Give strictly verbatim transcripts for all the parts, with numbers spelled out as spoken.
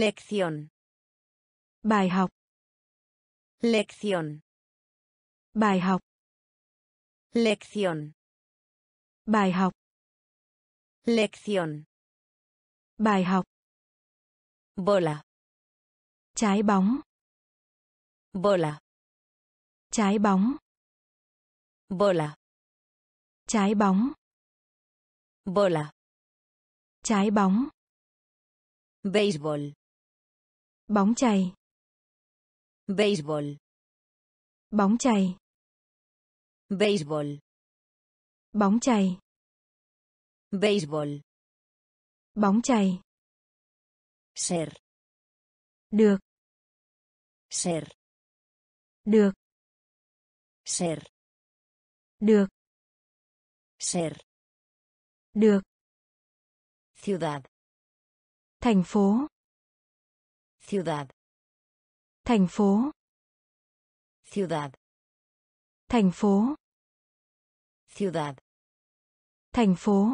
Lección. Bài học. Lección. Bài học. Lección. Bài học. Lección. Bài học. Bola. Trái bóng. Bola. Trái bóng. Bola. Trái bóng. Bola. Trái bóng. Béisbol. Bóng chày. Béisbol. Bóng chày. Béisbol. Bóng chày. Béisbol. Bóng chày. Ser. Được. Ser. Được. Ser. Được. Ser. Được. Ciudad. Thành phố. Ciudad. Thành phố. Ciudad. Thành phố. Ciudad. Thành phố.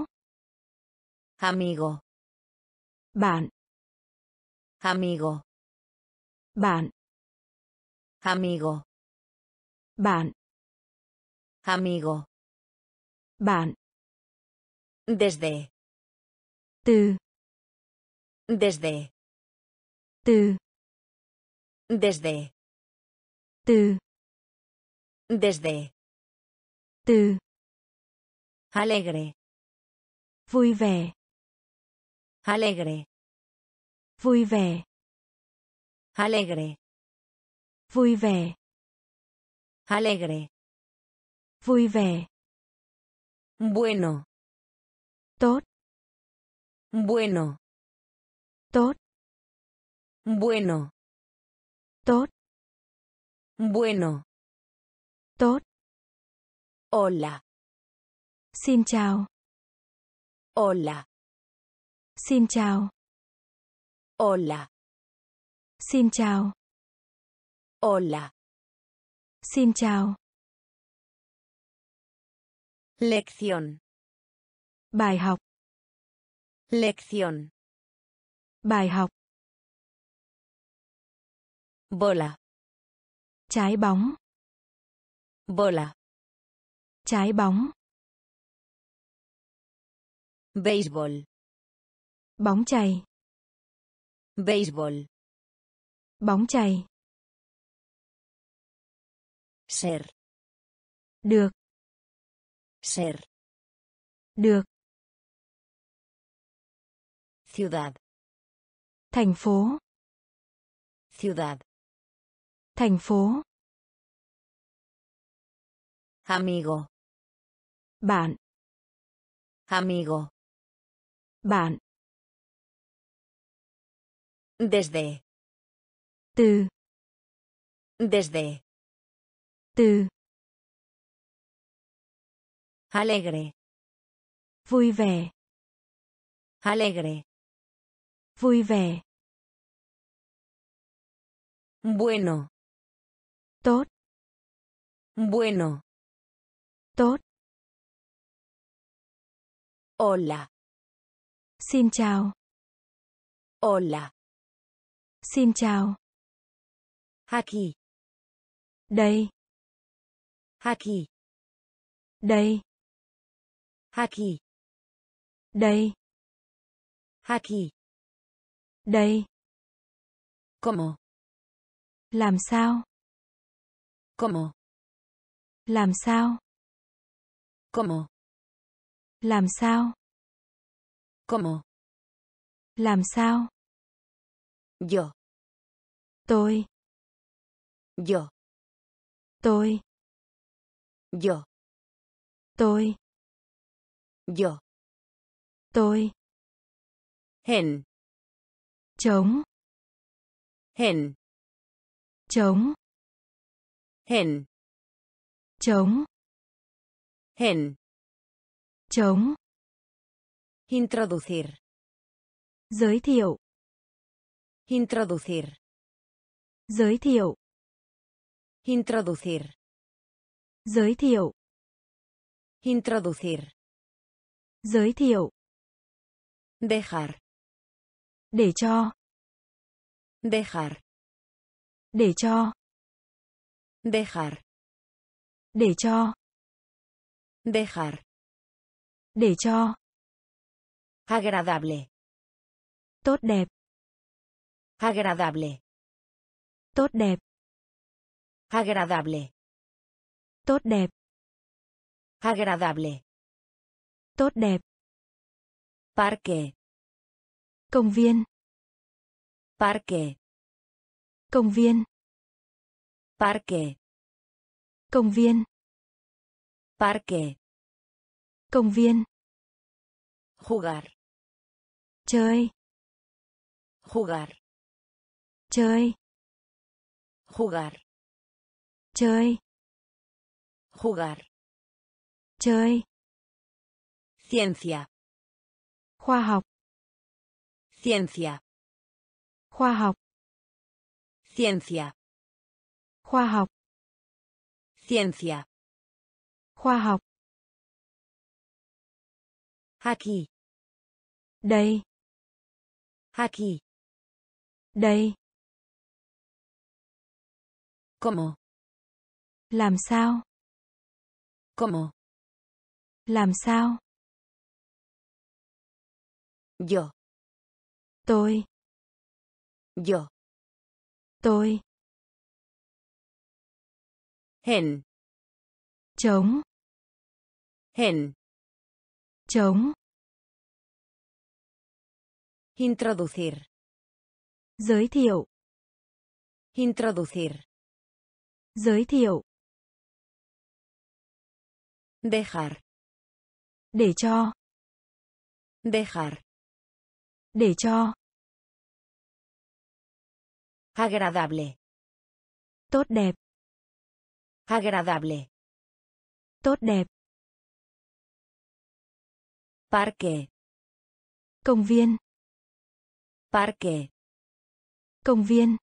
Amigo. Bạn. Amigo. Bạn. Amigo. Bạn. Amigo. Bạn. Desde. Từ. Desde. Từ. Desde. Từ. Desde. Từ. Alegre. Vui vẻ. Alegre. Vui vẻ. Alegre. Vui vẻ. Alegre. Vui vẻ. Bueno. Tốt. Bueno. Tốt. Bueno. Tốt. Bueno. Tốt. Hola. Xin chào. Hola. Xin chào. Hola. Xin chào. Hola. Xin chào. Lección. Bài học. Lección. Bài học. Bola. Trái bóng. Bola. Trái bóng. Béisbol. Bóng chày. Béisbol. Bóng chày. Ser. Được. Ser. Được. Ciudad. Thành phố. Ciudad. Thành phố. Amigo. Bạn. Amigo. Bạn. Desde. Từ. Desde. Từ. Alegre. Vui vẻ. Alegre. Vui vẻ. Bueno. Tốt. Bueno. Tốt. Hola. Xin chào. Hola. Xin chào. Aquí. Đây. Aquí. Đây. Aquí. Đây. Aquí. Đây. ¿Cómo? Làm sao? ¿Cómo? Làm sao? ¿Cómo? Làm sao? ¿Cómo? Làm sao? Yo. Tôi. Yo. Tôi. Yo. Tôi. Yo. Tôi. En. Trống. En. Trống. En. Trống. En. Trống. Introducir. Giới thiệu. Introducir. Giới thiệu. Introducir. Giới thiệu. Introducir. Giới thiệu. Dejar. Để cho. Dejar. Để cho. Dejar. Để cho. Dejar. Để cho. Agradable. Tốt đẹp. Agradable. Tốt đẹp. Agradable. Tốt đẹp. Agradable. Tốt đẹp. Parque. Công viên. Parque. Công viên. Parque. Công viên. Parque. Công viên. Jugar. Chơi. Jugar. Chơi. Jugar. Chơi. Jugar. Chơi. Ciencia. Khoa học. Ciencia. Khoa học. Ciencia. Khoa học. Ciencia. Khoa học. Aquí. Đây. Aquí. Đây. ¿Cómo? Làm sao? ¿Cómo? Làm sao? Yo. Tôi. Yo. Tôi. En. Trống. En. Trống. Introducir. Giới thiệu. Introducir. Giới thiệu. Dejar. Để cho. Dejar. Để cho. Agradable. Tốt đẹp. Agradable. Tốt đẹp. Parque. Công viên. Parque. Công viên.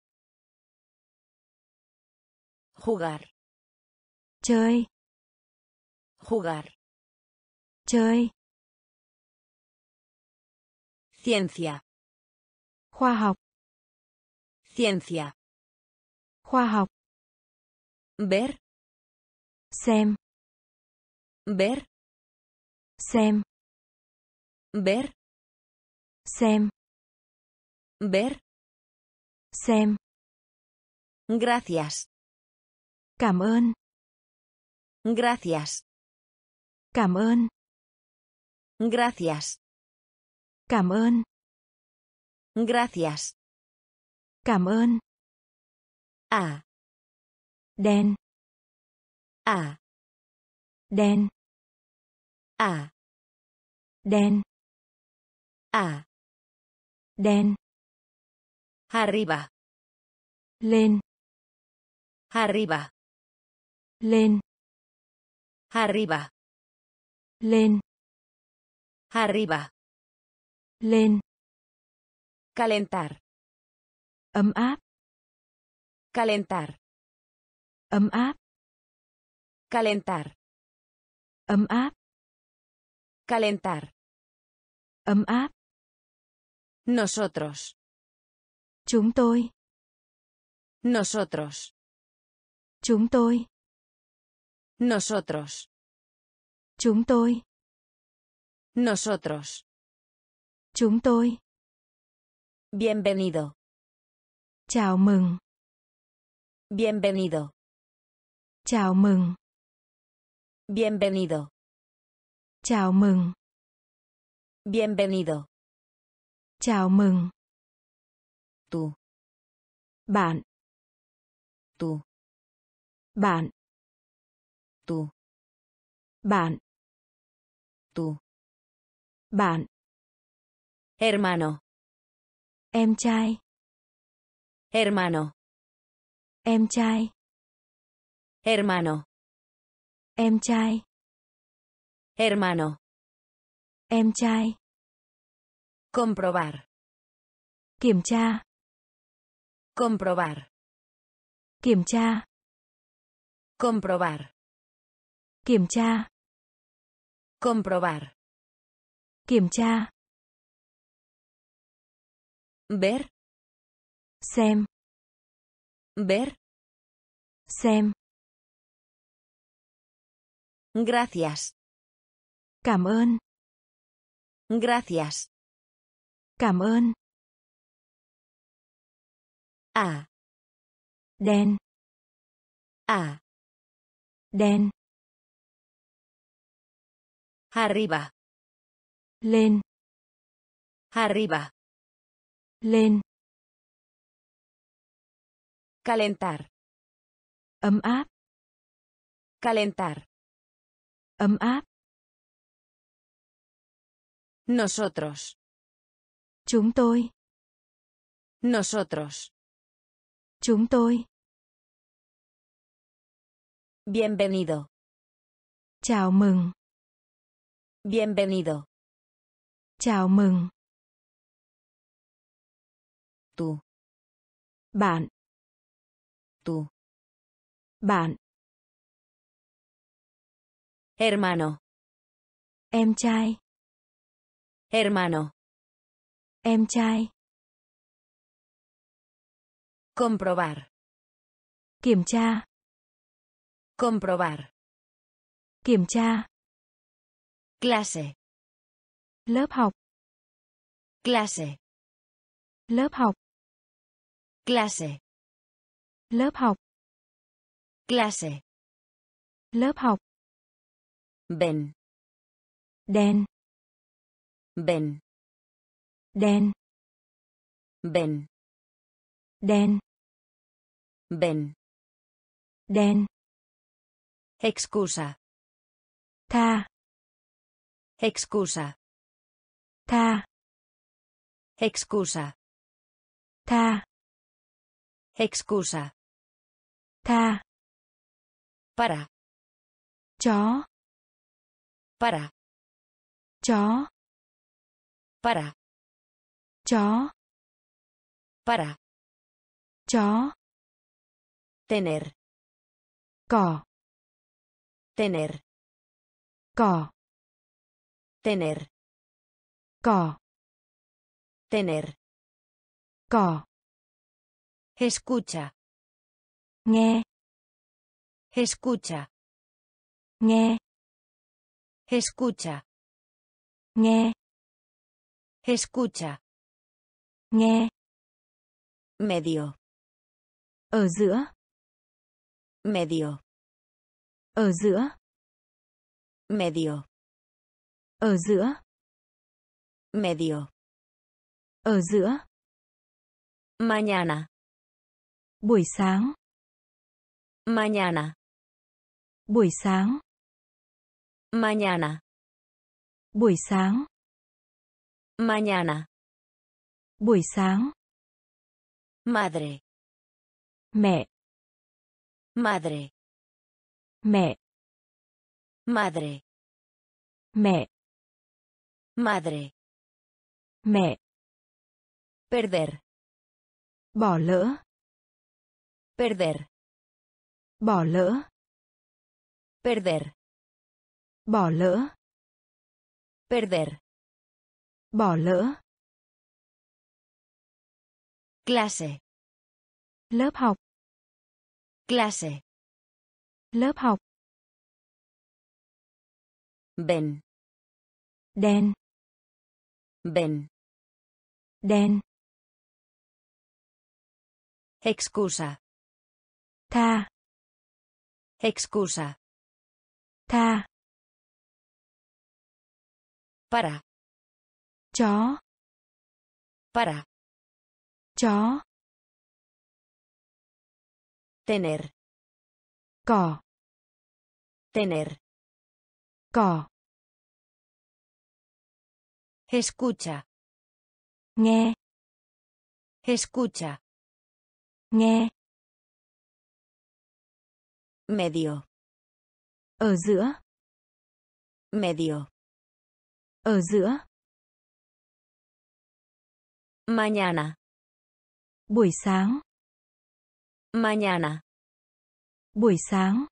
Jugar. Chơi. Jugar. Chơi. Ciencia. Khoa học. Ciencia. Khoa học. Ver. Xem. Ver. Xem. Ver. Xem. Ver. Xem. Gracias. Cảm ơn. Gracias. Cảm ơn. Gracias. Cảm ơn. Gracias. Cảm ơn. A. Đen. A. Đen. A. Đen. A. Đen. Arriba. Lên. Arriba. Lên. Arriba. Lên. Arriba. Lên. Calentar. Ấm áp. Calentar. Ấm áp. Calentar. Ấm áp. Calentar. Ấm áp. Nosotros. Chúng tôi. Nosotros. Chúng tôi. Nosotros. Chúng tôi. Nosotros. Chúng tôi. Bienvenido. Chào mừng. Bienvenido. Chào mừng. Bienvenido. Chào mừng. Bienvenido. Chào mừng. Tú. Bạn. Tú. Bạn. Tú. Bạn. Tú. Bạn. Hermano. Em trai. Hermano. Em trai. Hermano. Em trai. Hermano. Em trai. Comprobar. Kiểm tra. Comprobar. Kiểm tra. Comprobar. Kiểm tra. Comprobar. Kiểm tra. Ver. Xem. Ver. Xem. Gracias. Cảm ơn. Gracias. Cảm ơn. A. Đen. A. Đen. Arriba. Lên. Arriba. Lên. Calentar. Ấm áp. Calentar. Ấm áp. Nosotros. Chúng tôi. Nosotros. Chúng tôi. Bienvenido. Chào mừng. Bienvenido. Chào mừng. Tú. Bạn. Tú. Bạn. Hermano. Em trai. Hermano. Em trai. Comprobar. Kiểm tra. Comprobar. Kiểm tra. Clase. Lớp học. Clase. Lớp học. Clase. Lớp học. Clase. Lớp học. Ven. Đen. Ven. Đen. Ven. Đen. Ven. Đen. Excusa. Tha. Excusa. Tha. Excusa. Tha. Excusa. Tha. Para. Chó. Para. Chó. Para. Chó. Para. Chó. Tener. Cỏ. Tener. Cỏ. Tener. Cỏ. Tener. Cỏ. Escucha. Nghe. Escucha. Nghe. Escucha. Nghe. Escucha. Nghe. Medio. Ở giữa. Medio. Ở giữa. Medio. Ở giữa. Medio. Ở giữa. Mañana. Buổi sáng. Mañana. Buổi sáng. Mañana. Buổi sáng. Mañana. Buổi sáng. Madre. Mẹ. Madre. Mẹ. Madre. Mẹ. Madre. Mẹ. Perder. Bỏ lỡ. Perder. Bỏ lỡ. Perder. Bỏ lỡ. Perder. Bỏ lỡ. Clase. Lớp học. Clase. Lớp học. Ven. Đen. Ven. Đen. Excusa. Tha. Excusa. Tha. Para. Chó. Para. Chó. Tener. Cỏ. Tener. Cỏ. Escucha. Nghe. Escucha. Nghe. Medio. Ở giữa. Medio. Ở giữa. Mañana. Buổi sáng. Mañana. Buổi sáng.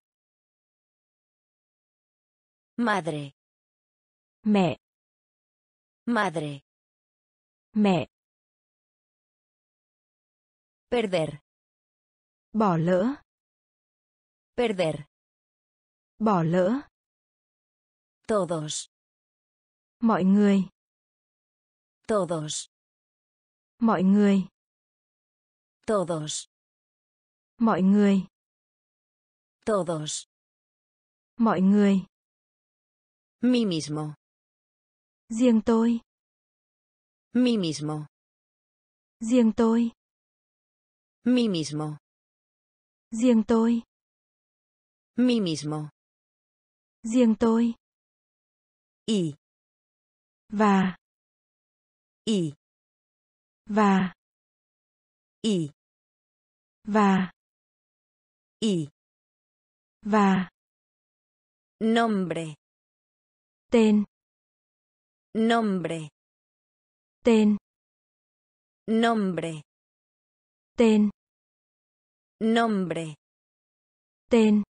Madre. Mẹ. Madre. Mẹ. Perder. Bỏ lỡ. Perder. Bỏ lỡ. Todos. Mọi người. Todos. Mọi người. Todos. Mọi người. Todos. Mọi người. Mí mismo. Riêng tôi. Mí mismo. Riêng tôi. Mí mismo. Riêng tôi. Mí mismo. Riêng tôi. Y. Và. Y. Và. Y. Và. Y. Và. Nombre. Tên. Nombre. Tên. Nombre. Tên. Nombre. Tên.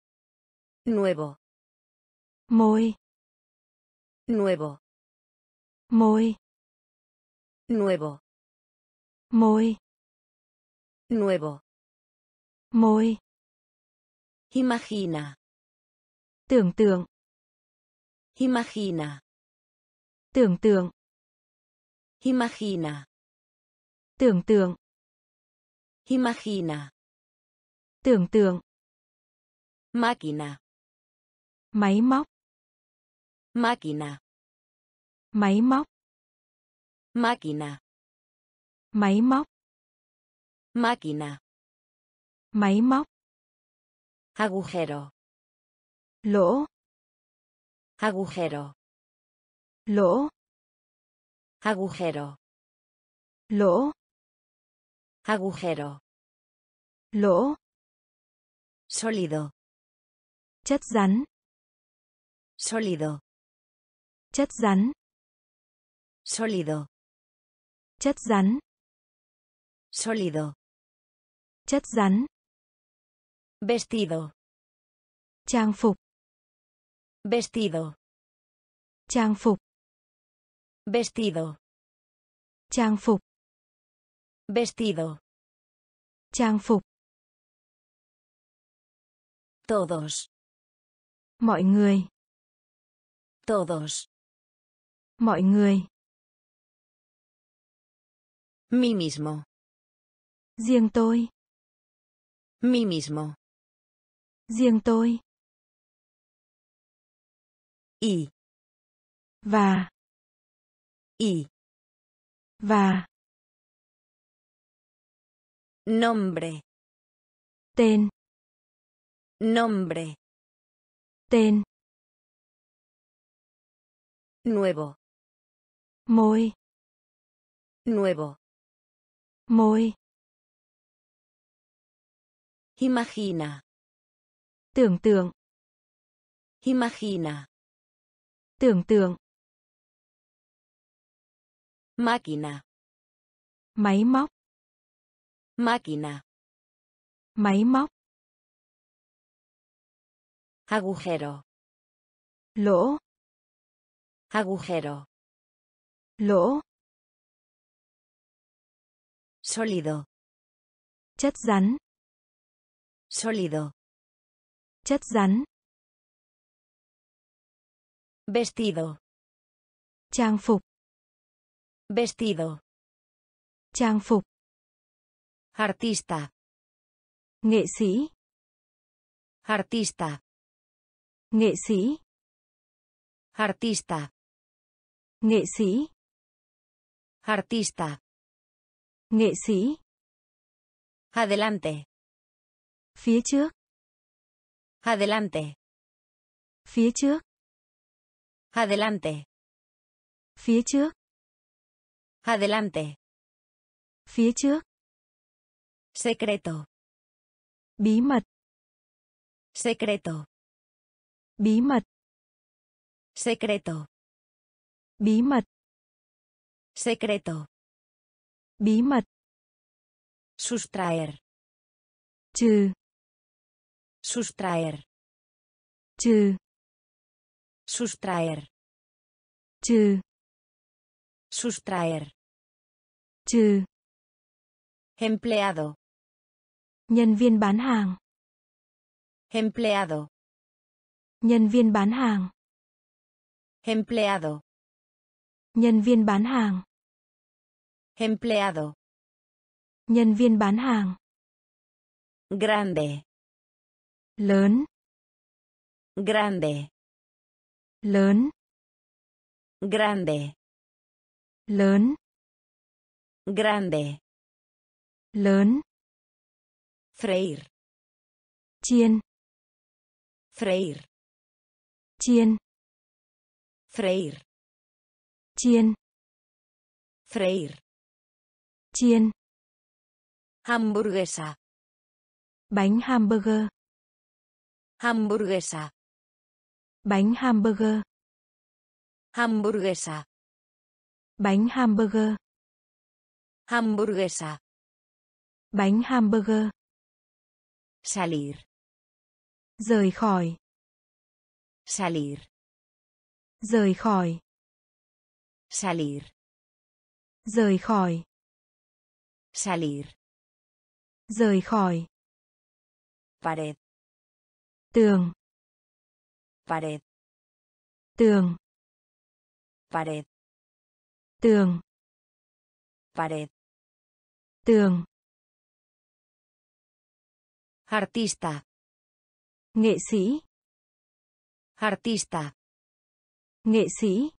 Nuevo. Môi. Nuevo. Môi. Nuevo. Môi. Nuevo. Môi. Imagina. Tưởng tượng. Imagina. Tưởng tượng. Imagina. Tưởng tượng. Imagina. Tưởng tượng. Máquina. Máy móc. Máquina. Máy móc. Máquina. Máy móc. Máquina. Máy móc. Agujero. Lỗ. Agujero. Lỗ. Agujero. Lỗ. Agujero. Lỗ. Sólido. Chất rắn. Sólido. Chất rắn. Sólido. Chất rắn. Sólido. Chất rắn. Vestido. Trang phục. Vestido. Trang phục. Vestido. Trang phục. Vestido. Trang phục. Todos. Mọi người. Todos. Mọi người. Mí mismo. Riêng tôi. Mí mismo. Riêng tôi. Y. Và. Y. Và. Nombre. Tên. Nombre. Tên. Nuevo. Môi. Nuevo. Môi. Imagina. Tưởng tượng. Imagina. Tưởng tượng. Máquina. Máy móc. Máquina. Máy móc. Agujero. Lỗ. Agujero. Lỗ. Sólido. Chất rắn. Sólido. Chất rắn. Vestido. Trang phục. Vestido. Trang phục. Artista. Nghệ sĩ. Artista. Nghệ sĩ. Artista. Nghệ sĩ. Artista. Nghệ sĩ. Adelante. Phía trước. Adelante. Phía trước. Adelante. Phía trước. Adelante. Phía trước. Secreto. Bí mật. Secreto. Bí mật. Secreto. Bí mật. Secreto. Bí mật. Sustraer. Trừ. Sustraer. Trừ. Sustraer. Trừ. Sustraer. Trừ. Empleado. Nhân viên bán hàng. Empleado. Nhân viên bán hàng. Empleado. Nhân viên bán hàng. Empleado. Nhân viên bán hàng. Grande. Lớn. Grande. Lớn. Grande. Lớn. Grande. Lớn. Freír. Chiên. Freír. Chiên. Freír. Chiên. Freír. Chiên. Hamburguesa. Bánh hamburger. Hamburguesa. Bánh hamburger. Hamburguesa. Bánh hamburger. Hamburguesa. Bánh hamburger. Salir. Rời khỏi. Salir. Rời khỏi. Salir. Rời khỏi. Salir. Rời khỏi. Pared. Tường. Pared. Tường. Pared. Tường. Pared. Tường. Artista. Nghệ sĩ. Artista. Nghệ sĩ.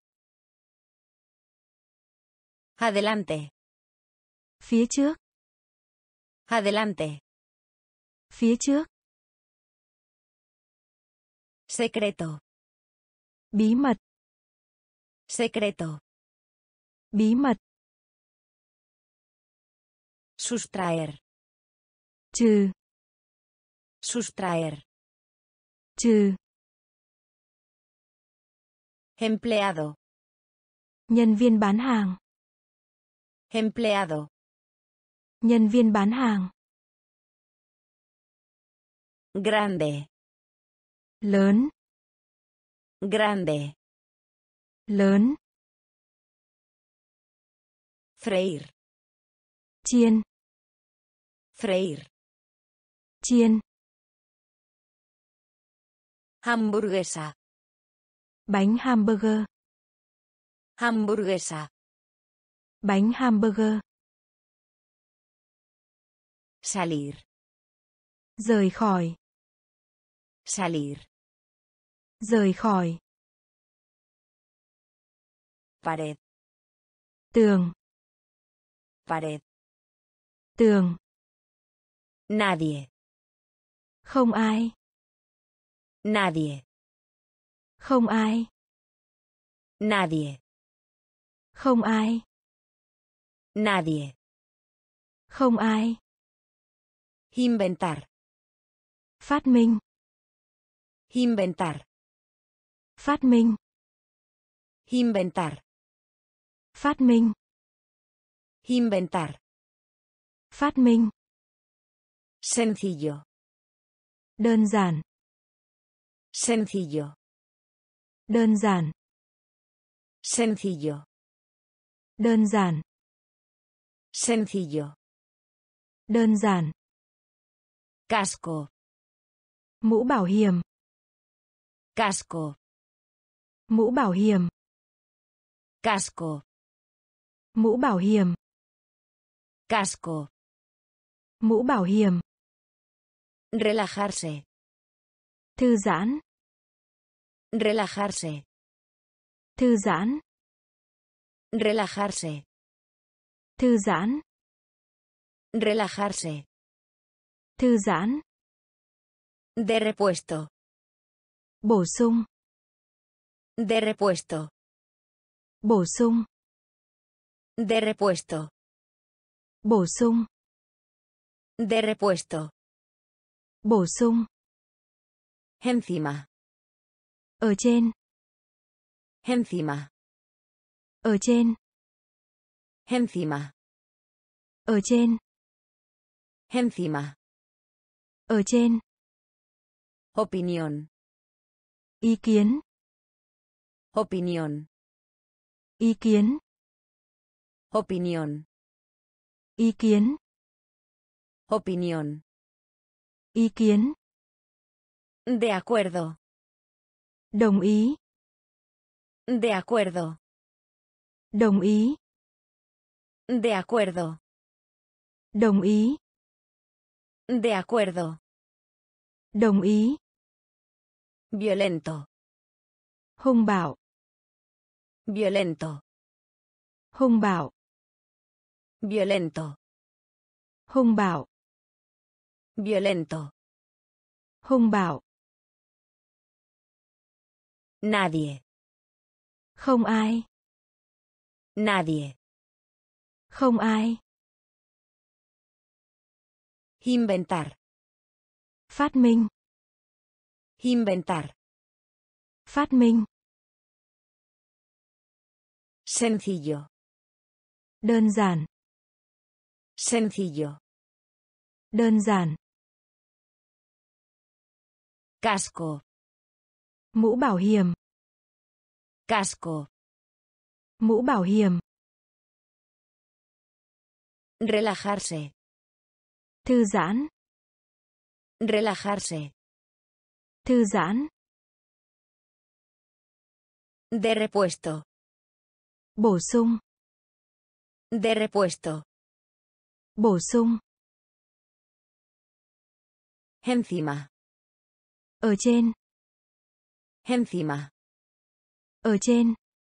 Adelante. Phía trước. Adelante. Phía trước. Secreto. Bí mật. Secreto. Bí mật. Sustraer. Trừ. Sustraer. Trừ. Empleado. Nhân viên bán hàng. Empleado. Nhân viên bán hàng. Grande. Lớn. Grande. Lớn. Freír. Chiên. Freír. Chiên. Hamburguesa. Bánh hamburger. Hamburguesa. Bánh hamburger. Salir. Rời khỏi. Salir. Rời khỏi. Pared. Tường. Pared. Tường. Nadie. Không ai. Nadie. Không ai. Nadie. Không ai. Nadie. Không ai. Inventar. Phát minh. Inventar. Phát minh. Inventar. Phát minh. Inventar. Phát minh. Sencillo. Đơn giản. Sencillo. Đơn giản. Sencillo. Đơn giản. Sencillo. Đơn giản. Casco. Mũ bảo hiểm. Casco. Mũ bảo hiểm. Casco. Mũ bảo hiểm. Casco. Mũ bảo hiểm. Relajarse. Thư giãn. Relajarse. Thư giãn. Relajarse. Thư giãn. Relajarse. Thư giãn. De repuesto. Bổ sung. De repuesto. Bổ sung. De repuesto. Bổ sung. De repuesto. Bổ sung. Encima. Ở trên. Encima. Ở trên. Encima. Ở trên. Encima. Ở trên. Opinión. Ý kiến. Opinión. Ý kiến. Opinión. Ý kiến. Opinión. Ý kiến. De acuerdo. Đồng ý. De acuerdo. Đồng ý. De acuerdo. Đồng ý. De acuerdo. Đồng ý. Violento. Hung bạo. Violento. Hung bạo. Violento. Hung bạo. Violento. Hung bạo. Nadie. Không ai. Nadie. Không ai. Inventar. Phát minh. Inventar. Phát minh. Sencillo. Đơn giản. Sencillo. Đơn giản. Casco. Mũ bảo hiểm. Casco. Mũ bảo hiểm. Relajarse. Thư giãn. Relajarse. Thư giãn. De repuesto. Bổ sung. De repuesto. Bổ sung. Encima. Ở trên. Encima. Ở trên.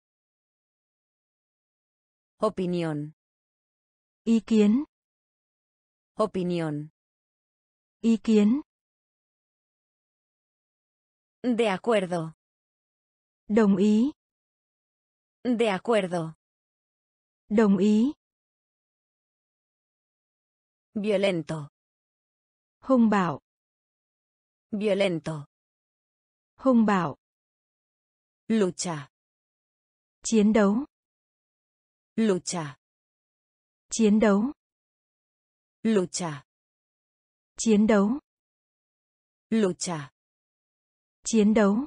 Opinión. Ý kiến. Opinión. Ý kiến. De acuerdo. Đồng ý. De acuerdo. Đồng ý. Violento. Hung bạo. Violento. Hung bạo. Lucha. Chiến đấu. Lucha. Chiến đấu. Lucha. Chiến đấu. Lucha. Chiến đấu.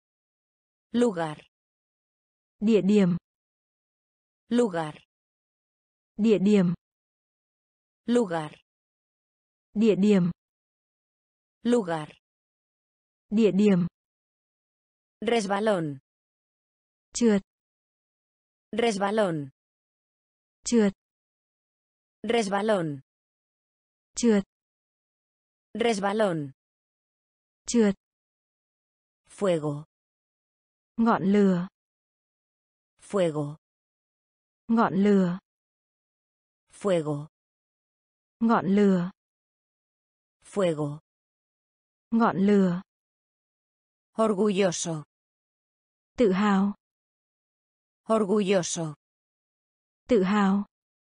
Lugar. Địa điểm. Lugar. Địa điểm. Lugar. Địa điểm. Lugar. Địa điểm. Resbalón. Trượt. Resbalón. Trượt. Resbalón. Trượt. Resbalón. Trượt. Fuego. Ngọn lửa. Fuego. Ngọn lửa. Fuego. Ngọn lửa. Fuego. Ngọn lửa. Orgulloso. Tự hào. Orgulloso. Tự hào.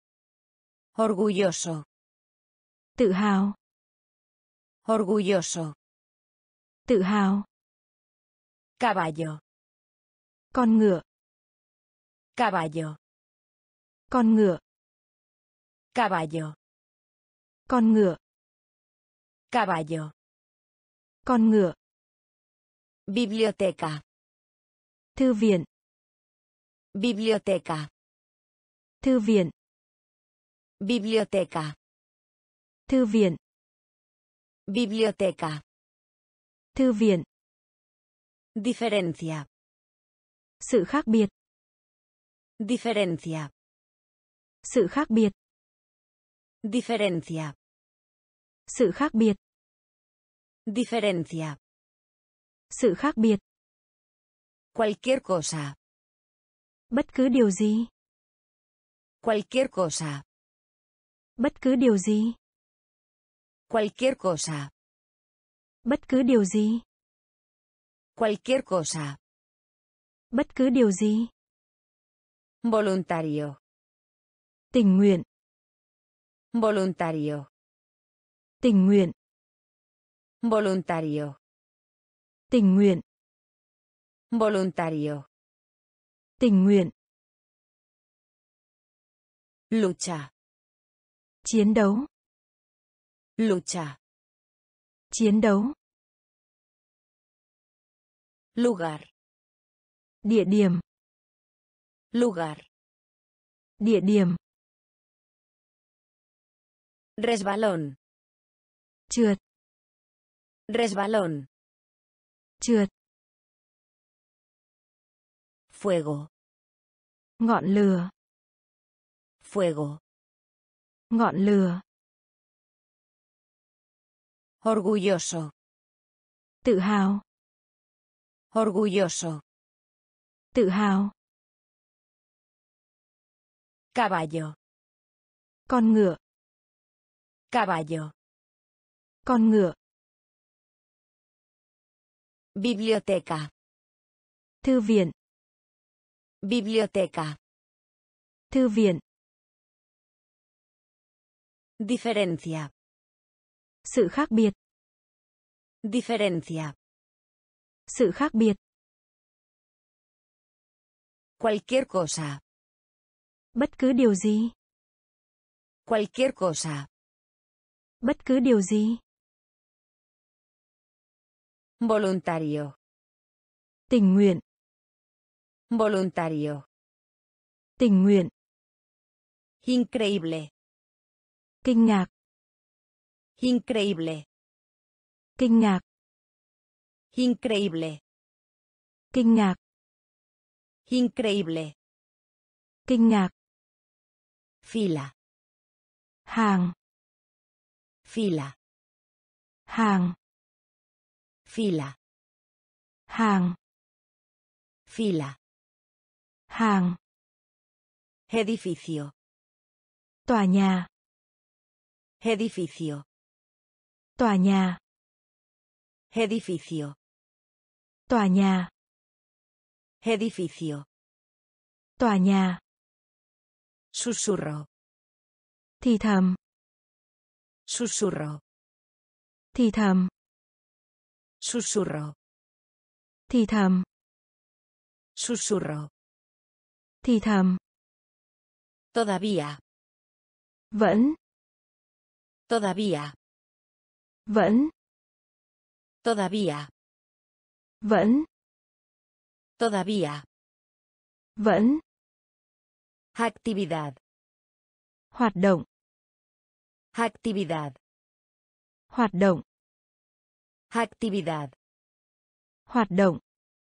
Orgulloso. Tự hào. Orgulloso. Tự hào. Caballo. Con ngựa. Caballo. Con ngựa. Caballo. Con ngựa. Caballo. Con ngựa. Biblioteca. Thư viện. Biblioteca. Thư viện. Biblioteca. Thư viện. Biblioteca. Thư viện. Diferencia. Sự khác biệt. Diferencia. Sự khác biệt. Diferencia. Sự khác biệt. Diferencia. Sự khác biệt. Cualquier cosa. Bất cứ điều gì. Cualquier cosa. Bất cứ điều gì. Cualquier cosa. Bất cứ điều gì. Cualquier cosa. Bất cứ điều gì. Voluntario. Tình nguyện. Voluntario. Tình nguyện. Voluntario. Tình nguyện. Voluntario. Tình nguyện. Lucha. Chiến đấu. Lucha. Chiến đấu. Lugar. Địa điểm. Lugar. Địa điểm. Resbalón. Trượt. Resbalón. Trượt. Fuego. Ngọn lửa. Fuego. Ngọn lửa. Orgulloso. Tự hào. Orgulloso. Tự hào. Caballo. Con ngựa. Caballo. Con ngựa. Biblioteca. Thư viện. Biblioteca. Thư viện. Diferencia. Sự khác biệt. Diferencia. Sự khác biệt. Cualquier cosa. Bất cứ điều gì. Cualquier cosa. Bất cứ điều gì. Voluntario. Tình nguyện. Voluntario. Tình nguyện. Increíble. Kinh ngạc. Increíble. Kinh ngạc. Increíble. Kinh ngạc. Increíble. Kinh ngạc. Fila. Hàng. Fila. Hàng. Fila. Hàng. Fila. Hàng. Edificio. Tòa nhà. Edificio. Tòa nhà. Edificio. Tòa nhà. Edificio. Tòa nhà. Susurro. Thì thầm. Susurro. Thì thầm. Susurro. Thì thầm. Susurro. Thì thầm. Todavía. Vẫn. Todavía. Vẫn. Todavía. Vẫn. Todavía. Vẫn. Actividad. Hoạt động. Actividad. Hoạt động. Actividad. Hoạt động.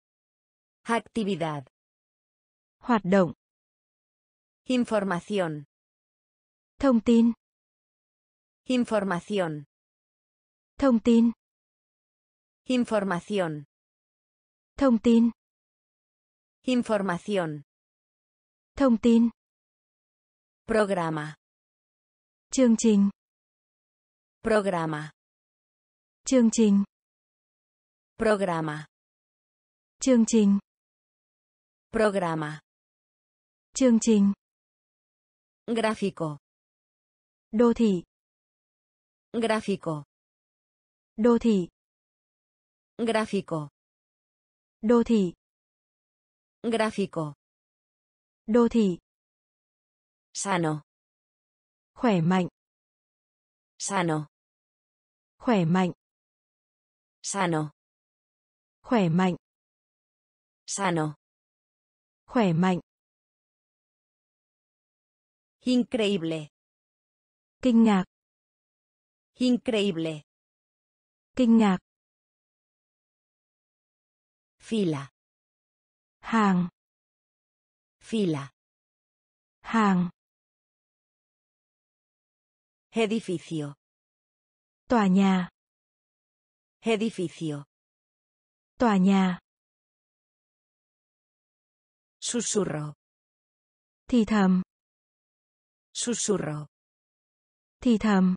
Actividad. Hoạt động. Información. Thông tin. Información. Thông tin. Información. Thông tin. Información. Thông tin. Programa. Chương trình. Programa. Chương trình. Programa. Chương trình. Programa. Chương trình. Gráfico. Đô thị. Gráfico. Đô thị. Gráfico. Đô thị. Gráfico. Đô thị. Sano. Khỏe mạnh. Sano. Khỏe mạnh. Sano. Khỏe mạnh. Sano. Khỏe mạnh. Increíble. Kinh ngạc. Increíble. Kinh ngạc. Fila. Hàng. Fila. Hàng. Edificio. Tòa nhà. Edificio. Tòa nhà. Susurro. Thì thầm. Susurro. Thì thầm.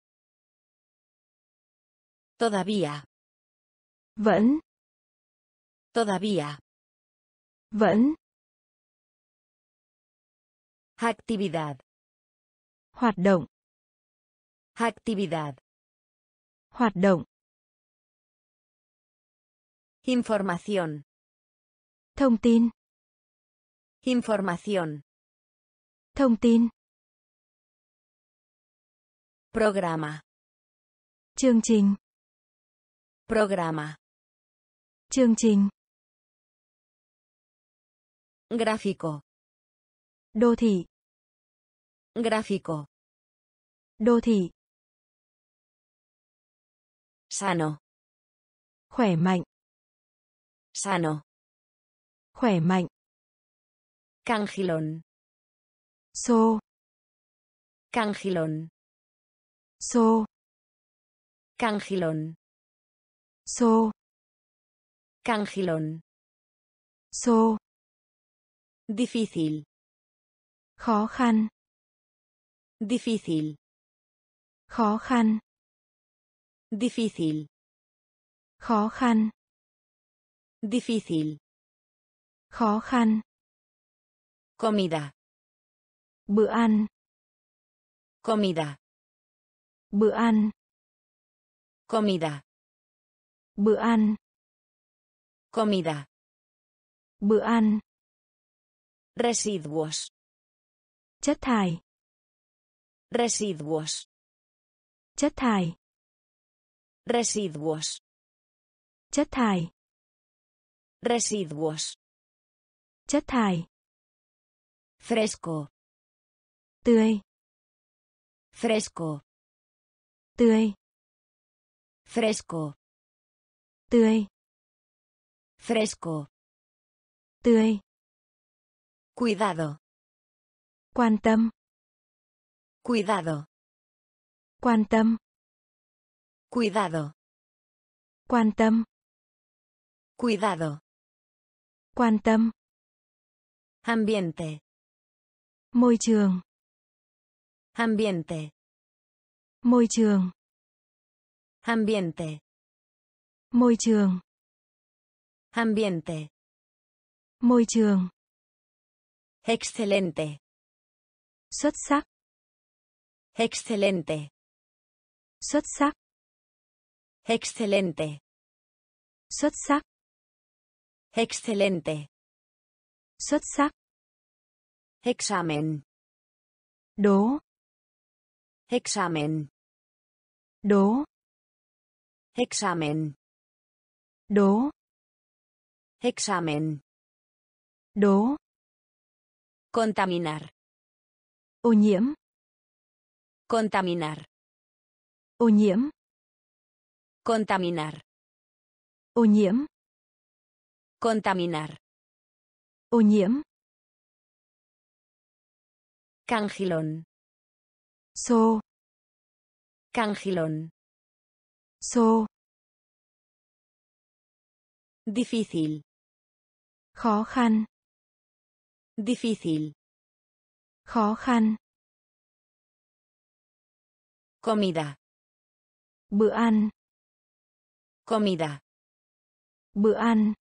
Todavía. Vẫn. Todavía. Vẫn. Actividad. Hoạt động. Actividad. Hoạt động. Información. Thông tin. Información. Thông tin. Programa. Chương trình. Programa. Chương trình. Gráfico. Đô thị. Gráfico. Đô thị. Sano. Khỏe mạnh. Sano. Khỏe mạnh. Cangilón. Xô. Cangilón. Xô. Cangilón. Xô. Cangilón. Xô. Difícil. Khó khăn. Difícil. Khó khăn. Difícil. Khó khăn. Difícil. Khó khăn. Comida. Bữa ăn. Comida. Bữa ăn. Comida. Bữa ăn. Comida. Bữa ăn. Residuos. Chất thải. Residuos. Chất thải. Residuos. Chất thải. Residuos. Chất thải. Fresco. Tươi. Fresco. Tươi. Fresco. Tươi. Fresco. Tươi. Cuidado. Quan tâm. Cuidado. Quan tâm. Cuidado. Quan tâm. Cuidado. Quan tâm. Ambiente. Môi trường. Ambiente. Môi trường. Ambiente. Môi trường. Ambiente. Môi trường. Excelente. Xuất sắc. Excelente. Xuất sắc. Excelente. Xuất sắc. Excelente. Xuất sắc. Examen. Đố. Examen. Đố. Examen. Đố. Examen. Đố. Contaminar. Ô nhiễm. Contaminar. Ô nhiễm. Contaminar. Ô nhiễm. Contaminar. Ô nhiễm. Cangilón. Xô. Cangilón. Xô. Difícil. Khó khăn. Difícil. Khó khăn. Comida. Bữa ăn. Comida. Bữa ăn.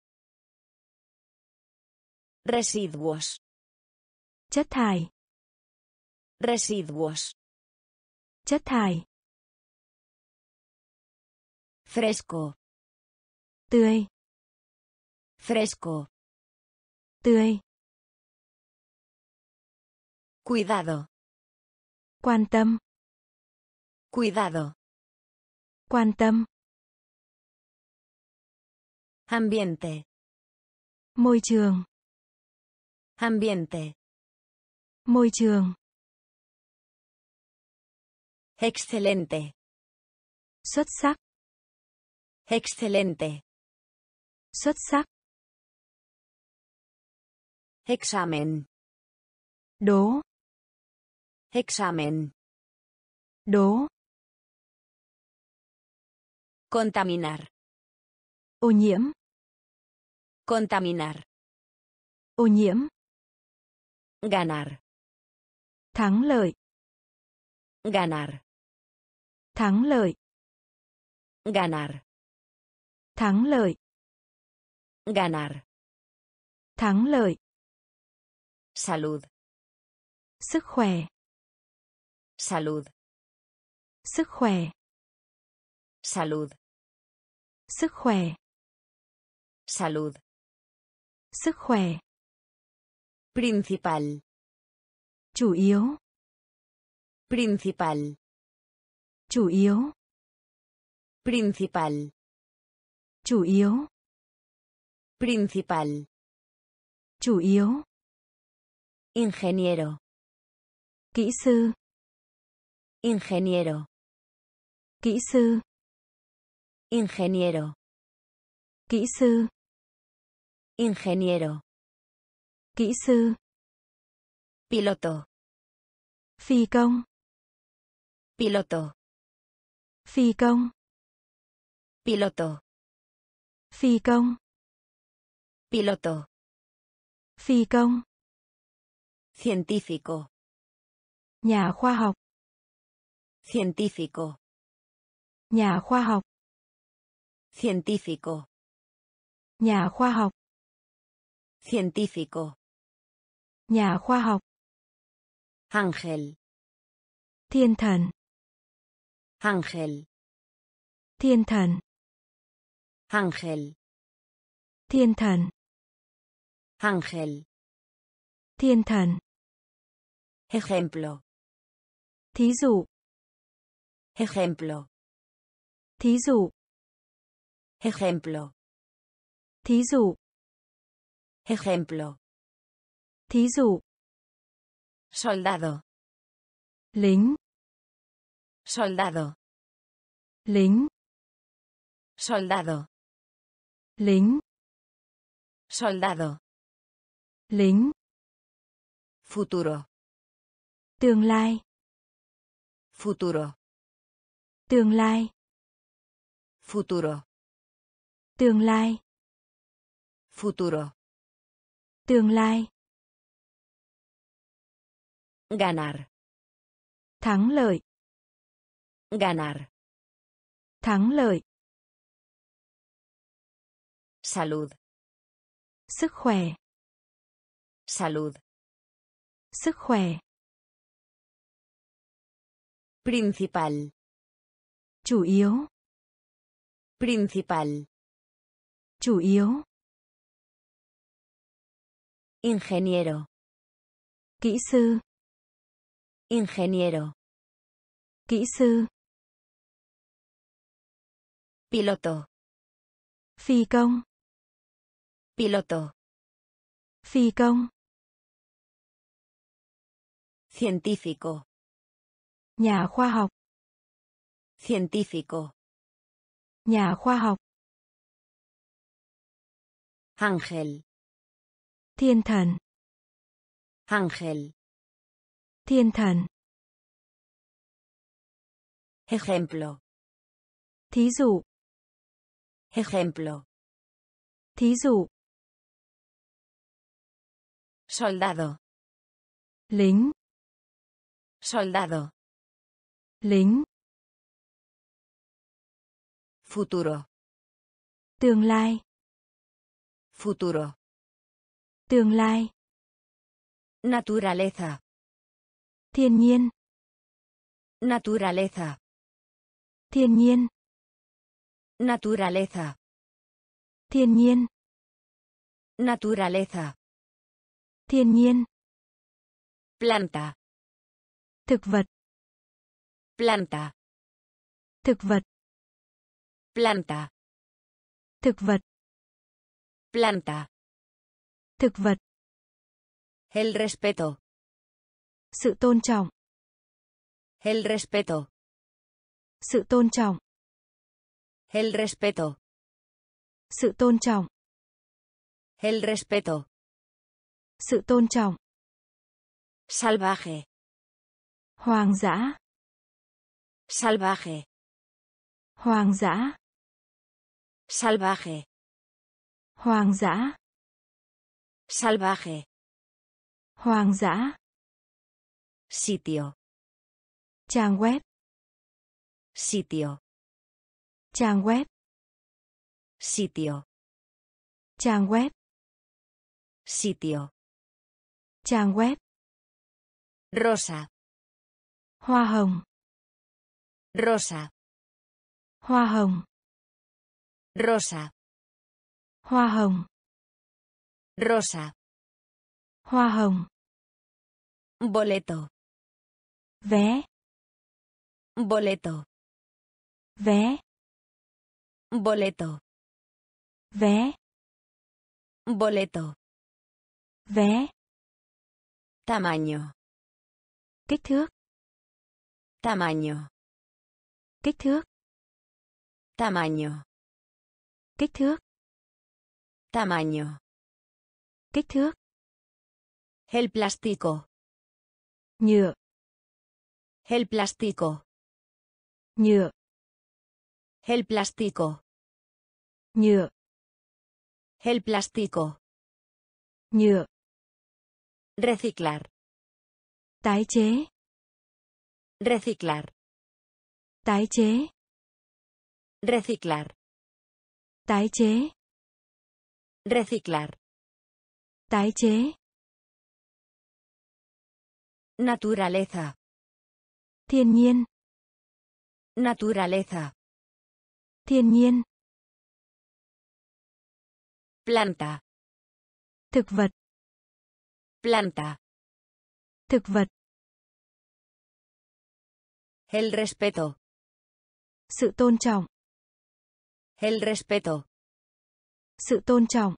Residuos. Chất thải. Residuos. Chất thải. Fresco. Tươi. Fresco. Tươi. Cuidado. Quan tâm. Cuidado. Quan tâm. Ambiente. Môi trường. Ambiente. Môi trường. Excelente. Xuất sắc. Excelente. Xuất sắc. Examen. Đố. Examen. Đố. Contaminar. Ô nhiễm. Contaminar. Ô nhiễm. Ganar. Thắng lợi. Ganar. Thắng lợi. Ganar. Thắng lợi. Ganar. Thắng lợi. Salud. Sức khỏe. Salud. Sức khỏe. Salud. Sức khỏe. Salud. Sức khỏe. Principal. Chủ yếu. Principal. Chủ yếu. Principal. Chủ yếu. Principal. Chủ yếu. Ingeniero. Kỹ sư. Ingeniero. Kỹ sư. Ingeniero. Kỹ sư. Ingeniero. Kỹ sư. Piloto. Phi công. Piloto. Phi công. Piloto. Phi công. Piloto. Phi công. Científico. Nhà khoa học. Científico. Nhà khoa học. Científico. Nhà khoa học. Científico. Nhà khoa học. Ángel. Thiên thần. Ángel. Thiên thần. Ángel. Thiên thần. Ángel. Thiên thần. Ejemplo. Thí dụ. Ejemplo. Thí dụ. Ejemplo. Thí dụ. Ejemplo. Thí dụ. Soldado. Lính. Soldado. Lính. Soldado. Lính. Soldado. Lính. Futuro. Tương lai. Futuro. Tương lai. Futuro. Tương lai. Futuro. Tương lai. Ganar. Thắng lợi. Ganar. Thắng lợi. Salud. Sức khỏe. Salud. Sức khỏe. Principal. Chủ yếu. Principal. Chủ yếu. Ingeniero. Kỹ sư. Ingeniero. Kỹ sư. Piloto. Phi công. Piloto. Phi công. Científico. Nhà khoa học. Científico. Nhà khoa học. Ángel. Thiên thần. Ángel. Thiên thần. Ejemplo. Thí dụ. Ejemplo. Thí dụ. Soldado. Lính. Soldado. Lính. Futuro. Tương lai. Futuro. Tương lai. Naturaleza. Thiên nhiên. Naturaleza. Thiên nhiên. Naturaleza. Thiên nhiên. Naturaleza. Thiên nhiên. Planta. Thực vật. Planta. Thực vật. Planta. Thực vật. Planta. Thực vật. El respeto. Sự tôn trọng. El respeto. Sự tôn trọng. El respeto. Sự tôn trọng. El respeto. Sự tôn trọng. Salvaje. Hoang dã. Salvaje. Hoang dã. Salvaje. Hoang dã. Salvaje. Hoang dã. Sitio. Trang web. Sitio. Trang web. Sitio. Trang web. Sitio. Trang web. Rosa. Hoa hồng. Rosa. Hoa hồng. Rosa. Hoa hồng. Rosa. Hoa hồng. Boleto. Vé. Boleto. Vé. Boleto. Vé. Boleto. Vé. Tamaño. Kích thước. Tamaño. Kích thước. Tamaño. Kích thước. Tamaño. Kích thước. El plástico. Nhựa. El plástico. Nhựa. El plástico. Nhựa. El plástico. Nhựa. Reciclar. Tái chế. Reciclar. Tái chế. Reciclar. Tái chế. Reciclar. Tái chế. Naturaleza. Thiên nhiên. Naturaleza. Thiên nhiên. Planta. Thực vật. Planta. Thực vật. El respeto. Sự tôn trọng. El respeto. Sự tôn trọng.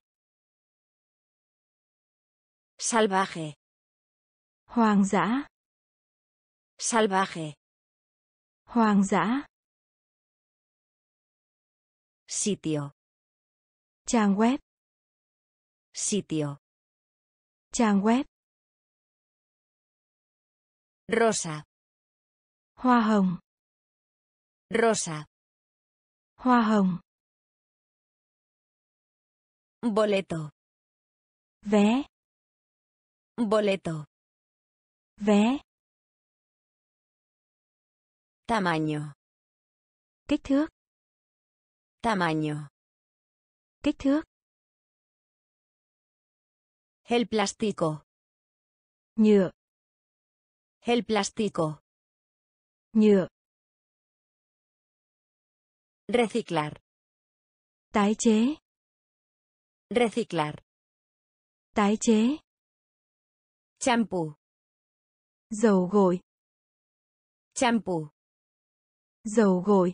Salvaje. Hoang dã. Salvaje. Hoang dã. Sitio. Trang web. Sitio. Trang web. Rosa. Hoa hồng. Rosa. Hoa hồng. Boleto. Vé. Boleto. Vé. Tamaño. Kích thước. Tamaño. Kích thước. El plástico. Nhựa. El plástico. Nhựa. Reciclar. Tái chế. Reciclar. Tái chế. Champú. Dầu gội. Champú. Dầu gội.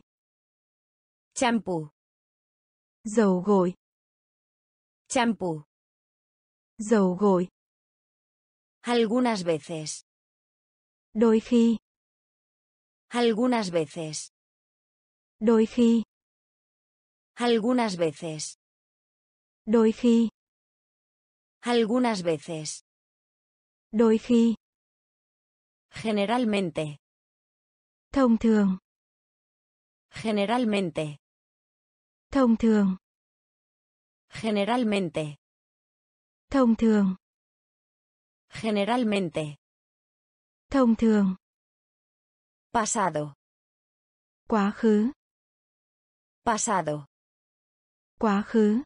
Champú. Dầu gội. Champú. Dầu gội. Algunas veces. Đôi khi. Algunas veces. Đôi khi. Algunas veces. Đôi khi. Algunas veces. Đôi khi. Generalmente. Thông thường. Generalmente. Thông thường. Generalmente. Thông thường. Generalmente. Thông thường. Pasado. Quá khứ. Pasado. Quá khứ.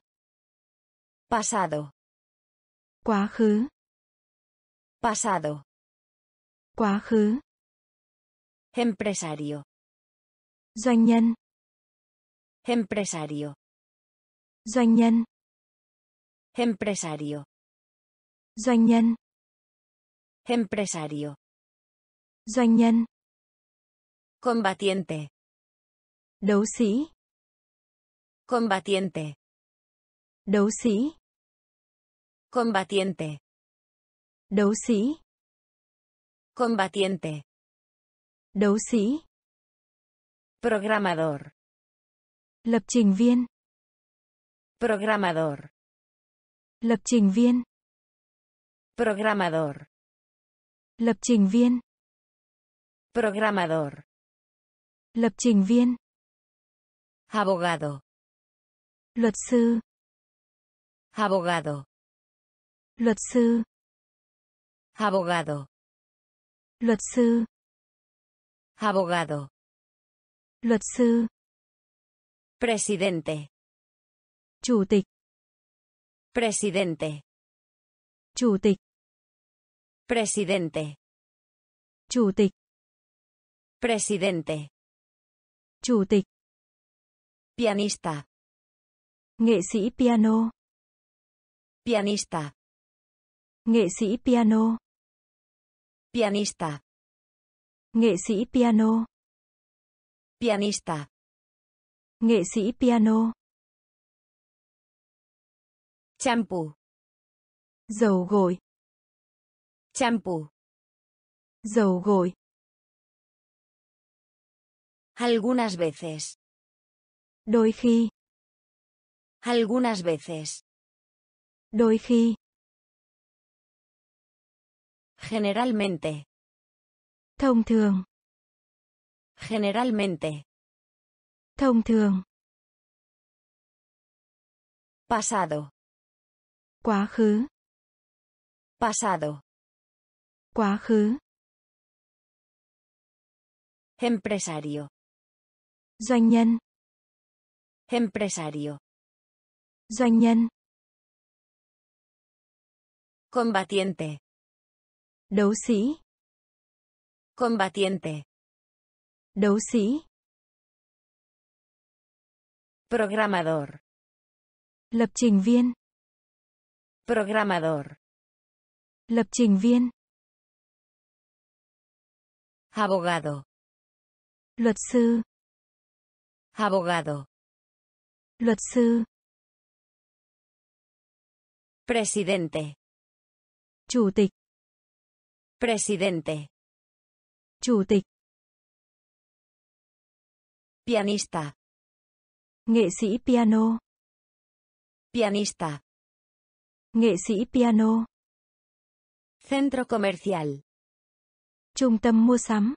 Pasado. Quá khứ. Pasado. Quá khứ. Empresario. Doanh nhân. Empresario. Doanh nhân. Empresario. Doanh nhân. Empresario. Doanh nhân. Combatiente. Đấu sĩ. Combatiente. Đấu sĩ. Combatiente. Đấu sĩ. Combatiente. Đấu sĩ. Programador. Lập trình viên. Programador. Lập trình viên. Programador. Lập trình viên. Programador. Lập trình viên. Abogado. Luật sư. Abogado. Luật sư. Abogado. Luật sư. Abogado. Luật sư. Presidente. Chủ tịch. Presidente. Chủ tịch. Presidente. Chủ tịch. Presidente. Chủ tịch. Pianista. Nghệ sĩ piano. Pianista. Nghệ sĩ piano. Pianista. Nghệ sĩ piano. Pianista. Nghệ sĩ piano. Champú. Dầu gội. Champú. Dầu gội. Algunas veces. Đôi khi. Algunas veces. Đôi khi. Generalmente. Thông thường. Generalmente. Thông thường. Pasado. Quá khứ. Pasado. Quá khứ. Empresario. Doanh nhân. Empresario. Doanh nhân. Combatiente. Đấu sĩ. Combatiente. Đấu sĩ. Programador. Lập trình viên. Programador. Lập trình viên. Abogado. Luật sư. Abogado. Luật sư. Presidente. Chủ tịch. Presidente. Chủ tịch. Pianista. Nghệ sĩ piano. Pianista. Nghệ sĩ piano. Centro comercial. Trung tâm mua sắm.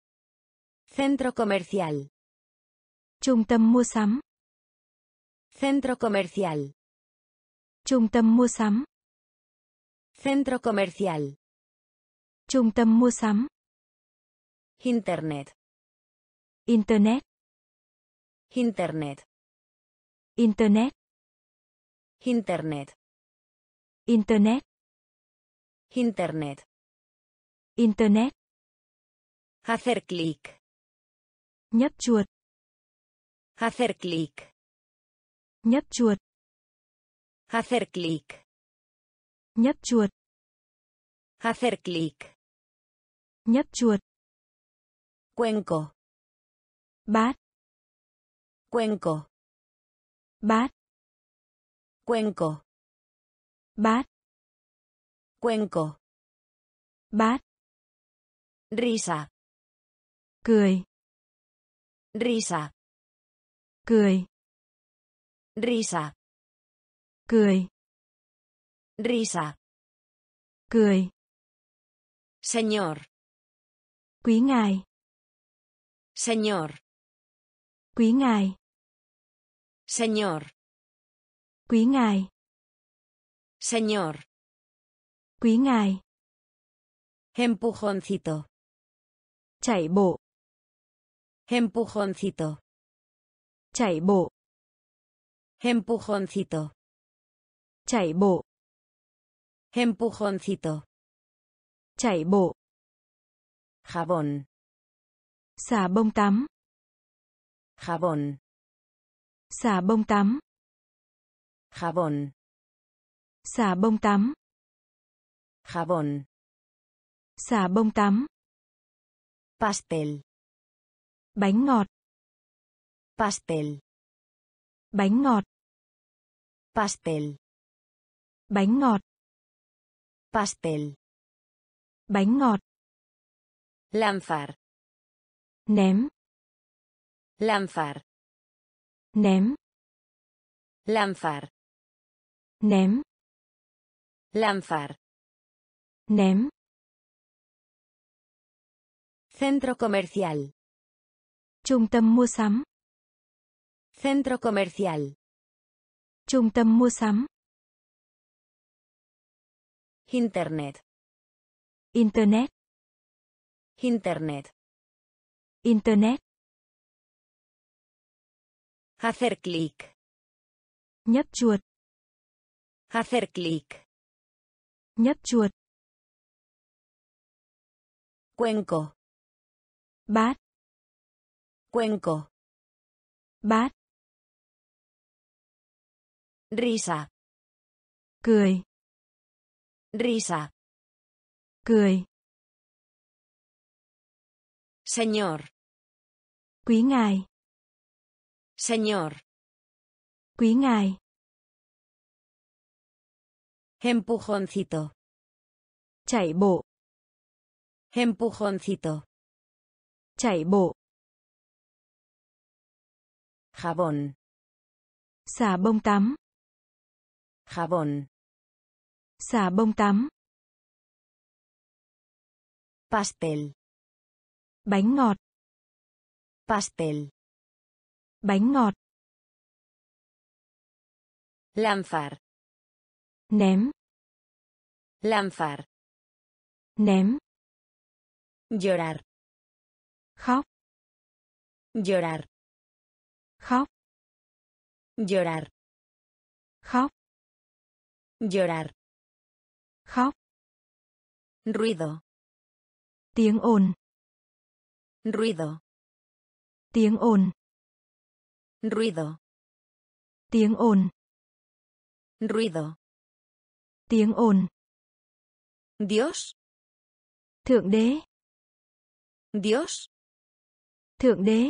Centro comercial. Trung tâm mua sắm. Centro comercial. Trung tâm mua sắm. Centro comercial. Trung tâm mua sắm. Internet. Internet. Internet. Internet. Internet. Internet. Internet. Internet. Hacer clic. Nhấp chuột. Hacer clic. Nhấp chuột. Hacer clic. Nhấp chuột. Hacer clic. Nhấp chuột. Cuenco. Bát. Cuenco. Bát. Cuenco. Bát. Cuenco. Bát. Risa. Cười. Risa. Cười. Risa. Cười. Risa. Cười. Señor. Quý ngài. Señor. Quý ngài. Señor. Quý ngài. Señor. Quý ngài. Empujoncito. Chạy bộ. Empujoncito. Chạy bộ. Empujoncito. Chạy bộ. Empujoncito. Chạy bộ. Jabón. Xà bông tắm. Jabón. Xà bông tắm. Jabón. Xà bông tắm. Jabón. Xà bông tắm. Pastel. Bánh ngọt. Pastel. Bánh ngọt. Pastel. Bánh ngọt. Pastel. Bánh ngọt. Lanzar. Ném. Lanzar. Ném. Lanzar. Ném. Lanzar. Ném. Centro comercial. Trung tâm mua sắm. Centro comercial. Trung tâm mua sắm. Internet. Internet. Internet. Internet. Hacer clic. Nhấp chuột. Hacer clic. Nhấp chuột. Cuenco. Bát. Cuenco. Bát. Risa. Cười. Risa. Cười. Señor. Quý ngài. Señor. Quý ngài. Empujoncito. Chạy bộ. Empujoncito. Chạy bộ. Jabón. Xà bông tắm. Jabón. Xà bông tắm. Pastel. Bánh ngọt. Pastel. Bánh ngọt. Lanzar. Ném. Lanzar. Ném. Llorar. Khóc. Llorar. Khóc. Llorar. Khóc. Llorar. Khóc. Ruido. Tiếng ồn. Ruido. Tiếng ồn. Ruido. Tiếng ồn. Ruido. Tiếng ồn. Dios. Thượng đế. Dios. Thượng đế.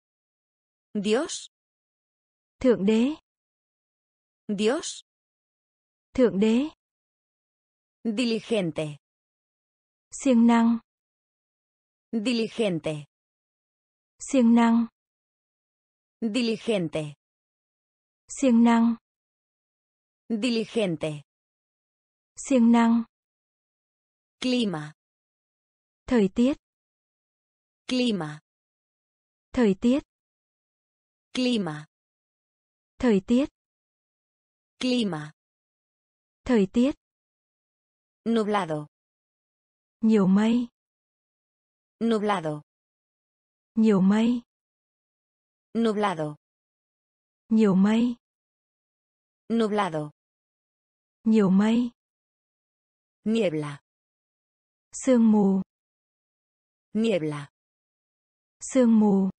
Dios. Thượng đế. Dios. Thượng đế. Diligente. Siêng năng. Diligente. Siêng năng. Diligente. Siêng năng. Diligente. Siêng năng. Clima. Thời tiết. Clima. Thời tiết. Clima. Thời tiết. Clima. Thời tiết. Nublado. Nhiều mây. Nublado. Nhiều mây. Nublado. Nhiều mây. Nublado. Nhiều mây. Niebla. Sương mù. Niebla. Sương mù.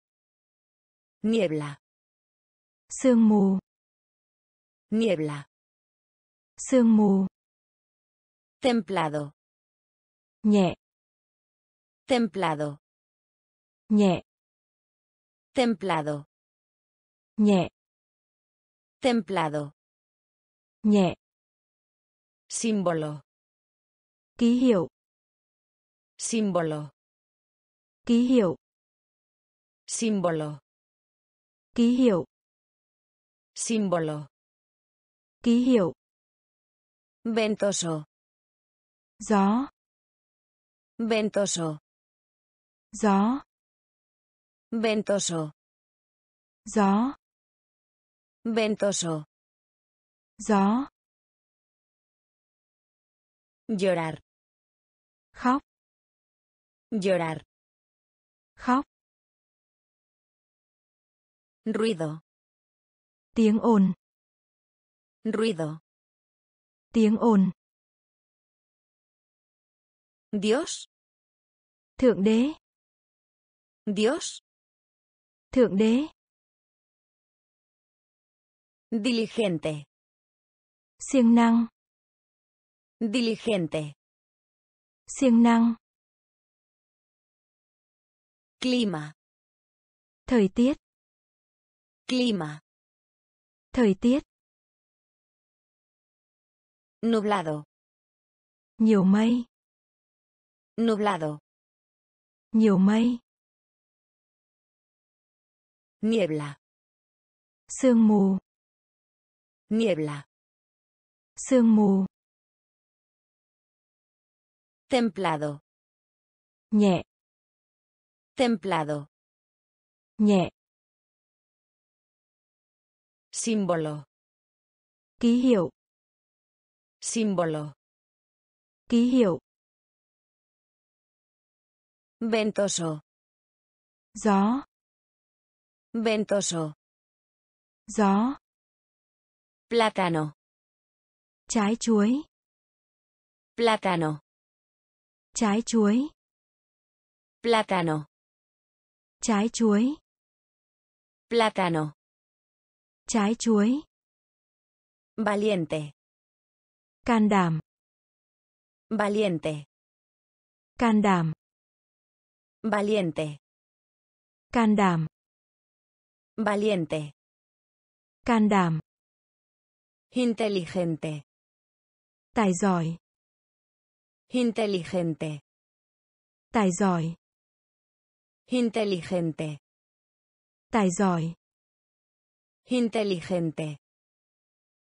Niebla. Sương mù. Niebla. Sương mù. Templado. Nhẹ. Templado. Nhẹ. Templado. Nhẹ. Templado. Nhẹ. Símbolo. Ký hiệu. Símbolo. Ký hiệu. Símbolo. Ký hiệu. Símbolo. Ký hiệu. Ventoso. Gió. Ventoso. Gió. Ventoso. Gió. Ventoso. Gió. Llorar. Khóc. Llorar. Khóc. Ruido. Tiếng ồn. Ruido. Tiếng ồn. Dios. Thượng đế. Dios. Thượng đế. Diligente. Siêng năng. Diligente. Siêng năng. Clima. Thời tiết. Clima. Thời tiết. Nublado. Nhiều mây. Nublado. Nhiều mây. Niebla. Sương mù. Niebla. Sương mù. Templado. Nhẹ. Templado. Nhẹ. Símbolo. Ký hiệu. Símbolo. Ký hiệu. Ventoso. Gió. Ventoso. Gió. Plátano. Trái chuối. Plátano. Trái chuối. Plátano. Trái chuối. Plátano. Trái chuối. Valiente. Can đảm. Valiente. Can đảm. Valiente. Can đảm. Valiente. Can đảm. Inteligente. Tài giỏi. Inteligente. Tài giỏi. Inteligente. Tài giỏi. Inteligente.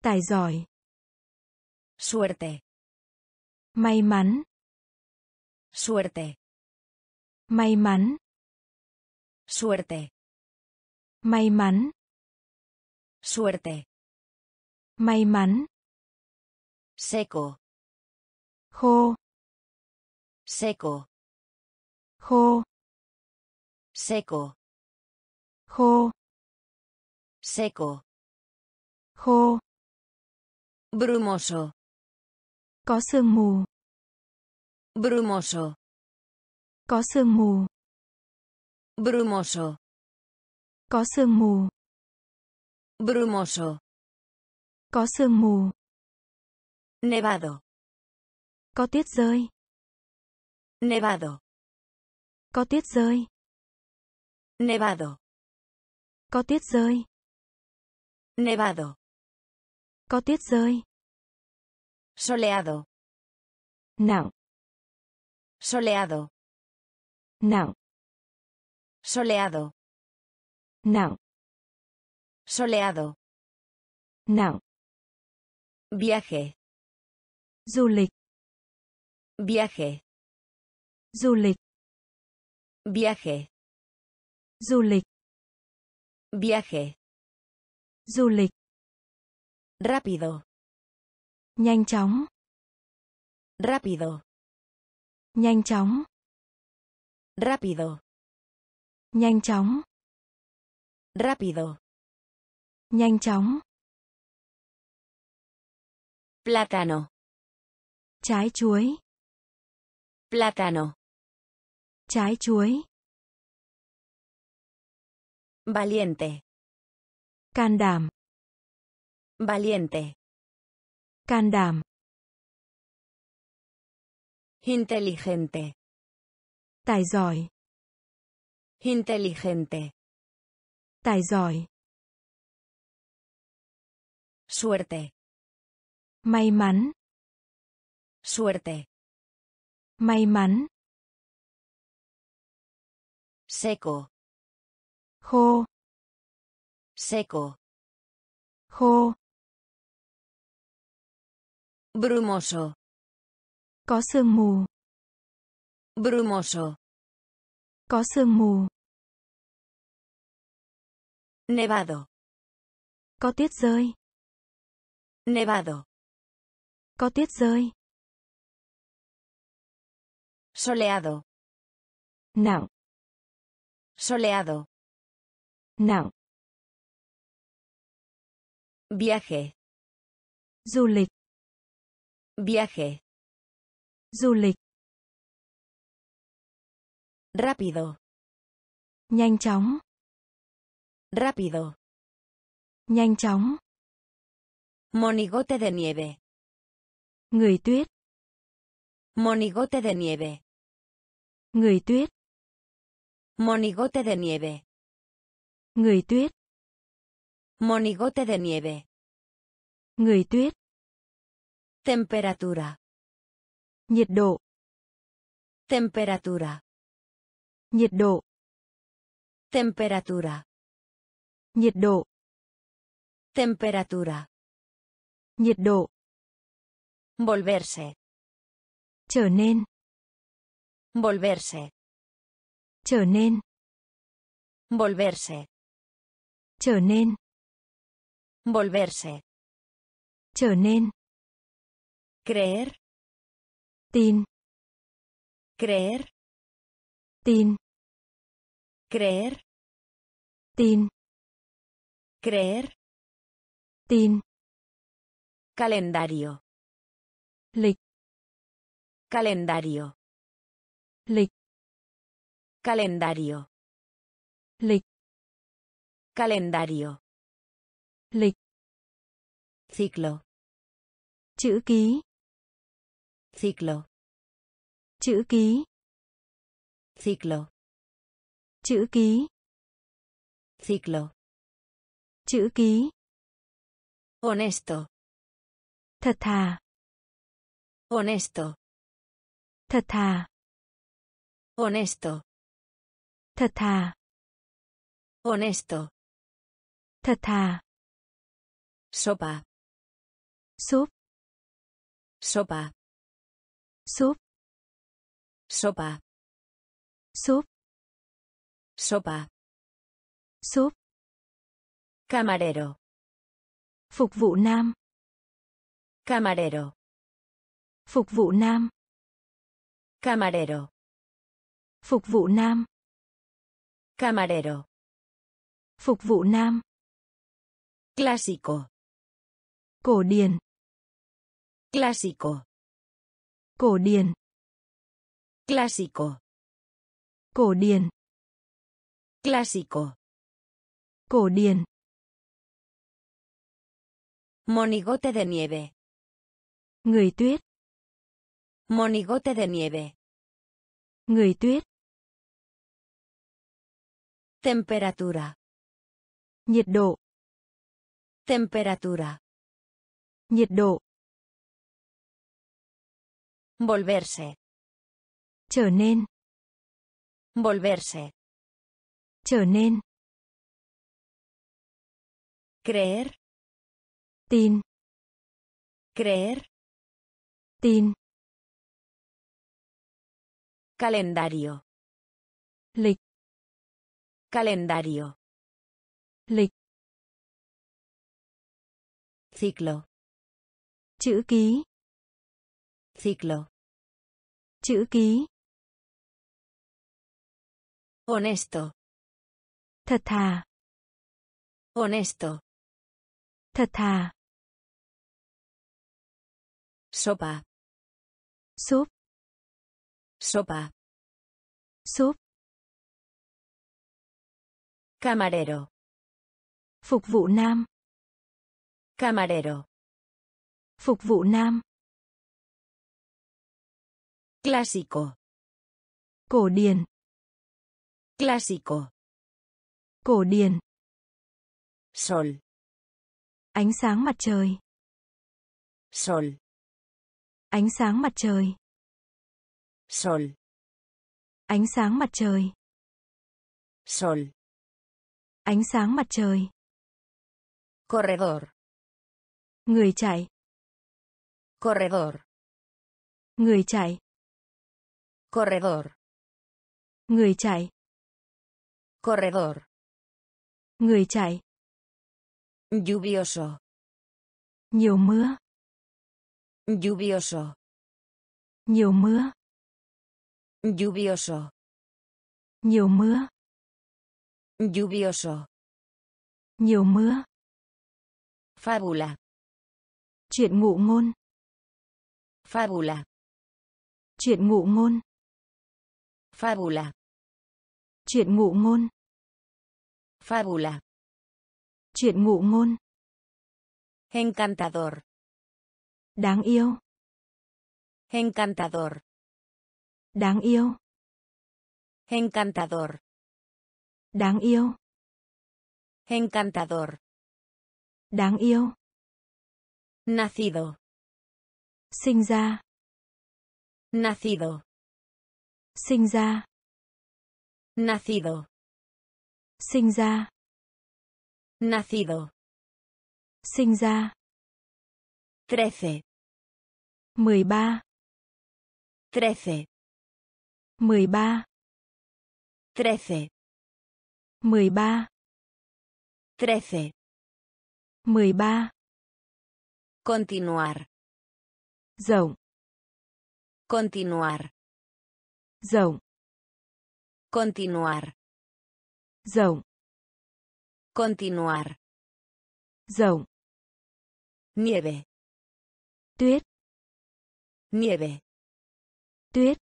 Tài giỏi. Suerte. May mắn. Suerte. May mắn. Suerte. May mắn. Suerte. May mắn. Seco. Khô. Seco. Khô. Seco. Khô. Seco. Khô. Brumoso. Có sương mù. Brumoso. Có sương mù. Brumoso. Có sương mù. Brumoso. Có sương mù. Nevado. Có tuyết rơi. Nevado. Có tuyết rơi. Nevado. Có tuyết rơi. Nevado. Có tuyết rơi. Soleado. Nặng. Soleado. Nặng. Soleado. Nặng. Soleado. Nặng. Viaje. Du lịch. Viaje. Du lịch. Viaje. Du lịch. Viaje. Du lịch. Rápido. Nhanh chóng. Rápido. Nhanh chóng. Rápido. Nhanh chóng. Rápido. Nhanh chóng. Plátano. Trái chuối. Plátano. Trái chuối. Valiente. Can đảm. Valiente. Can đảm. Inteligente. Tài giỏi. Inteligente. Tài giỏi. Suerte. May mắn. Suerte. May mắn. Seco. Khô. Seco. Khô. Brumoso. Có sương mù. Brumoso. Có sương mù. Nevado. Có tuyết rơi. Nevado. Có tuyết rơi. Soleado. Nặng. Soleado. Nặng. Viaje. Du lịch. Viaje. Du lịch. Rápido. Nhanh chóng. Rápido. Nhanh chóng. Monigote de nieve. Người tuyết. Monigote de nieve. Người tuyết. Monigote de nieve. Người tuyết. Monigote de nieve. Người tuyết. Temperatura. Nhiệt độ. Temperatura. Nhiệt độ. Temperatura. Nhiệt độ. Temperatura. Nhiệt độ. Volverse. Trở nên. Volverse. Trở nên. Volverse. Trở nên. Volverse. Trở nên. Creer. Tin. Creer. Tin. Creer. Tin. Creer. Tin. Calendario. Lịch. Calendario. Lịch. Calendario. Lịch. Calendario. Lịch. Ciclo. Chữ ký. Ciclo. Chữ ký. Ciclo. Chữ ký. Ciclo. Chữ ký. Honesto. Thật thà. Honesto. Thật thà. Honesto. Thật thà. Honesto. Thật thà. Sopa. Súp. Sopa. Súp. Sopa. Súp. Sopa. Súp. Camarero. Phục vụ nam. Camarero. Phục vụ nam. Camarero. Phục vụ nam. Camarero. Phục vụ nam. Clásico. Cổ điển. Clásico. Cổ điển. Clásico. Cổ điển. Clásico. Cổ điển. Monigote de nieve. Người tuyết. Monigote de nieve. Người tuyết. Temperatura. Nhiệt độ. Temperatura. Nhiệt độ. Volverse. Trở nên. Volverse. Trở nên. Creer. Tin. Creer. Tin. Calendario. Lịch. Calendario. Lịch. Ciclo. Chữ ký. Ciclo. Chữ ký. Honesto. Thật thà. Honesto. Thật thà. Sopa. Súp. Sopa. Súp. Camarero. Phục vụ nam. Camarero. Phục vụ nam. Clásico. Cổ điển. Clásico. Cổ điển. Sol. Ánh sáng mặt trời. Sol. Ánh sáng mặt trời. Sol. Ánh sáng mặt trời. Sol. Ánh sáng mặt trời. Corredor. Người chạy. Corredor. Người chạy. Corredor. Người chạy. Corredor. Người chạy. Lluvioso. Nhiều mưa. Lluvioso. Nhiều mưa. Lluvioso. Nhiều mưa. Lluvioso. Nhiều mưa. Fábula. Chuyện ngụ ngôn. Fábula. Chuyện ngụ ngôn. Fábula. Chuyện ngụ ngôn. Fábula. Chuyện ngụ ngôn. Encantador. Đáng yêu. Encantador. Đáng yêu. Encantador. Đáng yêu. Encantador. Đáng yêu. Nacido. Sinh ra. Nacido. Sinh ra. Nacido. Sinh ra. Nacido. Sinh ra. Trece. mười ba. Trece. mười ba. Trece. mười ba. Trece. mười ba. Continuar. Rộng. Continuar. Rộng. Continuar. Rộng. Continuar. Rộng. Nieve. Tuyết. Nieve. Tuyết.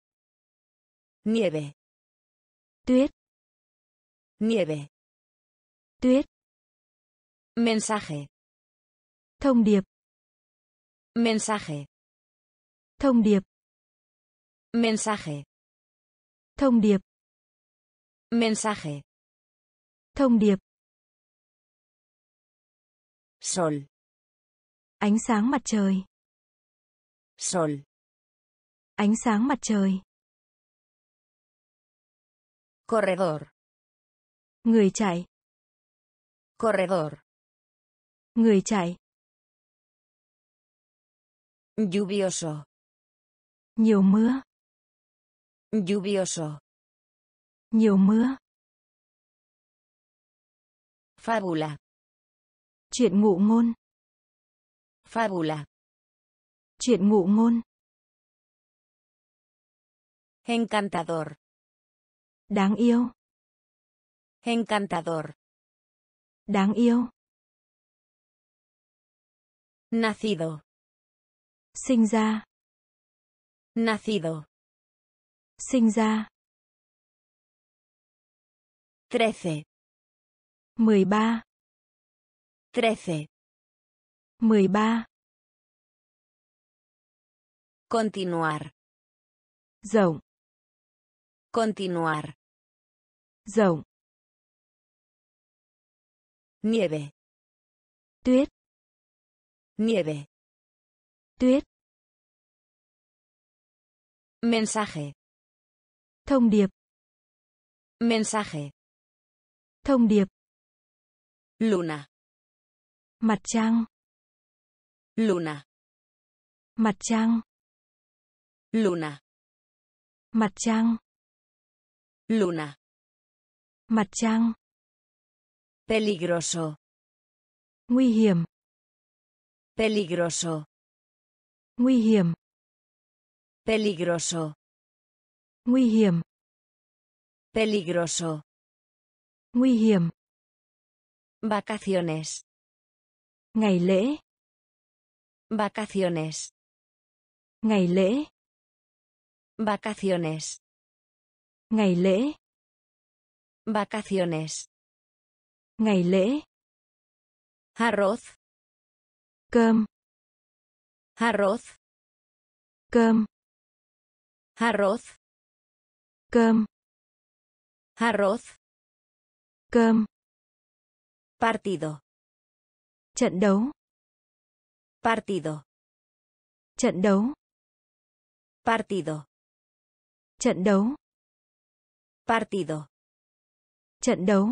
Nieve. Tuyết. Nieve. Tuyết. Mensaje. Thông điệp. Mensaje. Thông điệp. Mensaje. Thông điệp. Mensaje. Thông điệp. Sol. Ánh sáng mặt trời. Sol. Ánh sáng mặt trời. Corredor. Người chạy. Corredor. Người chạy. Lluvioso. Nhiều mưa. Lluvioso. Nhiều mưa. Fábula. Chuyện ngụ ngôn. Fábula. Chuyện ngụ ngôn. Encantador. Đáng yêu. Encantador. Đáng yêu. Nacido. Sinh ra. Nacido. Sinh ra. Trece. mười ba. Trece. mười ba. Continuar. Rộng. Continuar. Rộng. Nieve. Tuyết. Nieve. Tuyết. Mensaje. Thông điệp. Mensaje. Thông điệp. Luna. Mặt trăng. Luna. Mặt trăng. Luna. Mặt trăng. Luna. Mặt trăng. Peligroso. Nguy hiểm. Peligroso. Nguy hiểm. Peligroso. Nguy hiểm. Peligroso. Nguy hiểm. Vacaciones. Ngày lễ. Vacaciones. Ngày lễ. Vacaciones. Ngày lễ. Vacaciones. Ngày lễ. Arroz. Cơm. Arroz. Cơm. Arroz. Cơm. Arroz. Cơm. Partido. Trận đấu. Partido. Trận đấu. Partido. Trận đấu. Partido. Trận đấu.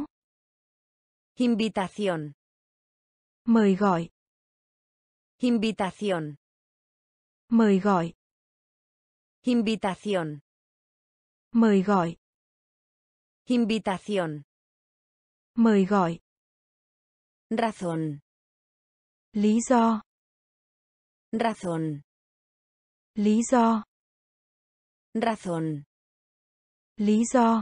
Invitación. Mời gọi. Invitación. Mời gọi. Invitación. Mời gọi. Invitación. Mời gọi. Razón. Lý do. Razón. Lý do. Razón. Lý do.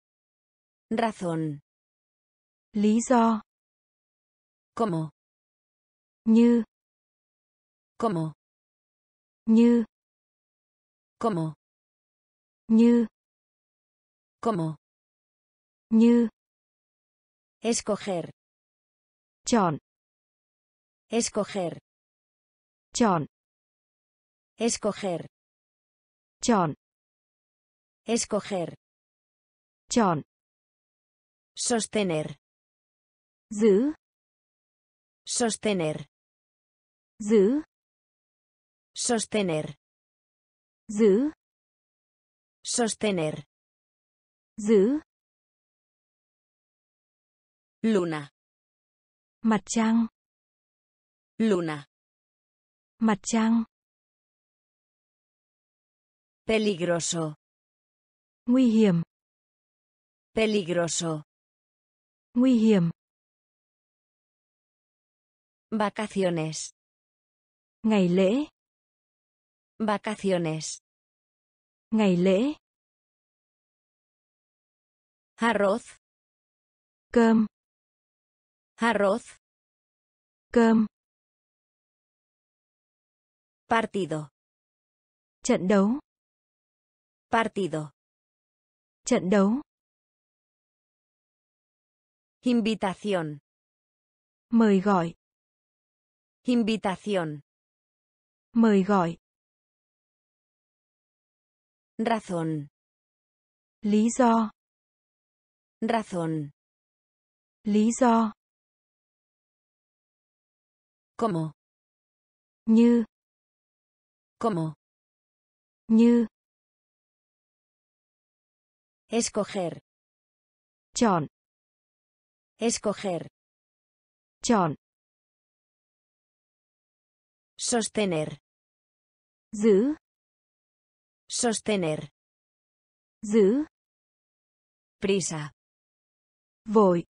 Razón. Lý do. Como. Như. Como. Như. Como. Như. Como. Như. Escoger. Chọn. Escoger. Chọn. Escoger. Chọn. Escoger. Chọn. Sostener. Giữ. Sostener. Giữ. Sostener. Giữ. Sostener. Giữ. Luna. Mặt trăng. Luna. Mặt trăng. Peligroso. Nguy hiểm. Peligroso. Nguy hiểm. Vacaciones. Ngày lễ. Vacaciones. Ngày lễ. Arroz. Cơm. Arroz. Cơm. Partido. Trận đấu. Partido. Trận đấu. Invitación. Mời gọi. Invitación. Mời gọi. Razón. Lý do. Razón. Lý do. Como. Như. Como. Như. Escoger. Chọn. Escoger. Chọn. Sostener. Giữ. Sostener. Giữ. Prisa. Vội.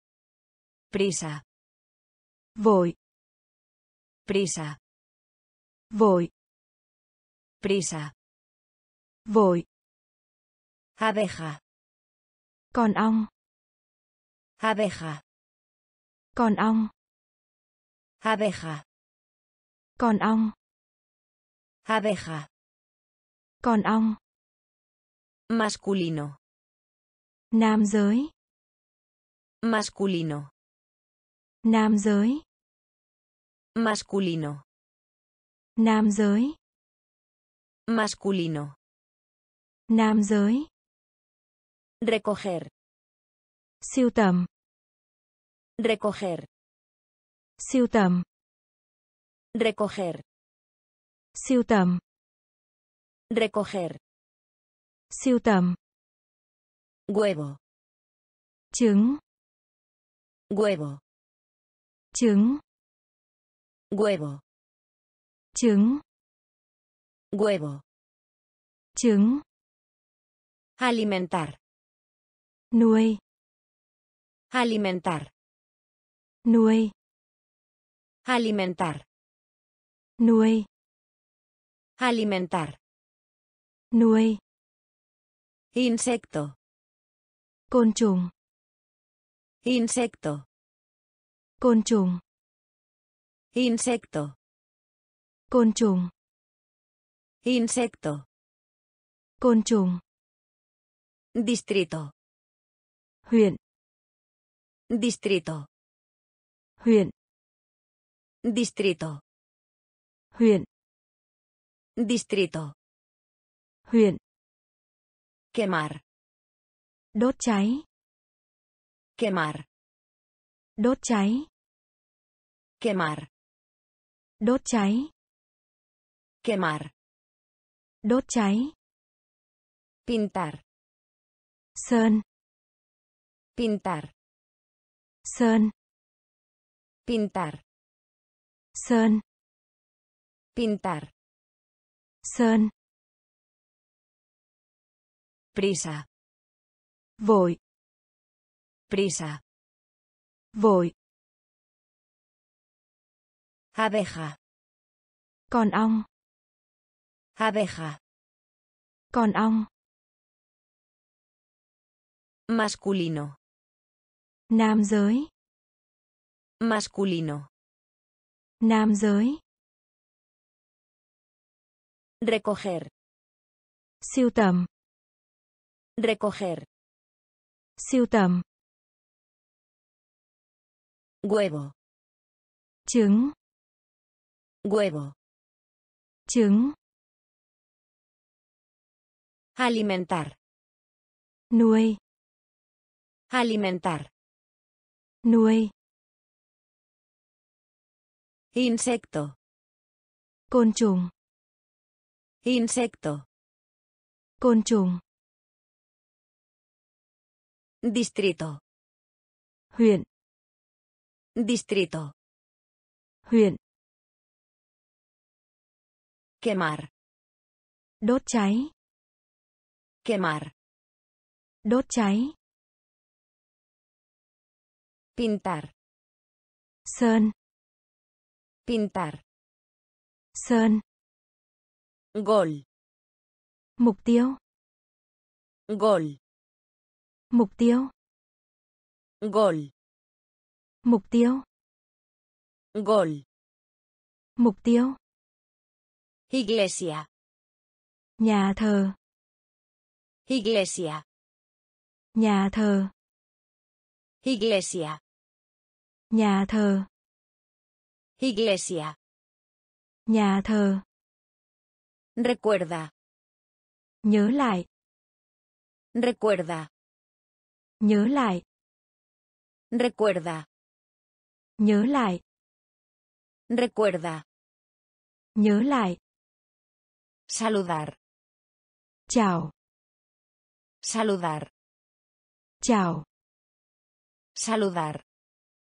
Prisa. Vội. Prisa. Vội. Prisa. Vội. Abeja. Con ong. Abeja. Con ong. Abeja. Con ong. Abeja. Con ong. Masculino. Nam giới. Masculino. Nam giới. Masculino. Nam giới. Masculino. Nam giới. Recoger. Sưu tầm. Recoger. Sưu tầm. Recoger. Sưu tầm. Recoger. Sưu tầm. Huevo. Trứng. Huevo. Trứng. Huevo. Trứng. Huevo. Trứng. Alimentar. Nuôi. Alimentar. Nuôi. Alimentar. Nuôi. Alimentar. Nuôi. Insecto. Côn trùng. Insecto. Côn trùng. Insecto. Côn trùng. Insecto. Côn trùng. Distrito. Huyện. Distrito. Huyện. Distrito. Huyện. Distrito. Huyện. Quemar. Đốt cháy. Quemar. Đốt cháy. Quemar. Đốt cháy. Quemar. Đốt cháy. Pintar. Sơn. Pintar. Sơn. Pintar. Sơn. Pintar. Sơn. Prisa. Vội. Prisa. Vội. Abeja. Con ong. Abeja. Con ong. Masculino. Nam giới. Masculino. Nam giới. Recoger. Sưu tầm. Recoger. Sưu tầm. Huevo. Trứng. Huevo. Trứng. Alimentar. Nuôi. Alimentar. Nuôi. Insecto. Côn trùng. Insecto. Côn trùng. Distrito. Huyện. Distrito. Huyện. Quemar. Đốt cháy. Quemar. Đốt cháy. Pintar. Sơn. Pintar. Sơn. Gol. Mục tiêu. Gol. Mục tiêu. Gol. Mục tiêu. Gol. Mục tiêu. Iglesia. Nhà thờ. Iglesia. Nhà thờ. Iglesia. Nhà thờ. Iglesia. Nhà thờ. Recuerda. Nhớ lại. Recuerda. Nhớ lại. Recuerda. Nhớ lại. Recuerda. Nhớ lại. Saludar. Chào. Saludar. Chào. Saludar.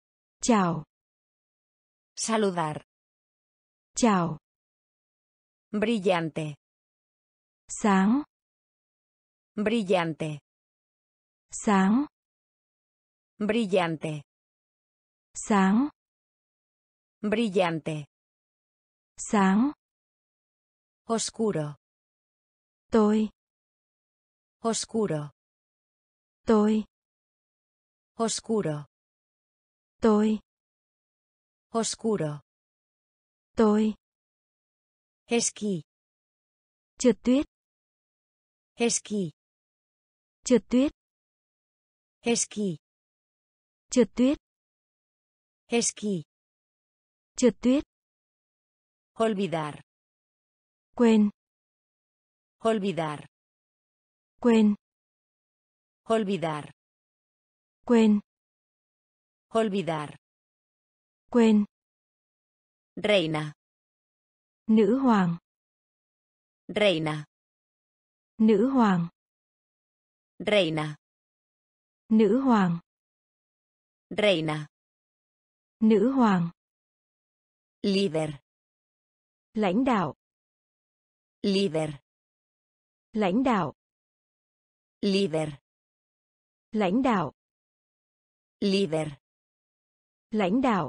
Chào. Saludar. Chào. Brillante. Sáng. Brillante. Sáng. Brillante. Sáng. Brillante. Sáng. Oscuro. Tôi. Oscuro. Tôi. Oscuro. Tôi. Oscuro. Tôi. Esquí. Trượt tuyết. Esquí. Trượt tuyết. Esquí. Trượt tuyết. Esquí. Trượt tuyết. Olvidar. Quên. Olvidar. Quên. Olvidar. Quên. Olvidar. Quên. Reina. Nữ hoàng. Reina. Nữ hoàng. Reina. Nữ hoàng. Reina. Nữ hoàng. Líder. Lãnh đạo. Líder. Lãnh đạo. Líder. Lãnh đạo. Líder. Lãnh đạo.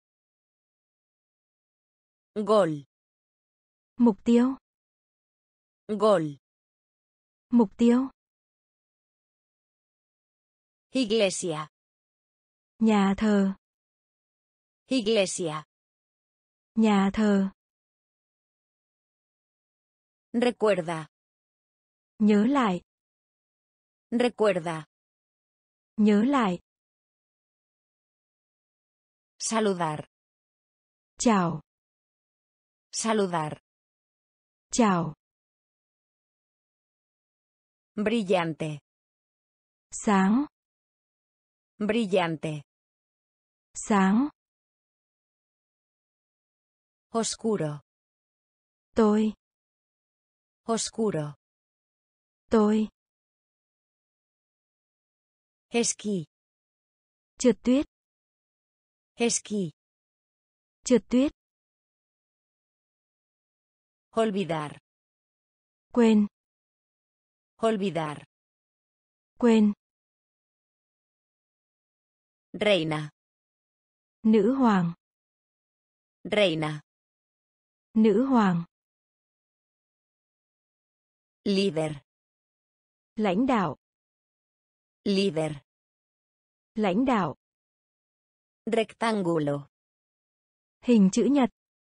Gol. Mục tiêu. Gol. Mục tiêu. Iglesia. Nhà thờ. Iglesia. Nhà thờ. Recuerda. Nhớ lại. Recuerda. Nhớ lại. Saludar. Chào. Saludar. Chào. Brillante. Sáng. Brillante. Sáng. Oscuro. Tôi. Oscuro. Tôi. Esquí. Trượt tuyết. Esquí. Trượt tuyết. Olvidar. Quên. Olvidar. Quên. Reina. Nữ hoàng. Reina. Nữ hoàng. Líder. Lãnh đạo. Líder. Lãnh đạo. Rectángulo. Hình chữ nhật.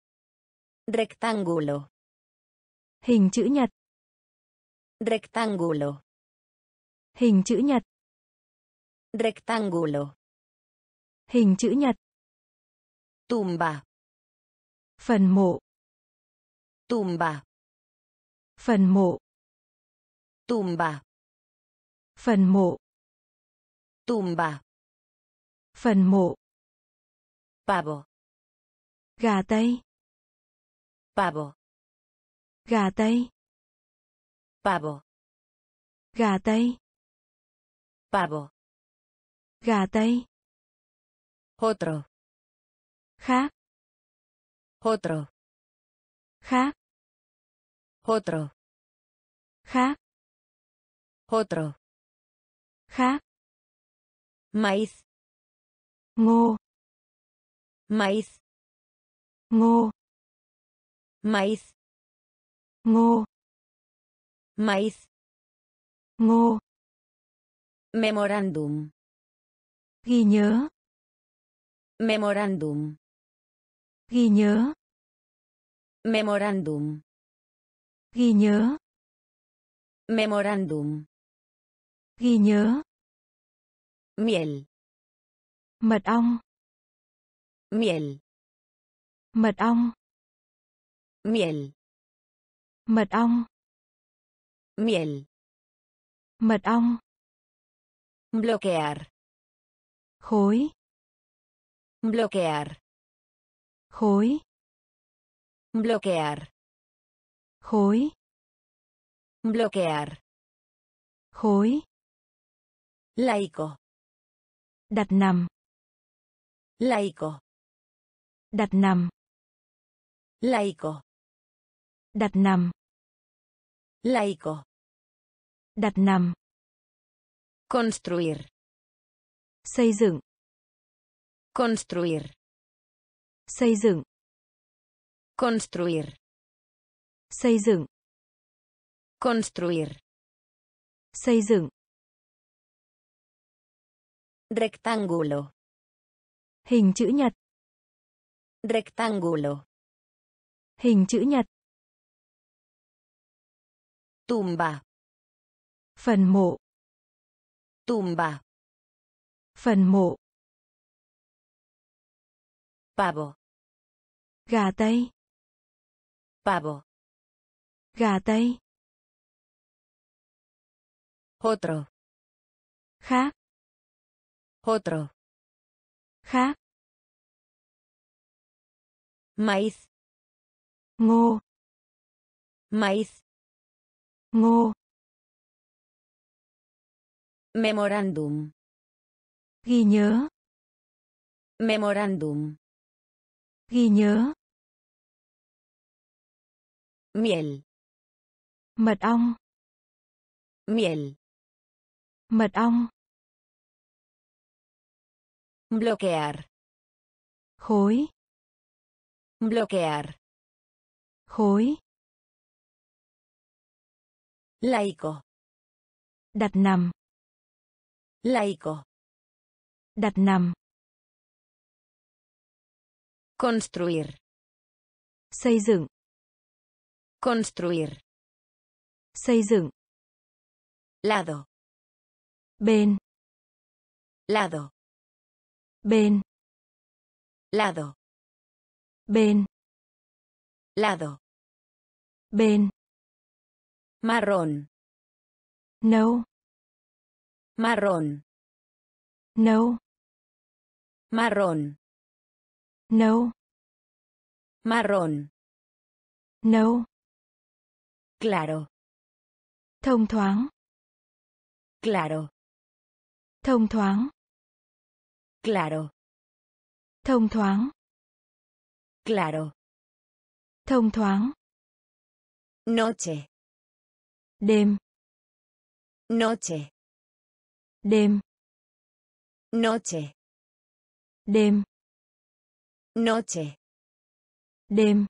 Rectángulo. Hình chữ nhật. Rectángulo. Hình chữ nhật. Rectángulo. Hình chữ nhật. Tumba. Phần mộ. Tumba. Phần mộ. Tumba. Phần mộ. Tumba. Phần mộ. Pavo. Gà tây. Pavo. Gà tây. Pavo. Gà tây. Pavo. Gà tây. Otro. Khác. Otro. Khác. Otro. Khác. Otro. Khác. Maíz. Ngô. Maíz. Ngô. Maíz. Ngô. Maíz. Ngô. Memorándum. Ghi nhớ. Memorándum. Ghi nhớ. Memorándum. Ghi nhớ. Memorándum. Ghi nhớ. Miel. Mật ong. Miel. Mật ong. Miel. Mật ong. Miel. Mật ong. Bloquear. Khối. Bloquear. Khối. Bloquear. Khối. Bloquear. Khối. Laico. Đặt nằm. Laico. Đặt nằm. Laico. Đặt nằm. Laico. Đặt nằm. Construir. Xây dựng. Construir. Xây dựng. Construir. Xây dựng. Construir. Xây dựng. Rectángulo. Hình chữ nhật. Rectángulo. Hình chữ nhật. Tumba. Phần mộ. Tumba. Phần mộ. Pavo. Gà tây. Pavo. Gà tây. Otro. Khác. Otro. Khác. Maíz. Ngô. Maíz. Ngô. Memorándum. Ghi nhớ. Memorándum. Ghi nhớ. Miel. Mật ong. Miel. Mật ong. Bloquear. Khối. Bloquear. Khối. Laico. Đặt nằm. Laico. Đặt nằm. Construir. Xây dựng. Construir. Xây dựng. Lado. Bên. Lado. Bên. Lado. Bên. Lado. Bên. Marrón. Nâu. Marrón. Nâu. Marrón. Nâu. Marrón. Nâu. Claro. Thông thoáng. Claro. Thông thoáng. Claro. Thông thoáng. Claro. Thông thoáng. Noche. Đêm. Noche. Đêm. Noche. Đêm. Noche. Đêm.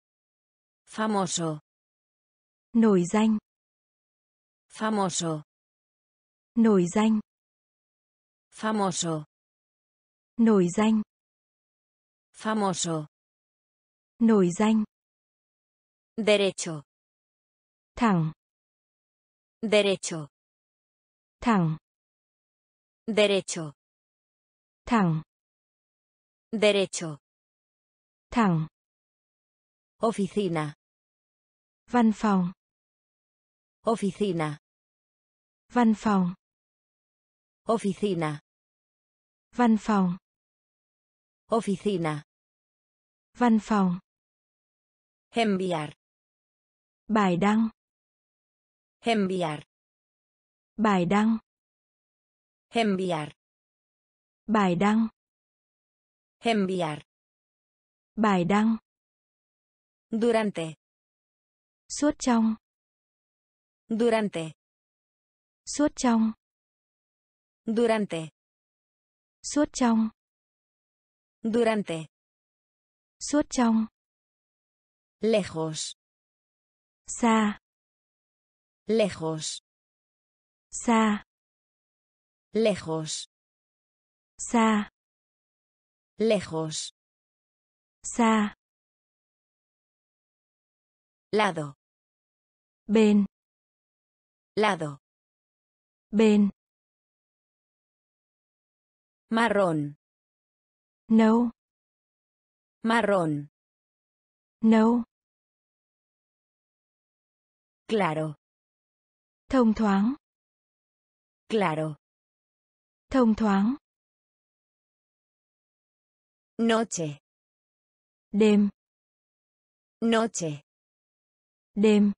Famoso. Nổi danh. Famoso. Nổi danh. Famoso. Nổi danh. Famoso. Nổi danh. Derecho. Thẳng. Derecho. Thẳng. Derecho. Thẳng. Derecho. Thẳng. Oficina. Văn phòng. Oficina. Văn phòng. Oficina. Văn phòng. Oficina. Văn phòng. Enviar. Bài đăng. Enviar. Bài đăng. Enviar. Bài đăng. Enviar. Bài đăng. Durante. Suốt trong. Durante. Suốt trong. Durante. Suốt trong. Durante. Suốt trong. Lejos. Xa. Lejos. Xa. Lejos. Xa. Lejos. Xa. Lado. Bên. Lado. Bên. Marrón. Nâu. Marrón. Nâu. Claro. Thông thoáng. Claro. Thông thoáng. Noche. Đêm. Noche. Đêm.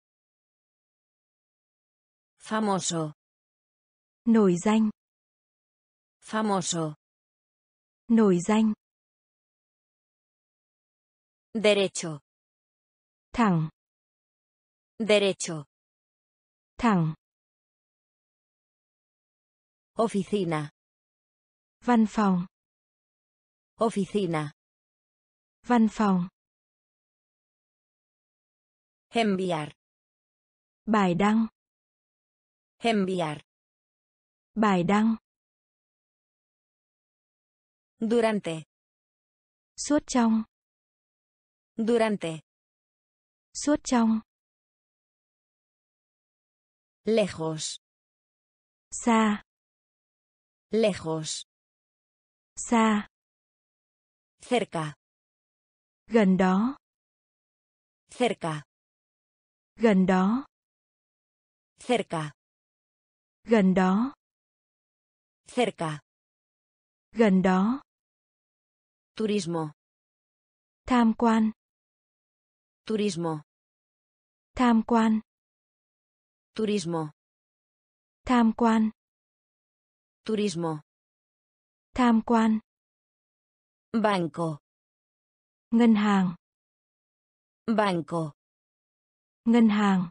Famoso. Nổi danh. Famoso. Nổi danh. Derecho. Thẳng. Derecho. Thẳng. Oficina. Văn phòng. Oficina. Văn phòng. Enviar. Bài đăng. Enviar. Bài đăng. Durante. Suốt trong. Durante. Suốt trong. Lejos. Xa. Lejos. Xa. Cerca. Gần đó. Cerca. Gần đó. Cerca. Gần đó. Cerca. Gần đó. Turismo. Tham quan. Turismo. Tham quan. Turismo. Tham quan. Turismo. Tham quan. Banco. Ngân hàng. Banco. Ngân hàng.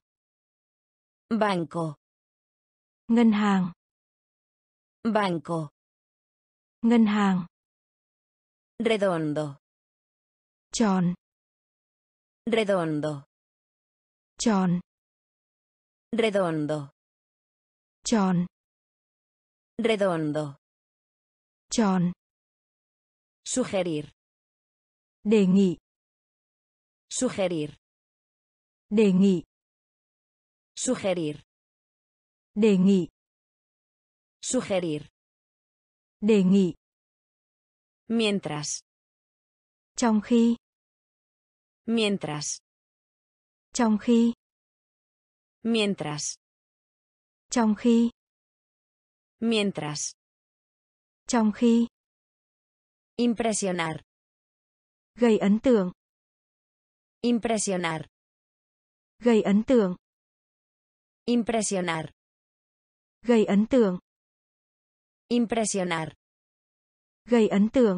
Banco. Ngân hàng. Banco. Ngân hàng. Redondo. Tròn. Redondo. Tròn. Redondo. Tròn. Redondo. Tròn. Sugerir. Đề nghị. Sugerir. Đề nghị. Sugerir. Đề nghị. Sugerir. Đề nghị. Mientras. Trong khi. Mientras. Trong khi. Mientras. Trong khi. Mientras. Trong khi. Impresionar. Gây ấn tượng. Impresionar. Gây ấn tượng. Impresionar. Gây ấn tượng. Impresionar. Gây ấn tượng.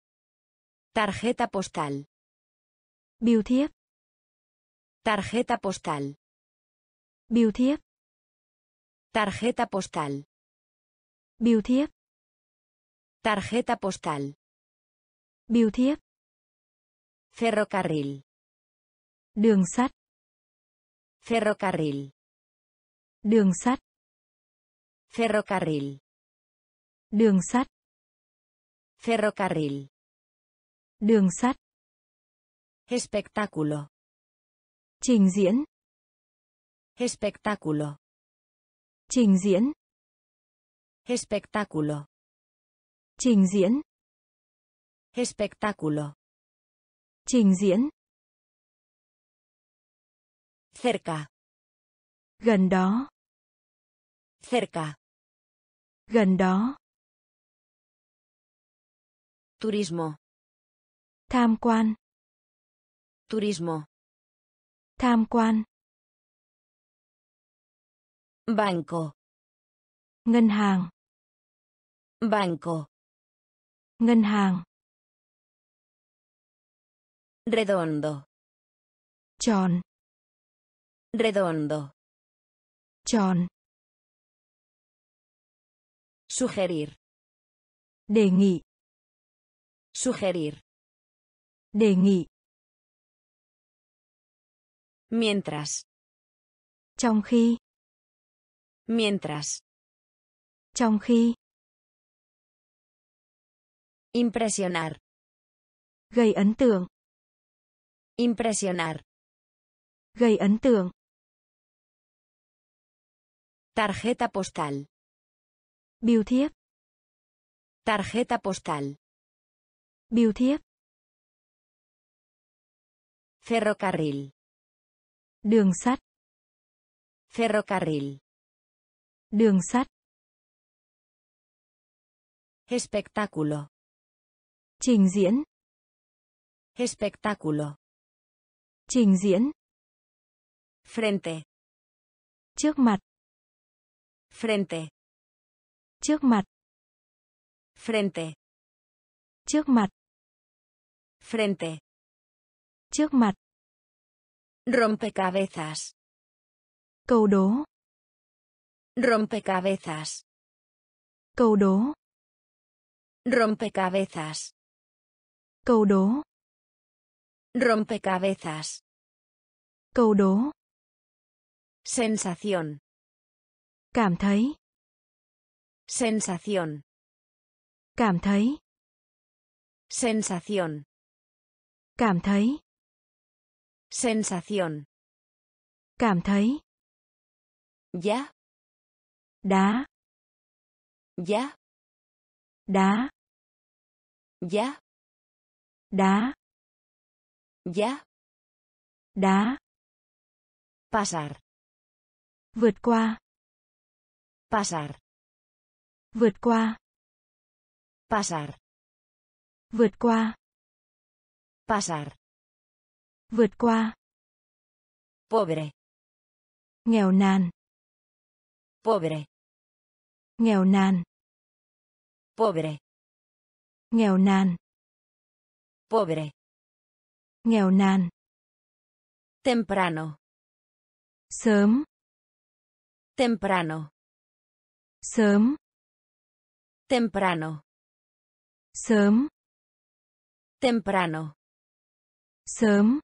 Tarjeta postal. Bưu thiếp. Tarjeta postal. Bưu thiếp. Tarjeta postal. Bưu thiếp. Tarjeta postal. Bưu thiếp. Ferrocarril. Đường sắt. Ferrocarril. Đường sắt. Ferrocarril. Đường sắt. Ferrocarril. Đường sắt. Espectáculo. Trình diễn. Espectáculo. Trình diễn. Espectáculo. Trình diễn. Espectáculo. Trình diễn. Cerca. Gần đó. Cerca. Gần đó. Turismo. Tham quan. Turismo. Tham quan. Banco. Ngân hàng. Banco. Ngân hàng. Redondo. Tròn. Redondo. Tròn. Sugerir. Đề nghị. Sugerir. Đề nghị. Mientras. Trong khi. Mientras. Trong khi. Impresionar. Gây ấn tượng. Impresionar. Gây ấn tượng. Tarjeta postal. Bưu thiếp. Tarjeta postal. Bưu thiếp. Ferrocarril. Đường sắt. Ferrocarril. Đường sắt. Espectáculo. Trình diễn. Espectáculo. Trình diễn. Frente. Trước mặt. Frente. Trước mặt. Frente. Trước mặt. Frente. Trước mặt. Rompecabezas. Câu đố. Rompecabezas. Câu đố. Rompecabezas. Câu đố. Rompecabezas. Câu đố. Sensación. Cảm thấy. Sensación. Cảm thấy. Sensación. Cảm thấy. Sensación. Cảm thấy. Ya. Đá. Ya. Đá. Ya. Đá. Ya. Đá. Pasar. Vượt qua. Pasar. Vượt qua. Pasar. Vượt qua. Pasar. Vượt qua. Pobre. Nghèo nàn. Pobre. Nghèo nàn. Pobre. Nghèo nàn. Pobre. Nghèo nàn. Temprano. Sớm. Temprano. Sớm. Temprano. Sớm. Temprano. Sớm.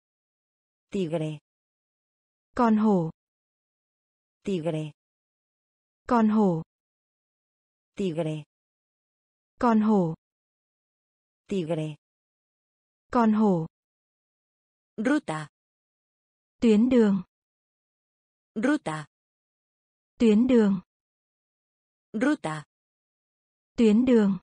Tigre. Con hổ. Tigre. Con hổ. Tigre. Con hổ. Tigre. Con hổ. Ruta. Tuyến đường. Ruta. Tuyến đường. Ruta. Tuyến đường.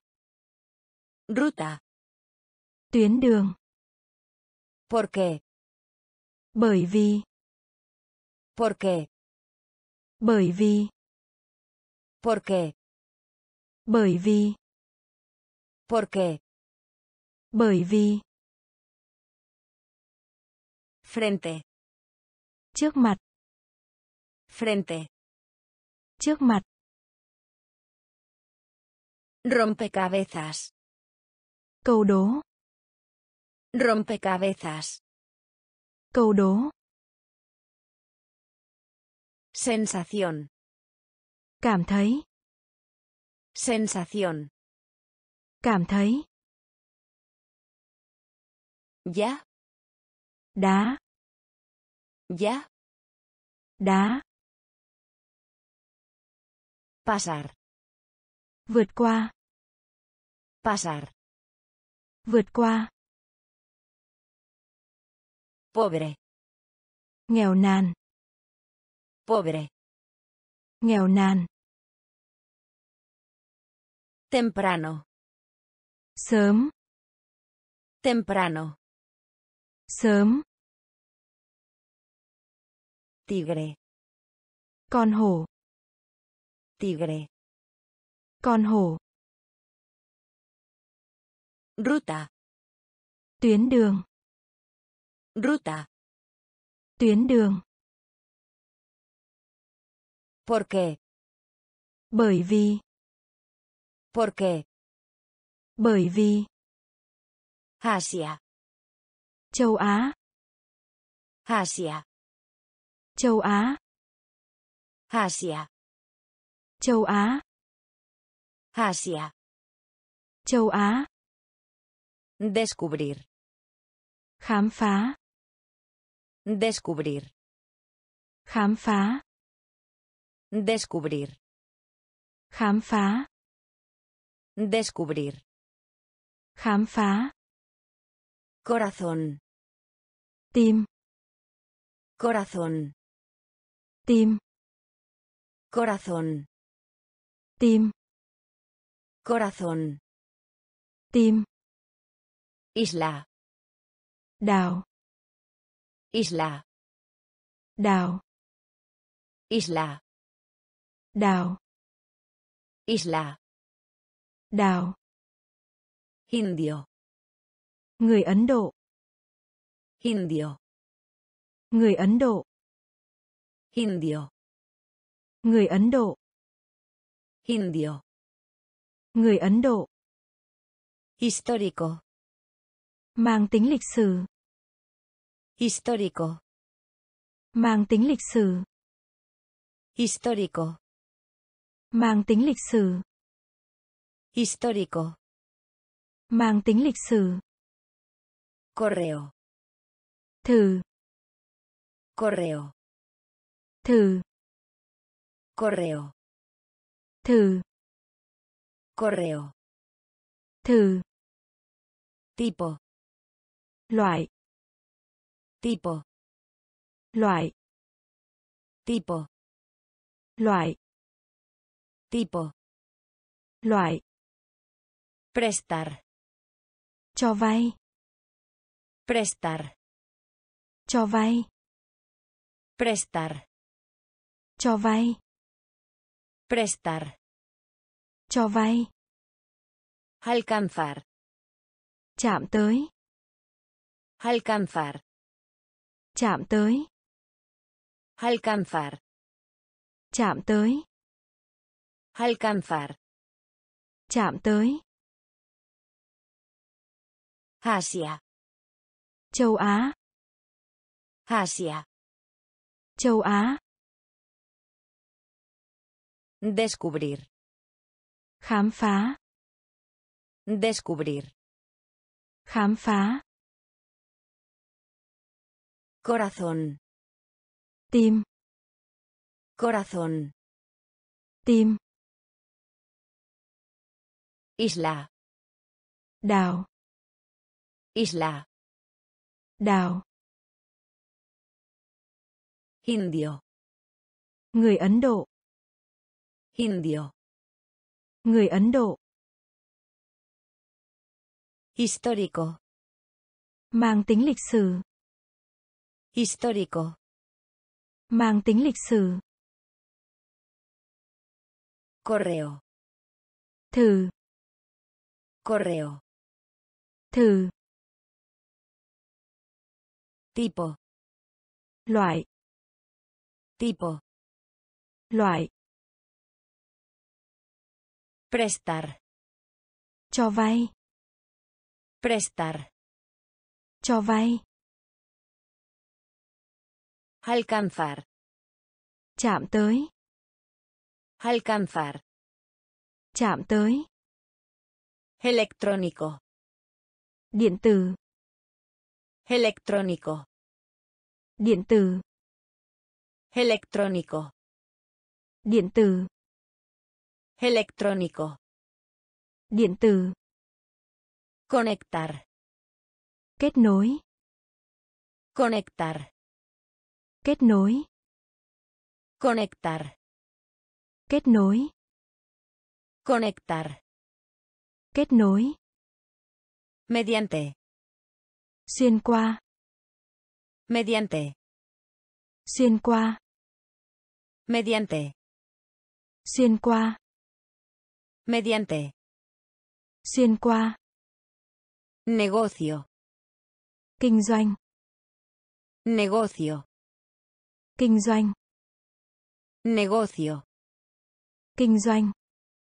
Ruta. Tuyến đường. ¿Por qué? Bởi vì. ¿Por qué? Bởi vì. ¿Por qué? Bởi vì. ¿Por qué? Bởi vì. Frente. Trước mặt. Frente. Trước mặt. Rompecabezas. Câu đố. Rompecabezas. Câu đố. Sensación. Cảm thấy. Sensación. Cảm thấy. Ya. Đá. Ya. Đá. Pasar. Vượt qua. Pasar. Vượt qua. Pobre. Nghèo nàn. Pobre. Nghèo nàn. Temprano. Sớm. Temprano. Sớm. Tigre. Con hổ. Tigre. Con hổ. Ruta. Tuyến đường. Ruta. Tuyến đường. ¿Por qué? Bởi vì. ¿Por qué? Bởi vì. Asia. Châu Á. Asia. Châu Á. Asia. Châu Á. Asia. Châu Á. Descubrir. Khám phá. Descubrir. Khám phá. Descubrir. Khám phá. Descubrir. Khám phá. Corazón. Tim. Corazón. Tim. Corazón. Tim. Corazón. Tim. Isla. Đảo. Isla. Đảo. Isla. Đảo. Isla. Đảo. Indio. Người Ấn Độ. Indio. Người Ấn Độ. Indio. Người Ấn Độ. Indio. Người Ấn Độ. Histórico. Mang tính lịch sử. Histórico. Mang tính lịch sử. Histórico. Mang tính lịch sử. Histórico. Mang tính lịch sử. Correo. Thử. Correo. Thử. Correo. Thử. Correo. Thử. Tipo. Loại. Tipo. Loại. Tipo. Loại. Tipo. Loại. Prestar. Cho vay. Prestar. Cho vay. Prestar. Cho vay. Prestar. Cho vay. Alcanzar. Chạm tới. Alcanzar. Chạm tới. Alcanzar. Chạm tới. Alcanzar. Chạm tới. Asia. Châu Á. Asia. Châu Á. Descubrir. Khám phá. Descubrir. Khám phá. Corazón. Tim. Corazón. Tim. Isla. Đảo. Isla. Đảo. Indio. Người Ấn Độ. Indio. Người Ấn Độ. Histórico. Mang tính lịch sử. Histórico. Mang tính lịch sử. Correo. Thử. Correo. Thử. Tipo. Loại. Tipo. Loại. Prestar. Cho vay. Prestar. Cho vay. Alcanzar. Chạm tới. Alcanzar. Chạm tới. Electrónico. Điện tử. Electrónico. Điện tử. Electrónico. Điện tử. Electrónico. Điện tử. Conectar. Kết nối. Conectar. Kết nối. Conectar. Kết nối. Conectar. Kết nối. Mediante. Xuyên qua. Mediante. Xuyên qua. Mediante. Xuyên qua. Mediante. Xuyên qua. Negocio. Kinh doanh. Negocio. Kinh doanh. Negocio. Kinh doanh.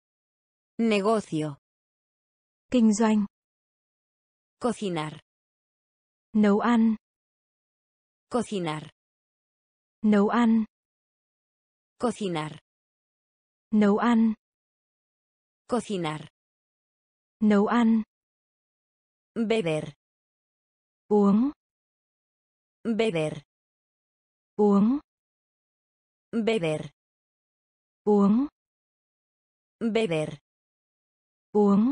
Negocio. Kinh doanh. Cocinar. Nấu ăn. Cocinar. Nấu ăn. Cocinar. Nấu ăn. Cocinar. Nấu ăn. Beber. Uống. Beber. Uống. Beber. Uống. Beber. Uống.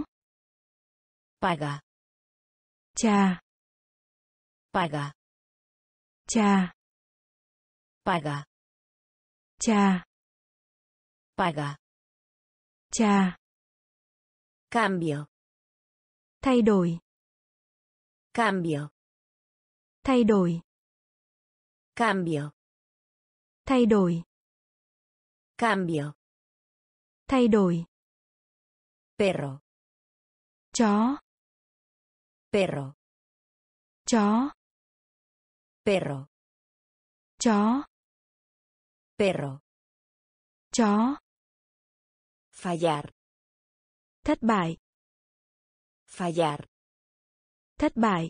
Paga. Trà. Paga. Trà. Paga. Trà. Paga. Trà. Cambio. Thay đổi. Cambio. Thay đổi. Cambio. Thay đổi. Cambio. Thay đổi. Perro. Chó. Perro. Chó. Perro. Chó. Perro. Chó. Fallar. Thất bại. Fallar. Thất bại.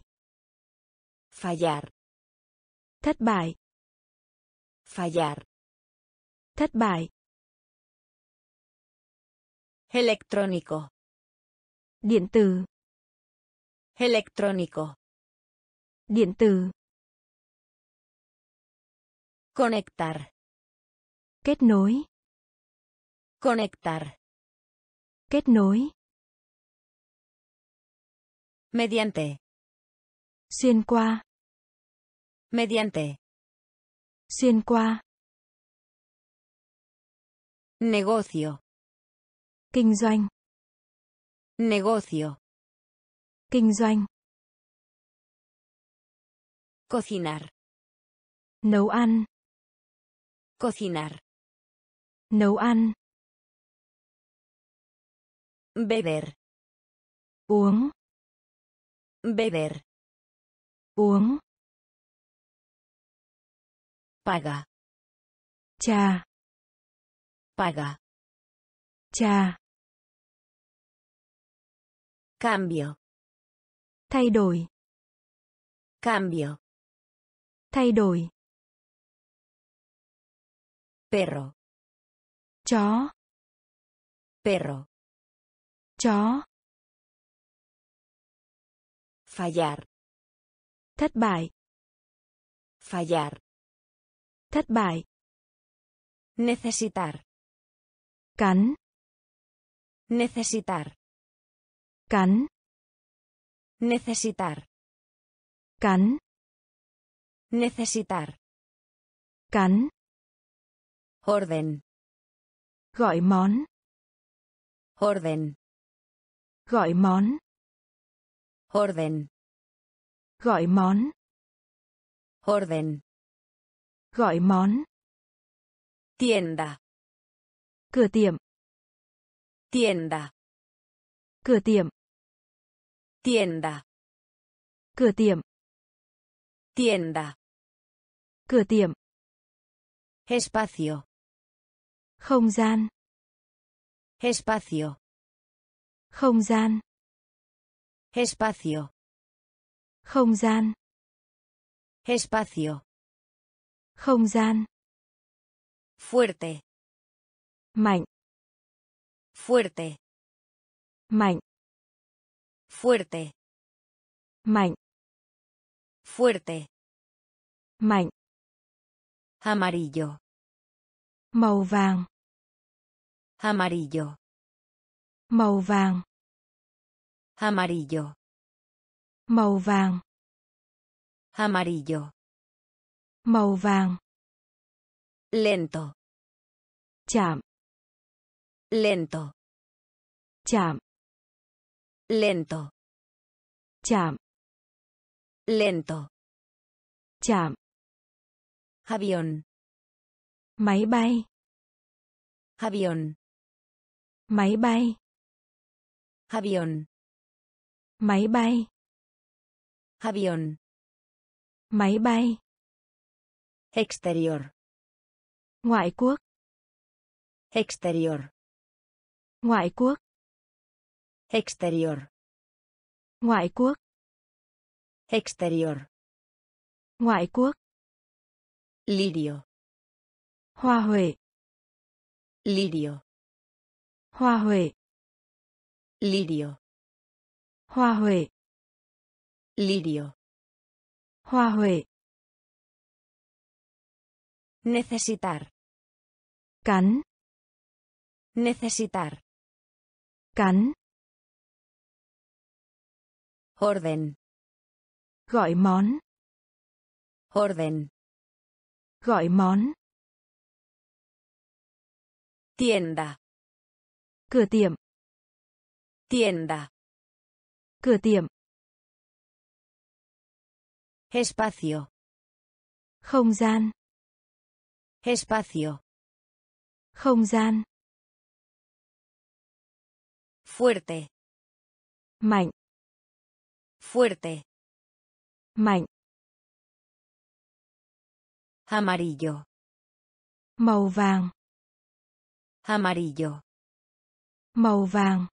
Fallar. Thất bại. Fallar. Thất bại. Electrónico. Điện tử. Electrónico. Điện tử. Conectar. Kết nối. Conectar. Kết nối. Mediante. Xuyên qua. Mediante. Xuyên qua. Negocio. Kinh doanh. Negocio. Kinh doanh. Cocinar. Nấu ăn. Cocinar. Nấu ăn. Beber. Uống. Beber. Uống. Paga. Trà. Paga. Trà. Cambio. Thay đổi. Cambio. Thay đổi. Perro. Chó. Perro. Chó. Fallar. Thất bại. Fallar. Thất bại. Necesitar. Cắn. Necesitar. Cắn. Necesitar. Cắn. Necesitar. Cắn. Orden. Gọi món. Orden. Gọi món. Orden. Gọi món. Orden. Gọi món. Tienda. Cửa tiệm. Tienda. Cửa tiệm. Tienda. Cửa tiệm. Tienda. Cửa tiệm. Espacio. Không gian. Espacio. Không gian. Espacio. Không gian. Espacio. Không gian. Fuerte. Mạnh. Fuerte. Mạnh. Fuerte. Mạnh. Fuerte. Mạnh. Amarillo. Màu vàng. Amarillo. Màu vàng. Amarillo. Màu vàng. Amarillo. Màu vàng. Lento. Chạm. Lento. Chạm. Lento. Chạm. Lento. Chạm. Avión. Máy bay. Avión. Máy bay. Avión. Máy bay. Avión. Máy bay. Exterior. Ngoại quốc. Exterior. Ngoại quốc. Exterior. Ngoại quốc. Exterior. Ngoại quốc. Lirio. Hoa huệ. Lirio. Hoa huệ. Lirio. Hoa huệ. Lirio. Hoa huệ. Necesitar. Cắn. Necesitar. Cắn. Orden. Gọi món. Orden. Gọi món. Tienda. Cửa tiệm. Tienda. Cửa tiệm. Espacio. Không gian. Espacio. Không gian. Fuerte. Mạnh. Fuerte. Mạnh. Amarillo. Màu vàng. Amarillo. Màu vàng.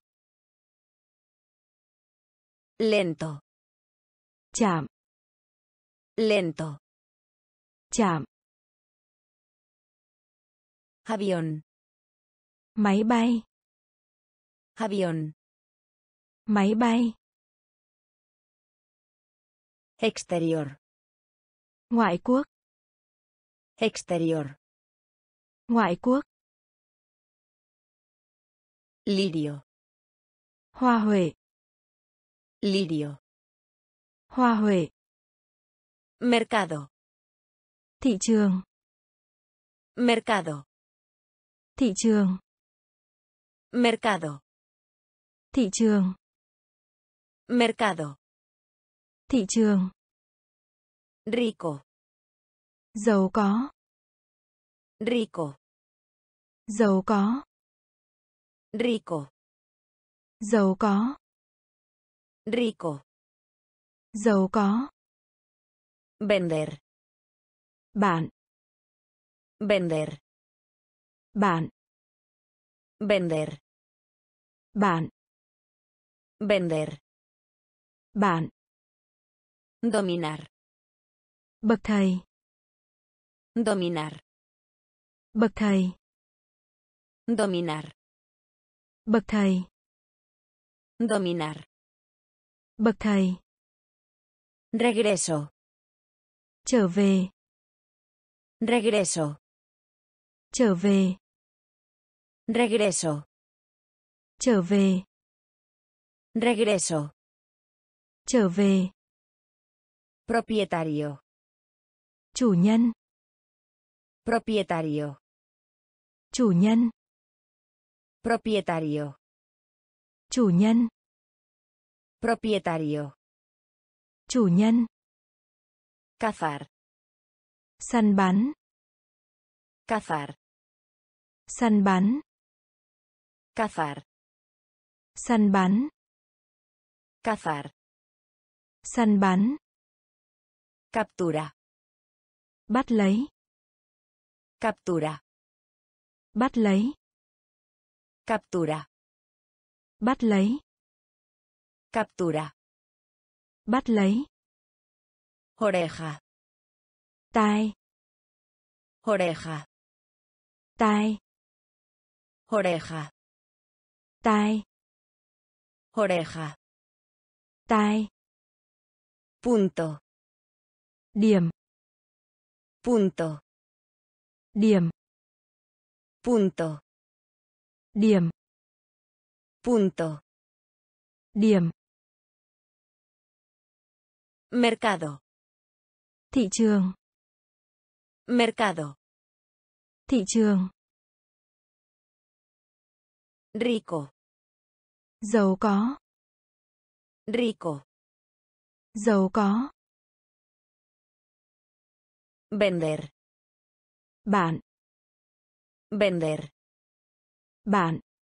Lento. Chạm. Lento. Chạm. Avión. Máy bay. Avión. Máy bay. Exterior. Ngoại quốc. Exterior. Ngoại quốc. Lirio. Hoa huệ. Lirio. Hoa huệ. Mercado. Thị trường. Mercado. Thị trường. Mercado. Thị trường. Mercado. Thị trường. Rico. Giàu có. Rico. Giàu có. Rico. Giàu có. Rico. Giàu có. Vender. Bạn. Vender. Bạn. Vender. Bạn. Vender. Bạn. Dominar. Bậc thầy. Dominar. Bậc thầy. Dominar. Bậc thầy. Dominar. Bậc thầy. Regreso. Trở về. Regreso. Trở về. Regreso. Trở về. Regreso. Trở về. Propietario. Chủ nhân. Propietario. Chủ nhân. Propietario. Chủ nhân. Propietario. Chủ nhân. Cazar. Săn bắn. Cazar. Săn bắn. Cazar. Săn bắn. Cazar. Săn bắn. Captura. Bắt lấy. Captura. Bắt lấy. Captura. Bắt lấy. Captura. Bắt lấy. Oreja. Tai. Oreja. Tai. Oreja. Tai. Oreja. Tai. Punto. Điểm. Punto. Điểm. Punto. Điểm. Punto. Điểm. Mercado. Thị trường. Mercado. Thị trường. Rico. Giàu có. Rico. Giàu có. Vender. Bạn. Vender. Bạn.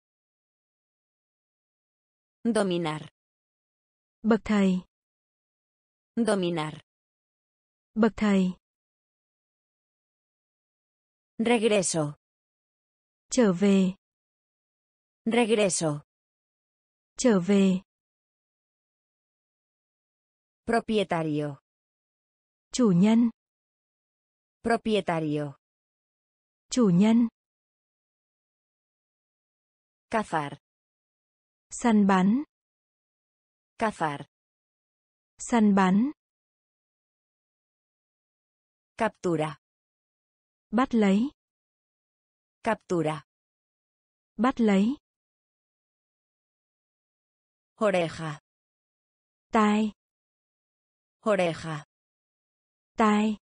Dominar. Bậc thầy. Dominar. Bậc thầy. Regreso. Trở về. Regreso. Trở về. Propietario. Chủ nhân. Propietario. Chủ nhân. Cazar. Săn bắn. Cazar. Săn bắn. Captura. Bắt lấy. Captura. Bắt lấy. Oreja. Tai. Oreja. Tai.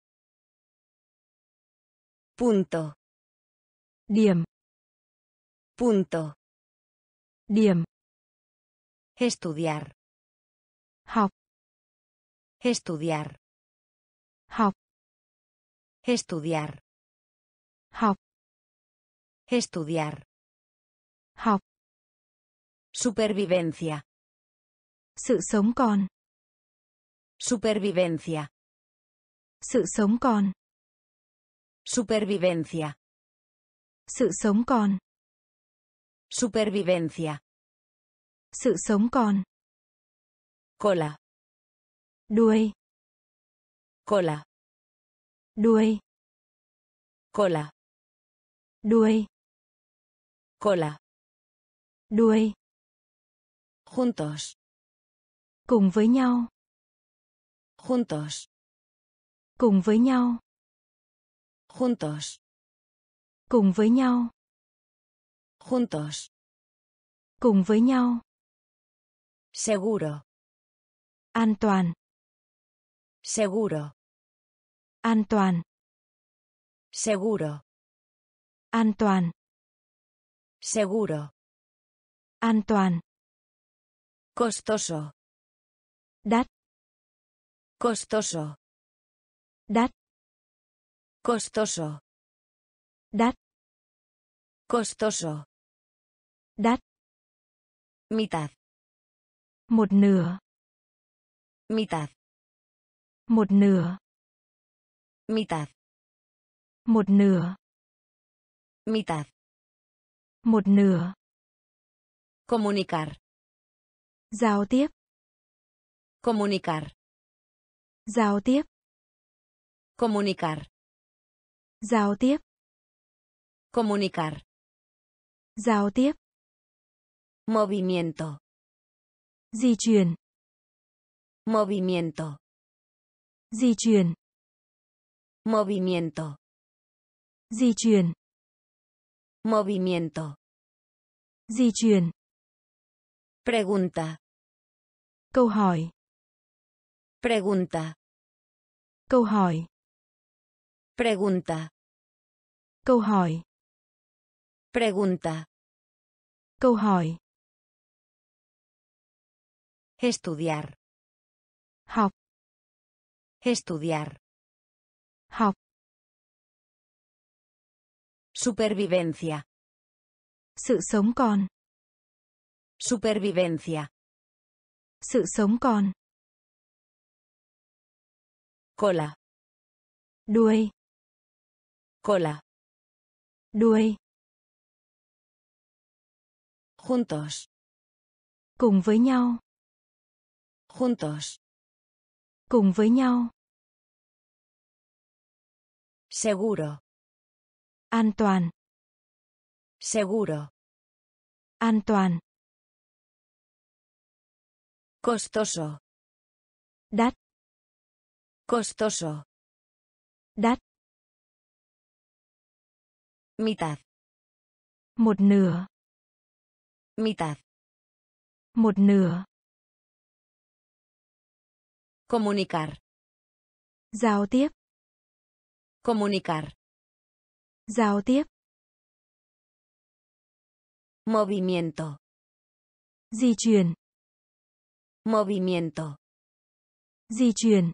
Punto. Điểm. Punto. Điểm. Estudiar. Học. Estudiar. Học. Estudiar. Học. Estudiar. Học. Supervivencia. Sự sống còn. Supervivencia. Sự sống còn. Supervivencia. Sự sống còn. Supervivencia. Sự sống còn. Cola. Đuôi. Cola. Đuôi. Cola. Đuôi. Cola. Đuôi. Juntos. Cùng với nhau. Juntos. Cùng với nhau. Juntos. Cùng với nhau. Juntos. Cùng với nhau. Seguro. An toàn. Seguro. An toàn. Seguro. An toàn. Seguro. An toàn. Costoso. Đắt. Costoso. Đắt. Costoso. Đắt. Costoso. Đắt. Mitad. Một nửa. Mitad. Một nửa. Mitad. Một nửa. Mitad. Một nửa. Comunicar. Giao tiếp. Comunicar. Giao tiếp. Comunicar. Giao tiếp. Comunicar. Giao tiếp. Movimiento. Di chuyển. Movimiento. Di chuyển. Movimiento. Di chuyển. Movimiento. Di chuyển. Pregunta. Câu hỏi. Pregunta. Câu hỏi. Pregunta. Câu hỏi. Pregunta. Câu hỏi. Estudiar. Học. Estudiar. Học. Supervivencia. Sự sống còn. Supervivencia. Sự sống còn. Cola. Đuôi. Cola. Đuôi. Juntos. Cùng với nhau. Juntos. Cùng với nhau. Seguro. An toàn. Seguro. An toàn. Costoso. Đắt. Costoso. Đắt. Mitad. Một nửa. Mitad. Một nửa. Comunicar. Giao tiếp. Comunicar. Giao tiếp. Movimiento. Di chuyển. Movimiento. Di chuyển.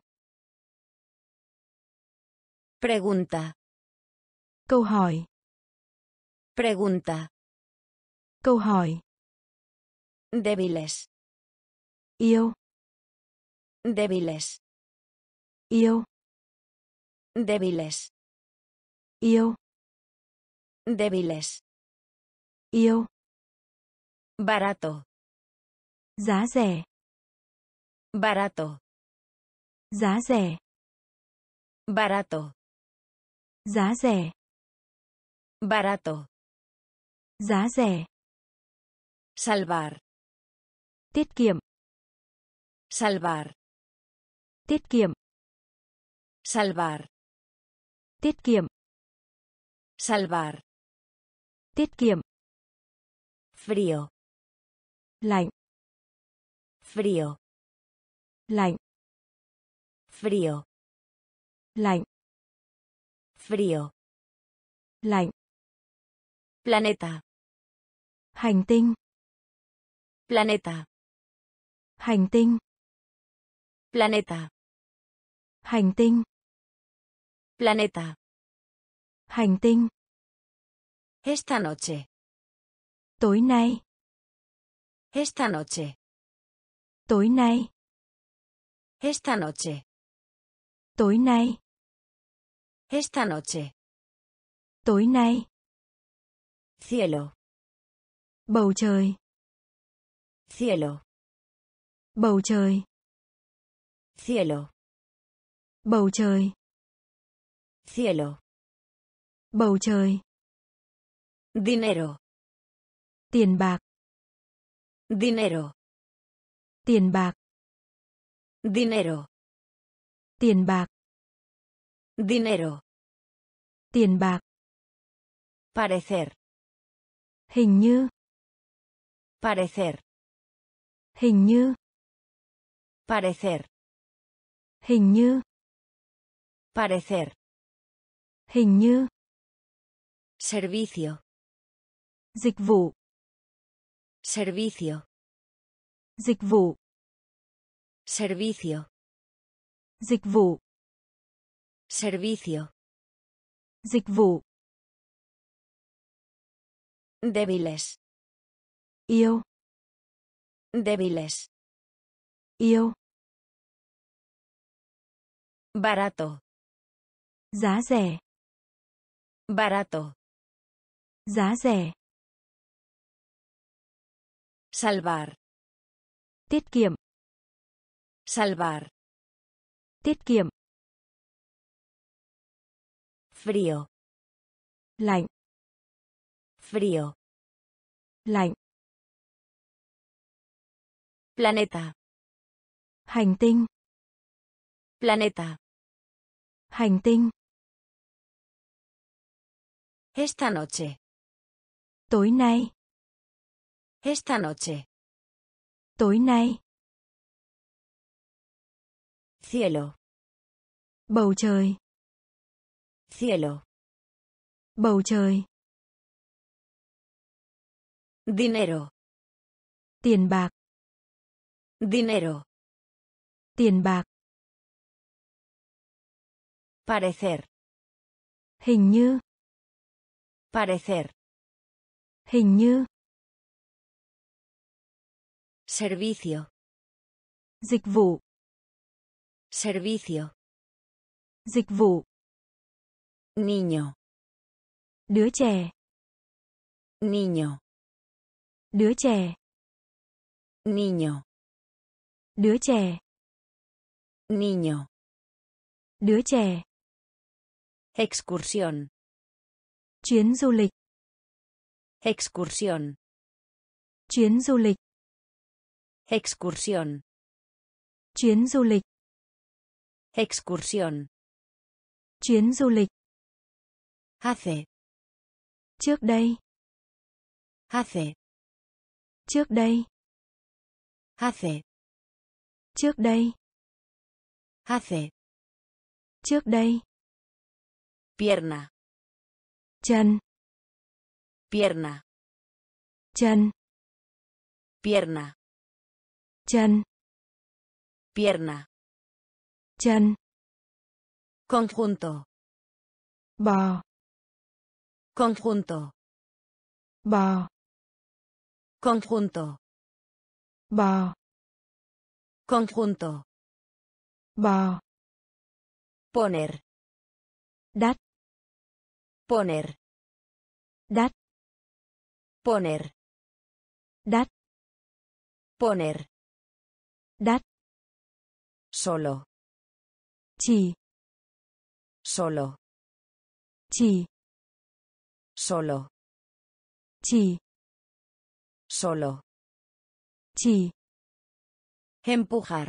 Pregunta. Câu hỏi. Pregunta. Câu hỏi. Débiles. Yêu. Débiles. Yêu. Débiles. Yêu. Débiles. Yêu. Barato. Giá rẻ. Barato. Giá rẻ. Barato. Giá rẻ. Barato. Giá rẻ. Salvar. Tiết kiệm. Salvar. Tiết kiệm. Salvar. Tiết kiệm. Salvar. Tiết kiệm. Frío. Lạnh. Frío. Lạnh. Frío. Lạnh. Frío. Lạnh. Planeta. Hành tinh. Planeta. Hành tinh. Planeta. Hành tinh. Planeta. Hành tinh. Esta noche. Tối nay. Esta noche. Tối nay. Esta noche. Tối nay. Esta noche. Tối nay. Cielo. Bầu trời. Cielo. Bầu trời. Cielo. Bầu trời. Cielo. Bầu trời. Dinero. Tiền bạc. Dinero. Tiền bạc. Dinero. Tiền bạc. Dinero. Tiền bạc. Parecer. Hình như. Parecer. Hình như. Parecer. Hình như. Parecer. Hình như. Servicio. Dịch vụ. Servicio. Dịch vụ. Servicio. Dịch vụ. Servicio. Dịch vụ. Débiles. Yêu. Débiles. Yêu. Barato. Giá rẻ. Barato. Giá rẻ. Salvar. Tiết kiệm. Salvar. Tiết kiệm. Frío. Lạnh. Frío. Lạnh. Planeta. Hành tinh. Planeta. Hành tinh. Esta noche. Tối nay. Esta noche. Tối nay. Cielo. Bầu trời. Cielo. Bầu trời. Dinero. Tiền bạc. Dinero. Tiền bạc. Parecer. Hình như. Parecer. Hình như. Servicio. Dịch vụ. Servicio. Dịch vụ. Niño. Đứa trẻ. Niño. Đứa trẻ. Niño. Đứa trẻ. Niño. Đứa trẻ. Excursión. Chuyến du lịch. Excursión. Chuyến du lịch. Excursión. Chuyến du lịch. Excursión. Chuyến du lịch. Hace. Trước đây. Hace. Trước đây. Hace. Trước đây. Hace. Trước đây. Pierna. Chân. Pierna. Chân. Pierna. Chân. Pierna. Chân. Conjunto. Bò. Conjunto. Bò. Conjunto. Bò. Conjunto. Bò. Poner. Đắt. Poner. Đắt. Poner. Đắt. Poner. Đắt. Solo. Chỉ. Solo. Chỉ. Solo. Chỉ. Solo. Chỉ. Empujar.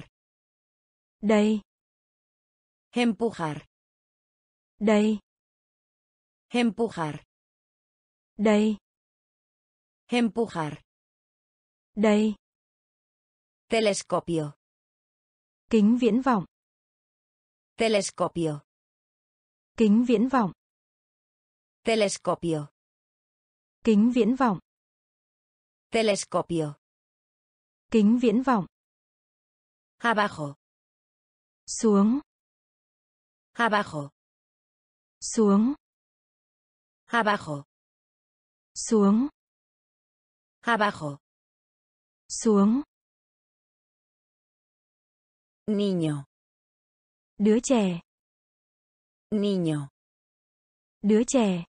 Đây. Empujar. Đây. Empujar. Đây. Empujar. Đây. Telescopio. Kính viễn vọng. Telescopio. Kính viễn vọng. Telescopio. Kính viễn vọng. Telescopio. Kính viễn vọng. Abajo. Xuống. Abajo. Xuống. Abajo. Xuống. Abajo. Xuống. Niño. Đứa trẻ. Niño. Đứa trẻ.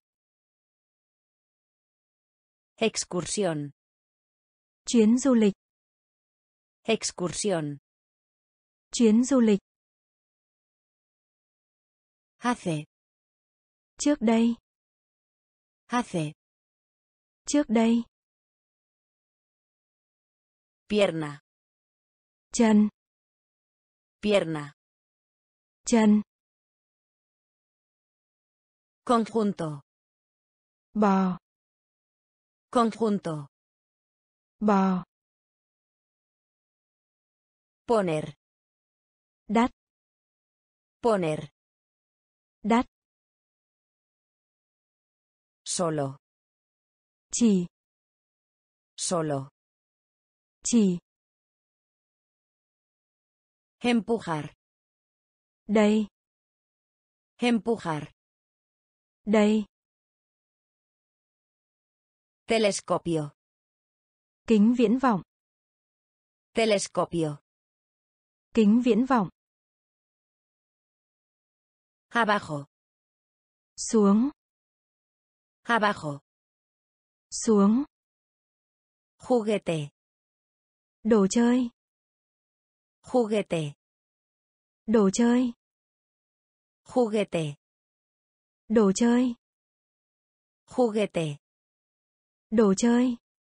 Excursión. Chuyến du lịch. Excursión. Chuyến du lịch. Hace. Trước đây. Hace. Trước đây. Pierna. Chân. Pierna. Chân. Conjunto. Bò. Conjunto. Bò. Poner. Đắt. Poner. Đắt. Solo. Chỉ. Solo. Chỉ. Empujar. Đây. Empujar. Đây. Telescopio. Kính viễn vọng. Telescopio. Kính viễn vọng. Abajo. Xuống. Abajo. Xuống. Juguete. Đồ chơi. Juguete. Đồ chơi. Juguete. Đồ chơi. Juguete. Đồ chơi.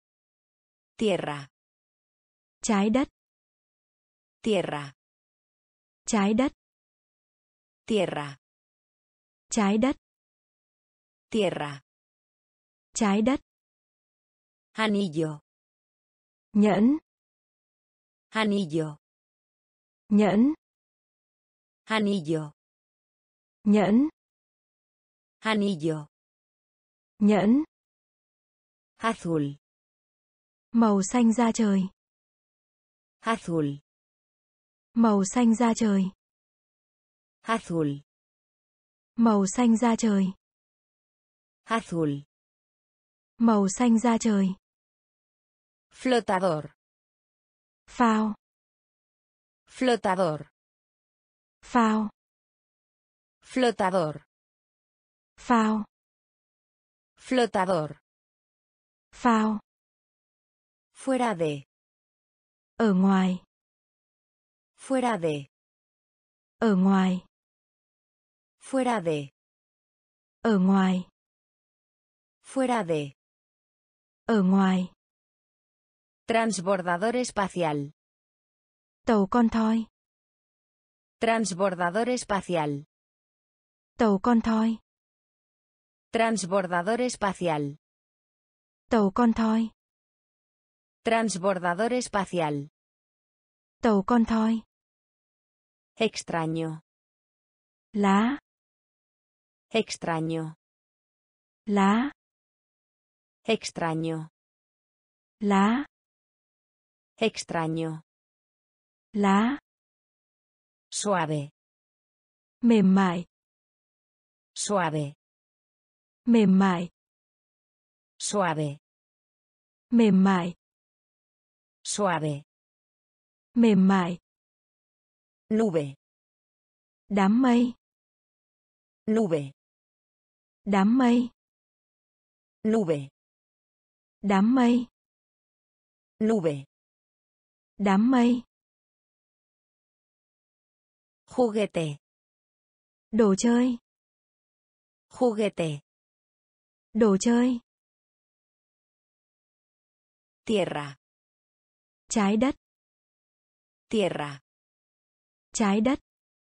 Tierra. Trái đất. Tierra. Trái đất. Tierra. Trái đất. Tierra. Trái đất. Anillo. Nhẫn. Anillo. Nhẫn. Anillo. Nhẫn. Anillo. Nhẫn. Azul. Màu xanh da trời. Azul. Màu xanh da trời. Azul. Màu xanh da trời. Azul. Màu xanh da trời. Flotador. Phao. Flotador. Phao. Flotador. Phao. Flotador. Phao. Fuera de. Ở ngoài. Fuera de. Ở ngoài. Fuera de. Ở ngoài. Fuera de. Ở ngoài. Transbordador espacial. Tàu con thoi. Transbordador espacial. Tàu con thoi. Transbordador espacial. Tàu con thoi. Transbordador espacial. Tàu con thoi. Extraño. Lá. Extraño. Lá. Extraño. Lá. Extraño. Lá. Suave. Mềm mại. Suave. Mềm mại. Suave. Mềm mại. Suave. Mềm mại. Nube. Đám mây. Nube. Đám mây. Nube. Đám mây. Nube. Đám mây. Juguete. Đồ chơi. Juguete. Đồ chơi. Tierra. Trái đất. Tierra. Trái đất.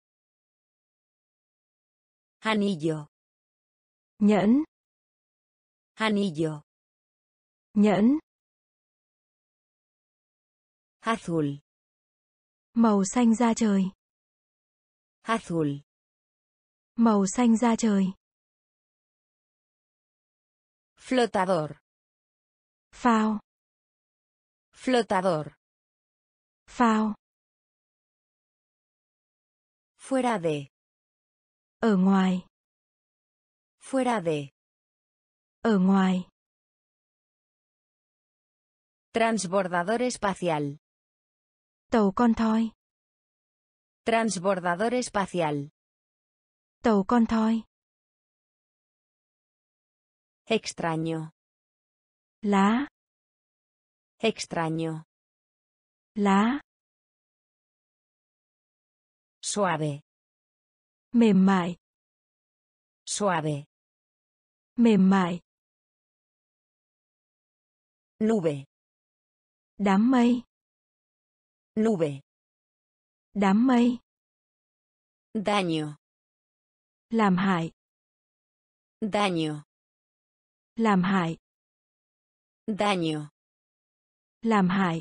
Anillo. Nhẫn. Anillo. Nhẫn. Azul. Màu xanh da trời. Azul. Màu xanh da trời. Flotador. Phao. Flotador. Phao. Fuera de. Ở ngoài. Fuera de. Ở ngoài. Transbordador espacial. Tàu con thoi. Transbordador espacial. Tàu con thoi. Extraño. Lá. Extraño. Lá. Suave. Mềm mại. Suave. Mềm mại. Nube. Đám mây. Nube. Đám mây. Daño. Làm hại. Daño. Làm hại. Daño. Làm hại.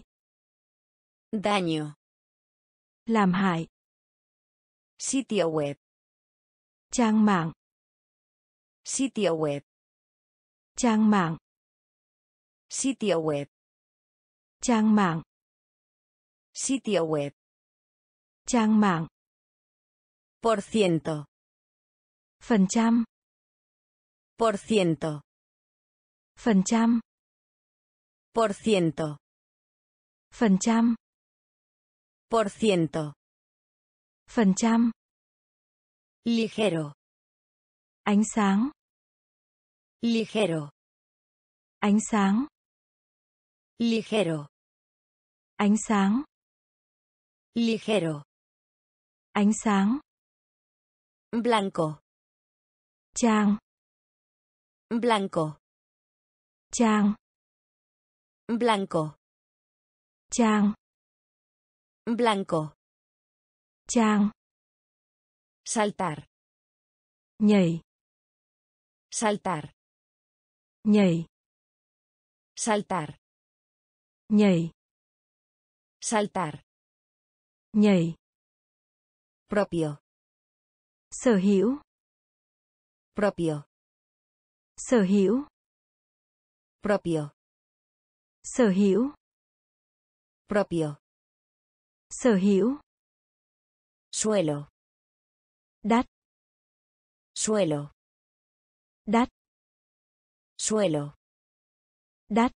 Daño. Làm hại. Sitio web. Trang mạng. Sitio web. Trang mạng. Sitio web. Trang mạng. Sitio web. Trang mạng. Por ciento. Phần trăm. Por ciento. Phần trăm. Por ciento. Phần trăm. Por ciento. Phần trăm. Ligero. Ánh sáng. Ligero. Ánh sáng. Ligero. Ánh sáng. Ligero. Ánh sáng. Blanco. Trang. Blanco. Trang. Blanco. Trang. Blanco. Trang. Saltar. Nhảy. Saltar. Nhảy. Saltar. Nhảy. Saltar. Nhảy. Propio. Sở hữu. Propio. Sở hữu. Propio. Sở hữu. Propio. Sở hữu. Suelo. Đắt. Suelo. Đắt. Suelo. Đắt.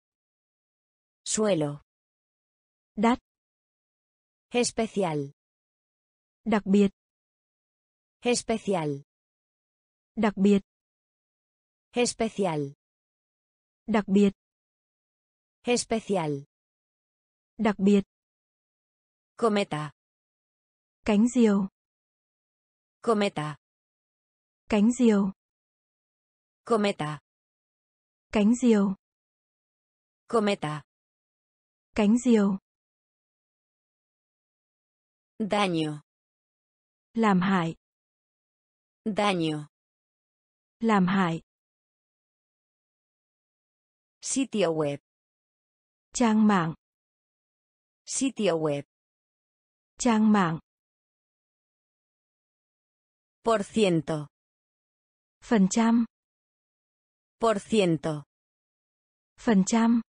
Suelo. Đắt. Especial. Đặc biệt. Especial. Đặc biệt. Especial. Đặc biệt. Especial. Đặc biệt. Cometa. Cánh diều. Cometa. Cánh diều. Cometa. Cánh diều. Cometa. Cánh diều. Daño. Làm hại. Daño. Làm hại. Sitio web. Trang mạng. Sitio web. Trang mạng. Por ciento. Phần trăm. Por ciento. Phần trăm.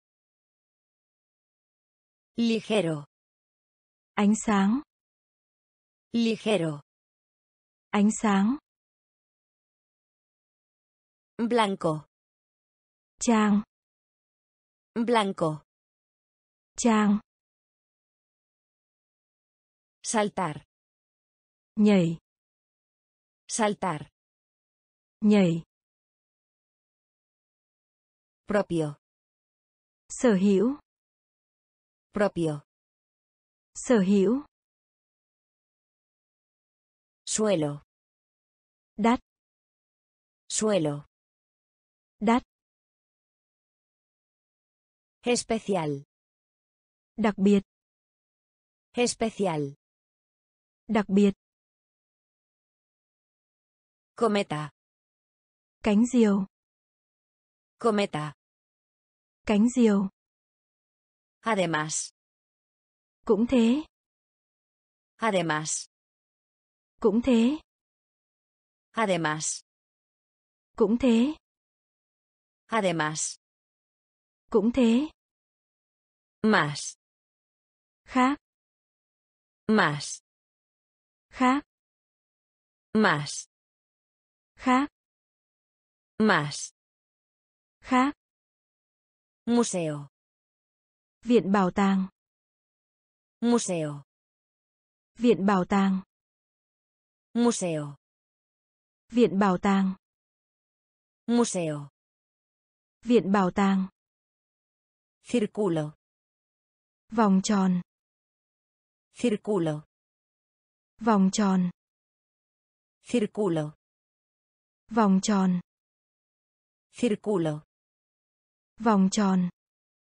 Ligero. Ánh sáng. Ligero. Ánh sáng. Blanco. Trang. Blanco. Trang. Saltar. Nhảy. Saltar. Nhảy. Propio. Sở hữu. Propio. Sở hữu. Suelo. Đắt. Suelo. Đắt. Especial. Đặc biệt. Especial. Đặc biệt. Cometa. Cánh diều. Cometa. Cánh diều. Además. Cũng thế. Además. Cũng thế. Además. Cũng thế. Además. Cũng thế. Más. Khác. Más. Khác. Más. Khác. Más. Khác. Museo. Viện bảo tàng. Museo. Viện bảo tàng. Museo. Viện bảo tàng. Museo. Viện bảo tàng. Círculo. Vòng tròn. Círculo. Vòng tròn. Círculo. Vòng tròn. Círculo. Vòng tròn.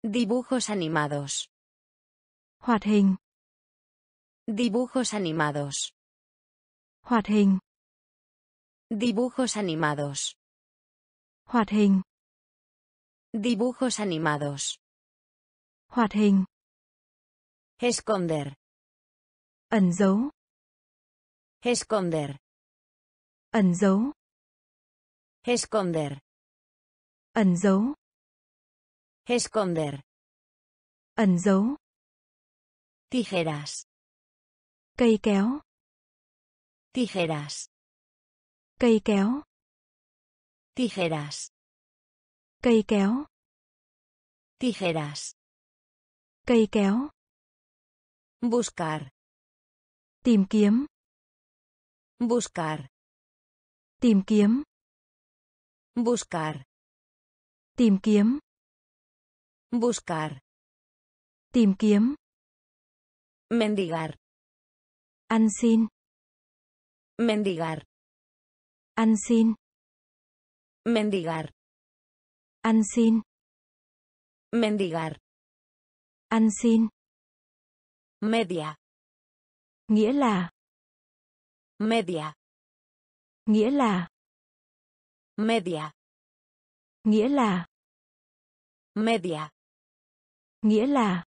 Dibujos animados. Hoạt hình. Dibujos animados. Hoạt hình. Dibujos animados. Hoạt hình. Dibujos animados. Hoạt hình. Esconder. Ẩn giấu. Esconder. Ẩn giấu. Esconder. Ẩn giấu. Esconder. Ẩn giấu. Tijeras. Cây kéo. Tijeras. Cây kéo. Tijeras. Cây kéo. Tijeras. Cây kéo. Buscar. Tìm kiếm. Buscar. Tìm kiếm. Buscar. Tìm kiếm. Buscar. Tìm kiếm. Mendigar. Ăn xin. Mendigar. Ăn xin. Mendigar. Ăn xin. Mendigar. Ăn xin. Media. Nghĩa là. Media. Nghĩa là. Media. Nghĩa là. Media. Nghĩa là.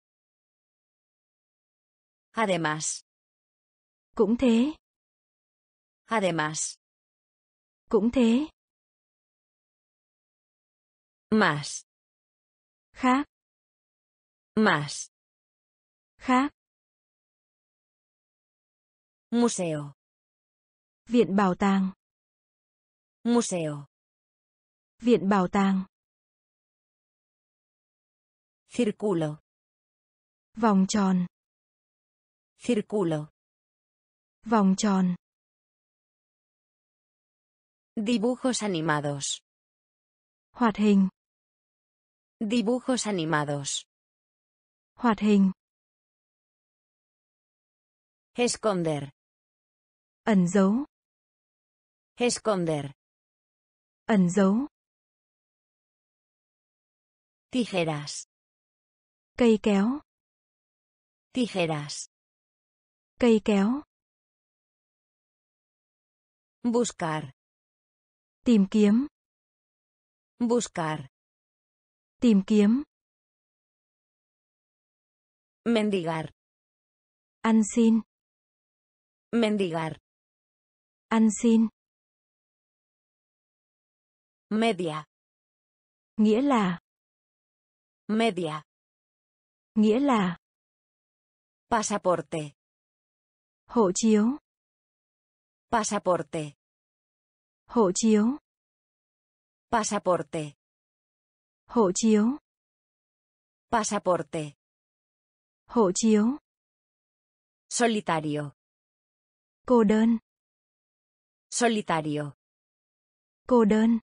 Además. Cũng thế. Además. Cũng thế. Más. Khác. Más. Khác. Museo. Viện bảo tàng. Museo. Viện bảo tàng. Círculo. Vòng tròn. Círculo. Vòng tròn. Dibujos animados. Hoạt hình. Dibujos animados. Hoạt hình. Esconder. Ẩn giấu. Esconder. Ẩn giấu. Tijeras. Cây kéo. Tijeras. Cây kéo. Buscar. Tìm kiếm. Buscar. Tìm kiếm. Mendigar. Ăn xin. Mendigar. Ăn xin. Media. Nghĩa là. Media. Nghĩa là. Pasaporte. Hộ chiếu. Pasaporte. Hộ chiếu. Pasaporte. Hộ chiếu. Pasaporte. Hộ chiếu. Solitario. Cô đơn. Solitario. Cô đơn.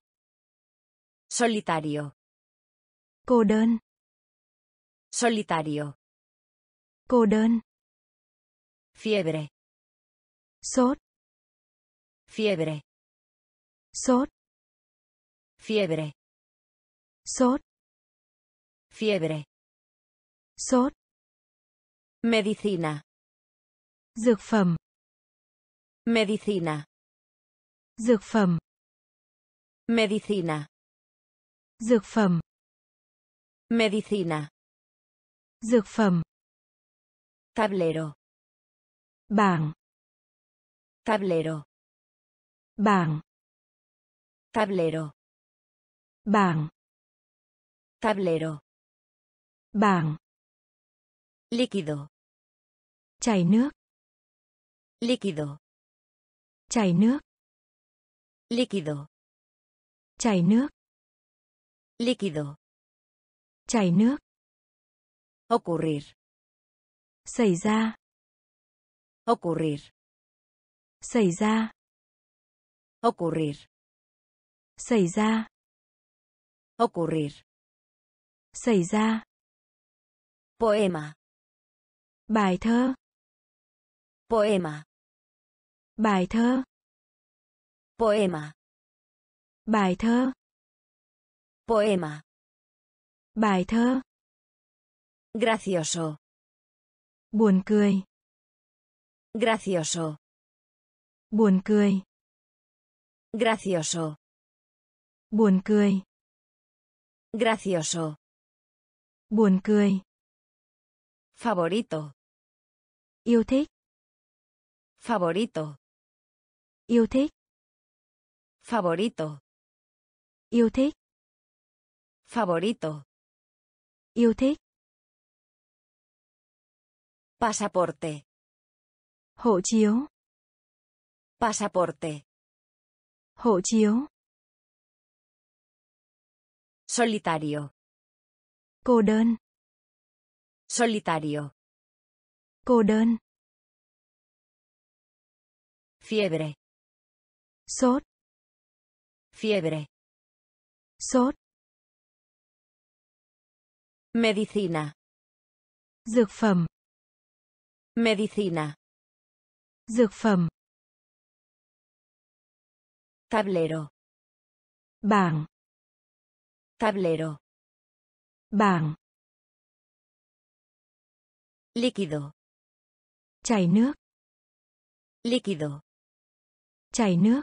Solitario. Cô đơn. Solitario. Cô đơn. Fiebre. Sốt. Fiebre. Sốt. Fiebre. Sốt. Fiebre. Sốt. Medicina. Dược phẩm. Medicina. Dược phẩm. Medicina. Dược phẩm. Medicina. Dược phẩm. Tablero. Bảng. Tablero. Bảng. Tablero. Bảng. Tablero. Bảng. Líquido. Chảy nước. Líquido. Chảy nước. Líquido. Chảy nước. Líquido. Chảy nước. Ocurrir. Xảy ra. Ocurrir. Xảy ra. Ocurrir. Xảy ra. Ocurrir. Xảy ra. Poema. Bài thơ. Poema. Bài thơ. Poema. Bài thơ. Poema. Bài thơ. Gracioso. Buồn cười. Gracioso. Buồn cười. Gracioso. Buồn cười. Gracioso. Buồn cười. Favorito. Yêu thích. Favorito. Yêu thích. Favorito. Yêu thích. Favorito. Yêu thích. Pasaporte. Hộ chiếu. Pasaporte. Hộ chiếu. Solitario. Cô đơn. Solitario. Cô đơn. Fiebre. Sốt. Fiebre. Sốt. Medicina. Dược phẩm. Medicina. Dược phẩm. Tablero. Bảng. Tablero. Bảng. Líquido. Chảy nước. Líquido. Chảy nước.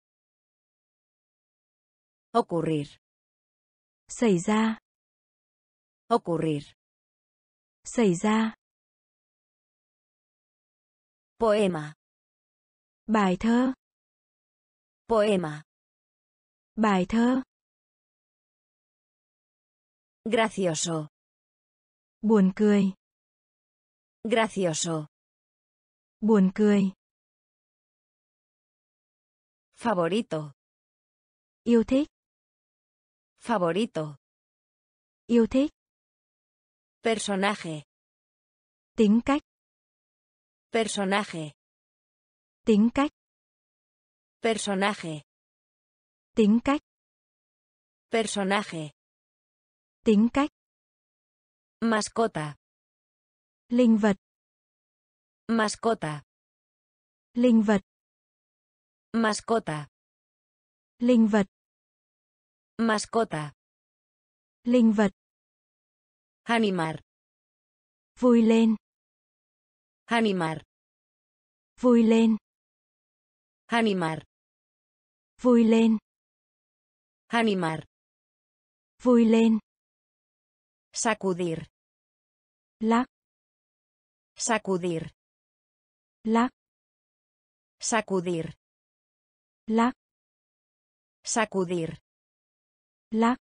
Ocurrir. Xảy ra. Ocurrir. Xảy ra. Poema. Bài thơ. Poema. Bài thơ. Gracioso. Buồn cười. Gracioso. Buồn cười. Favorito. Yêu thích. Favorito. Yêu thích. Personaje. Tính cách. Personaje. Tính cách. Personaje. Tính cách. Personaje. Tính cách. Mascota. Linh vật. Mascota. Linh vật. Mascota. Linh vật. Mascota. Linh vật. Animar. Vui lên. Animar. Vui lên. Animar. Vui lên. Animar. Vui lên. Sacudir. Lắc. Sacudir. Lắc. Sacudir. Lắc. Sacudir. Lắc.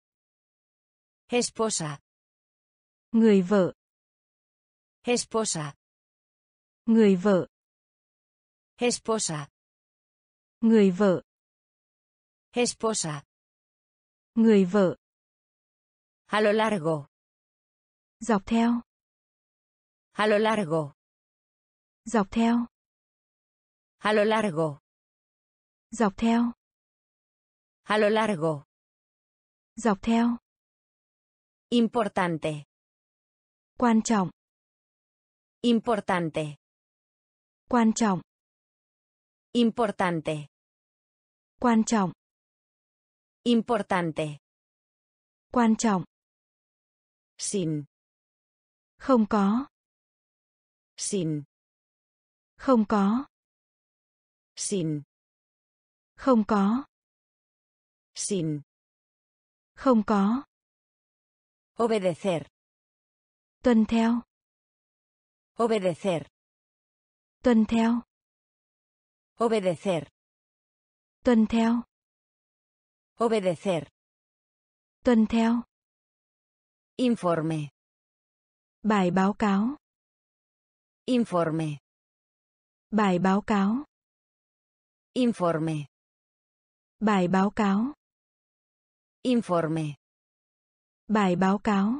Esposa. Người vợ. Esposa. Người vợ. Esposa. Người vợ. Esposa. Người vợ. A lo largo. Dọc theo. A lo largo. Dọc theo. A lo largo. Dọc theo. A lo largo. Dọc theo. Importante. Quan trọng. Importante. Quan trọng. Importante. Quan trọng. Importante. Quan trọng. Sin. Không có. Sin. Không có. Sin. Không có. Sin. Không có. Obedecer. Tuân theo. Obedecer. Tuân theo. Obedecer. Tuân theo. Obedecer. Tuân theo. Informe. Bài báo cáo. Informe. Bài báo cáo. Informe. Bài báo cáo. Informe. Bài báo cáo.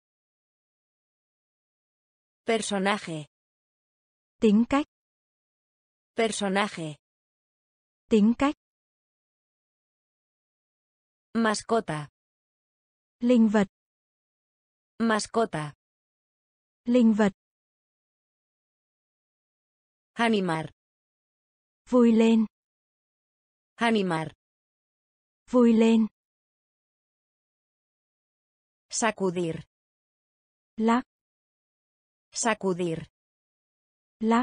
Personaje. Tính cách. Personaje. Tính cách. Mascota. Linh vật. Mascota. Linh vật. Animar. Vui lên. Animar. Vui lên. Sacudir. Lắc. Sacudir. Lắc.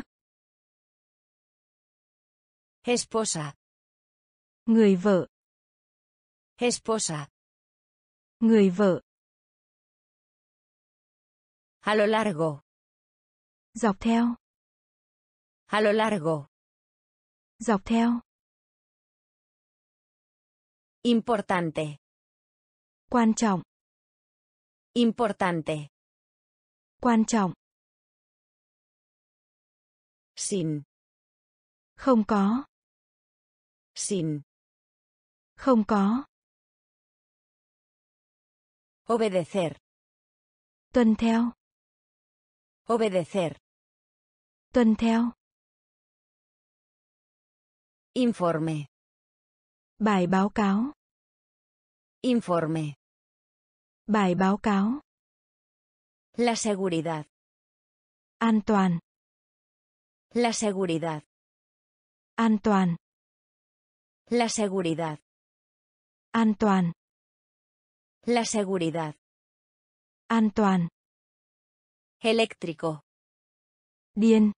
Esposa. Người vợ. Esposa. Người vợ. A lo largo. Dọc theo. A lo largo. Dọc theo. Importante. Quan trọng. Importante. Quan trọng. Sin. Không có. Sin. Không có. Obedecer. Tuân theo. Obedecer. Tuân theo. Informe. Bài báo cáo. Informe. Bài báo cáo. La seguridad. An toàn. La seguridad. An toàn. La seguridad. An toàn. La seguridad. An toàn. Eléctrico. Điên.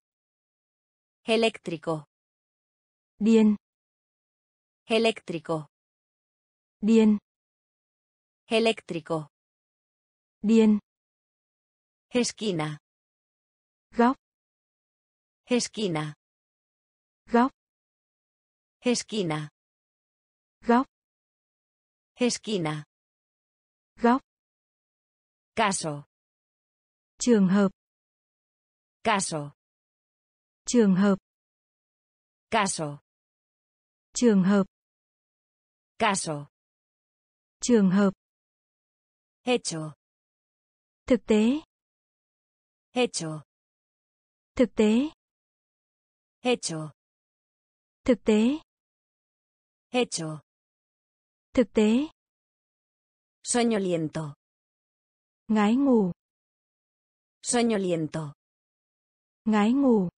Eléctrico. Điên. Eléctrico. Điên. Eléctrico. Điên. Esquina. Góc. Esquina. Góc. Esquina. Góc. Esquina. Góc. Caso. Trường hợp. Caso. Trường hợp. Caso. Trường hợp. Caso. Trường hợp. Hecho. Thực tế. Hecho. Thực tế. Hecho. Thực tế. Hecho. Thực tế. Soñoliento. Ngái ngủ. Soñoliento. Ngái ngủ.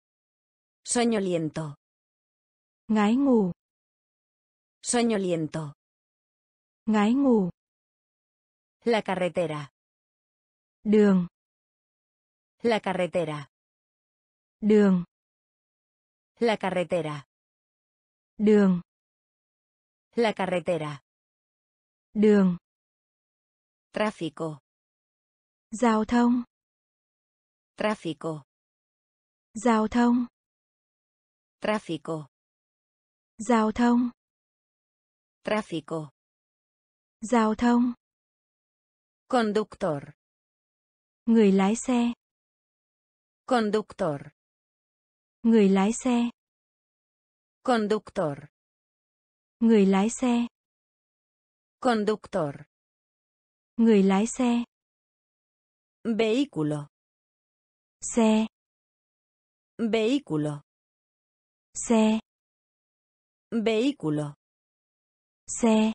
Soñoliento. Ngái ngủ. Soñoliento. Ngái ngủ. La carretera. Đường. La carretera. Đường. La carretera. Đường. La carretera. Đường. Tráfico. Giao thông. Tráfico. Giao thông. Tráfico. Giao thông. Tráfico. Giao thông. Conductor. Người lái xe. Conductor. Người lái xe. Conductor. Người lái xe. Conductor. Người lái xe. Vehículo. Xe. Vehículo. Xe. Vehículo. Xe.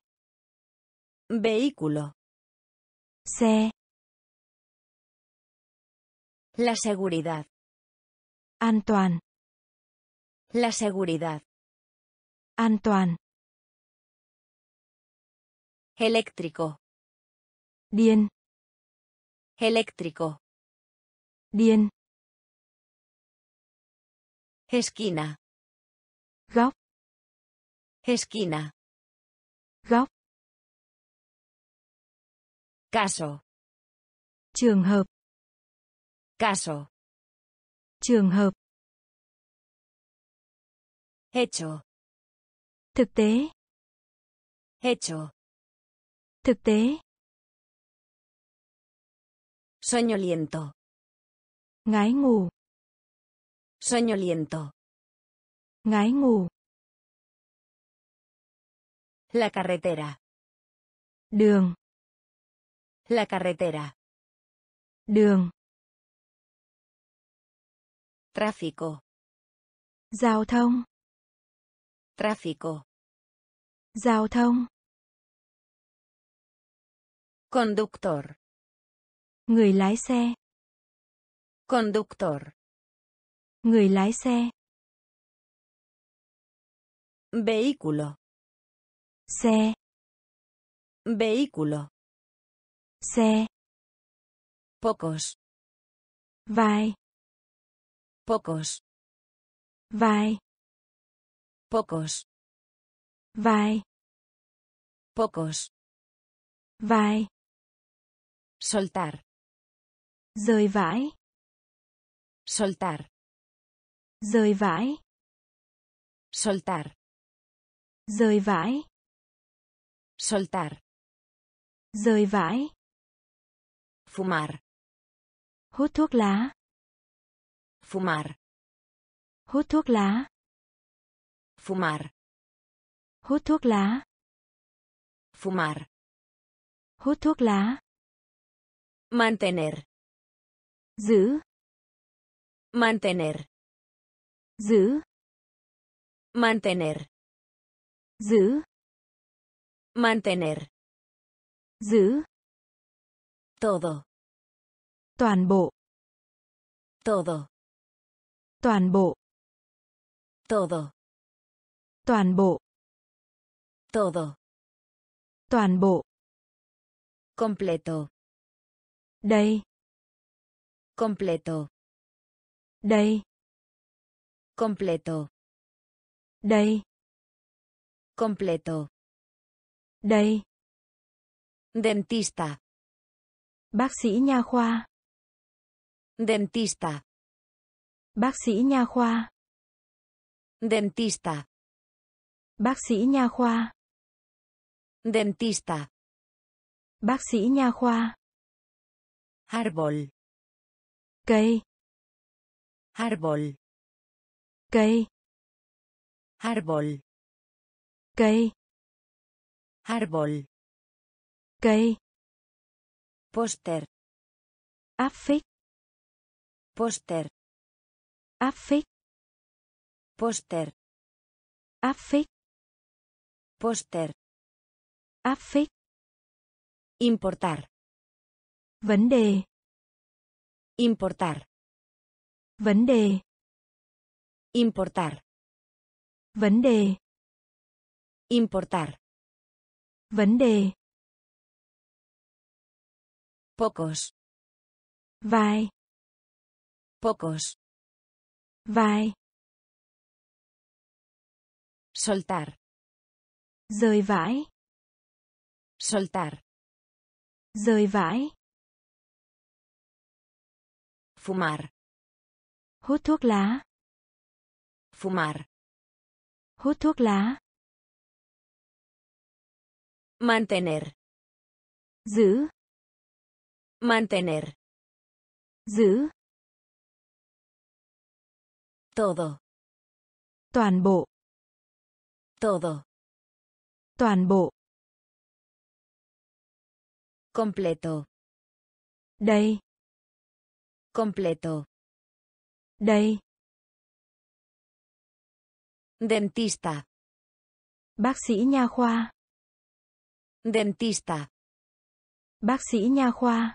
Vehículo. Xe. La seguridad. An toàn. La seguridad. An toàn. Eléctrico. Điên. Eléctrico. Điên. Esquina. Góc. Esquina. Góc. Caso. Trường hợp. Caso. Trường hợp. Hecho. Thực tế. Hecho. Thực tế. Soñoliento. Ngái ngủ. Soñoliento. Ngái ngủ. La carretera. Đường. La carretera. Đường. Tráfico. Giao thông. Tráfico. Giao thông. Conductor. Người lái xe. Conductor. Người lái xe. Vehículo. Xe. Vehículo. Xe. Pocos. Vài. Pocos. Vài. Pocos. Vài. Pocos. Vài. Soltar. Rời vãi. Soltar. Rời vãi. Soltar. Rời vãi. Soltar. Rời vãi. Fumar. Hút thuốc lá. Fumar. Hút thuốc lá. Fumar. Hút thuốc lá. Fumar. Hút thuốc lá. Mantener. Giữ. Mantener. Giữ. Mantener. Giữ. Mantener. Giữ. Todo. Toàn bộ. Todo. Toàn bộ. Todo. Toàn bộ. Todo. Toàn bộ. Completo. Đây. Completo. Đây. Completo. Đây. Completo. Đây. Dentista. Bác sĩ nha khoa. Dentista. Bác sĩ nha khoa. Dentista. Bác sĩ nha khoa. Dentista. Bác sĩ nha khoa. Árbol. Cây. Árbol. Cây. Árbol. Cây. Árbol. Cây. Póster. Áp phích. Póster. Áp phích. Póster. Áp phích. Póster. Áp phích. Importar. Vấn đề. Importar. Vấn đề. Importar. Vấn đề. Importar. Vấn đề. Pocos. Vài. Pocos. Vài. Soltar. Rời vãi. Soltar. Rời vãi. Fumar. Hút thuốc lá. Fumar. Hút thuốc lá. Mantener. Giữ. Mantener. Giữ. Todo. Toàn bộ. Todo. Toàn bộ. Completo. Đây. Completo. Đây. Dentista. Bác sĩ nha khoa. Dentista. Bác sĩ nha khoa.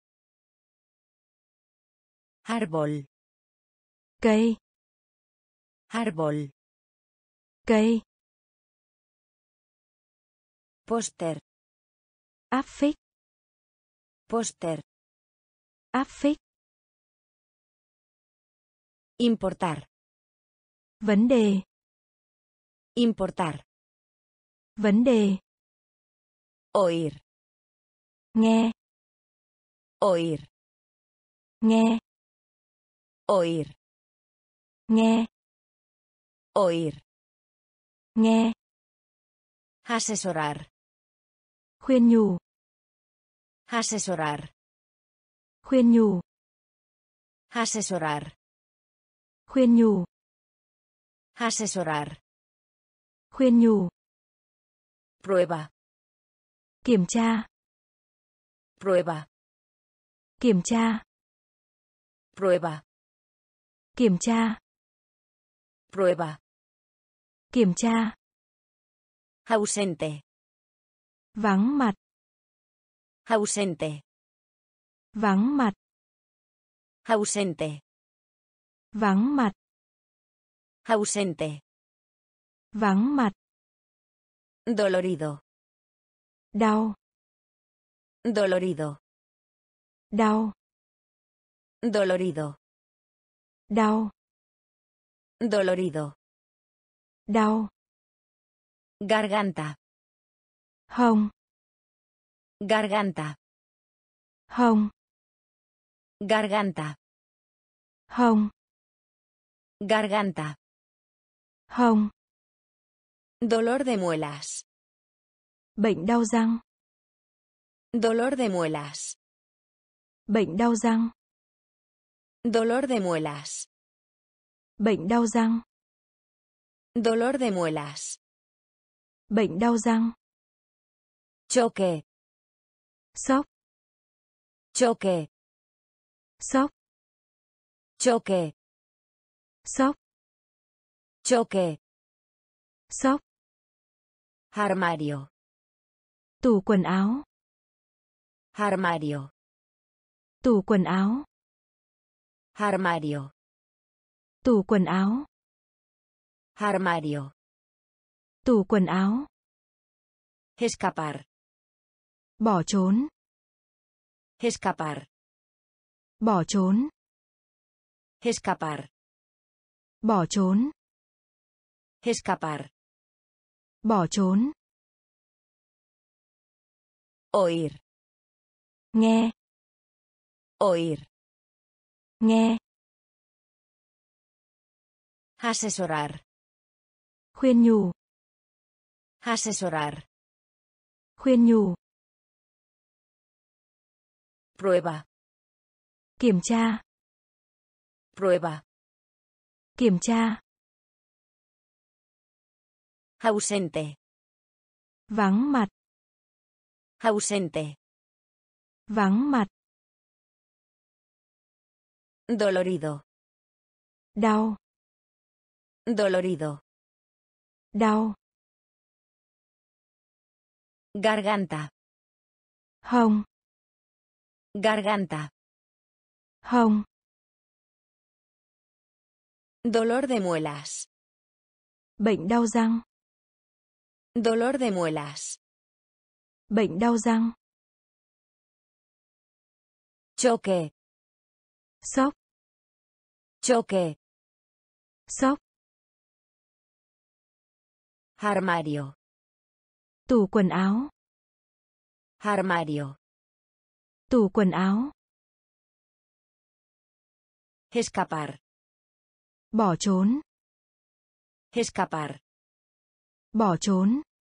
Árbol. Cây. Árbol. Cây. Póster. Áp phích. Póster. Áp phích. Importar. Vấn đề. Importar. Vấn đề. Oír. Nghe. Oír. Nghe. Oír. Nghe. Oír. Nghe. Asesorar. Khuyên nhủ. Asesorar. Khuyên nhủ. Asesorar. Khuyên nhủ. Asesorar. Khuyên nhủ. Prueba. Kiểm tra. Prueba. Kiểm tra. Prueba. Kiểm tra. Prueba. Kiểm tra. Ausente. Vắng mặt. Ausente. Vắng mặt. Ausente. Vắng mặt. Ausente. Vắng mặt. Dolorido. Đau. Dolorido. Đau. Dolorido. Đau. Dolorido. Đau. Garganta. Hông. Garganta. Hông. Garganta. Hông. Garganta. Hông. Dolor de muelas. Bệnh đau răng. Dolor de muelas. Bệnh đau răng. Dolor de muelas. Bệnh đau răng. Dolor de muelas. Bệnh đau răng. Choque. Sốc. Choque. Sốc. Choque. Sốc. Choque. Sốc. Armario. Tủ quần áo. Armario. Tủ quần áo. Armario. Tủ quần áo. Armario. Tủ quần áo. Escapar. Bỏ trốn. Escapar. Bỏ trốn. Escapar. Bỏ trốn. Escapar. Bỏ trốn. Oír. Nghe. Oír. Nghe. Asesorar. Khuyên nhủ. Asesorar. Khuyên nhủ. Prueba. Kiểm tra. Prueba. Kiểm tra. Ausente. Vắng mặt. Ausente. Vắng mặt. Dolorido. Đau. Dolorido. Đau. Garganta. Hông. Garganta. Hông. Dolor de muelas. Bệnh đau răng. Dolor de muelas. Bệnh đau răng. Choque. Sốc. Choque. Sốc. Armario. Tủ quần áo. Armario. Tủ quần áo. Escapar. Bỏ trốn. Escapar. Bỏ trốn.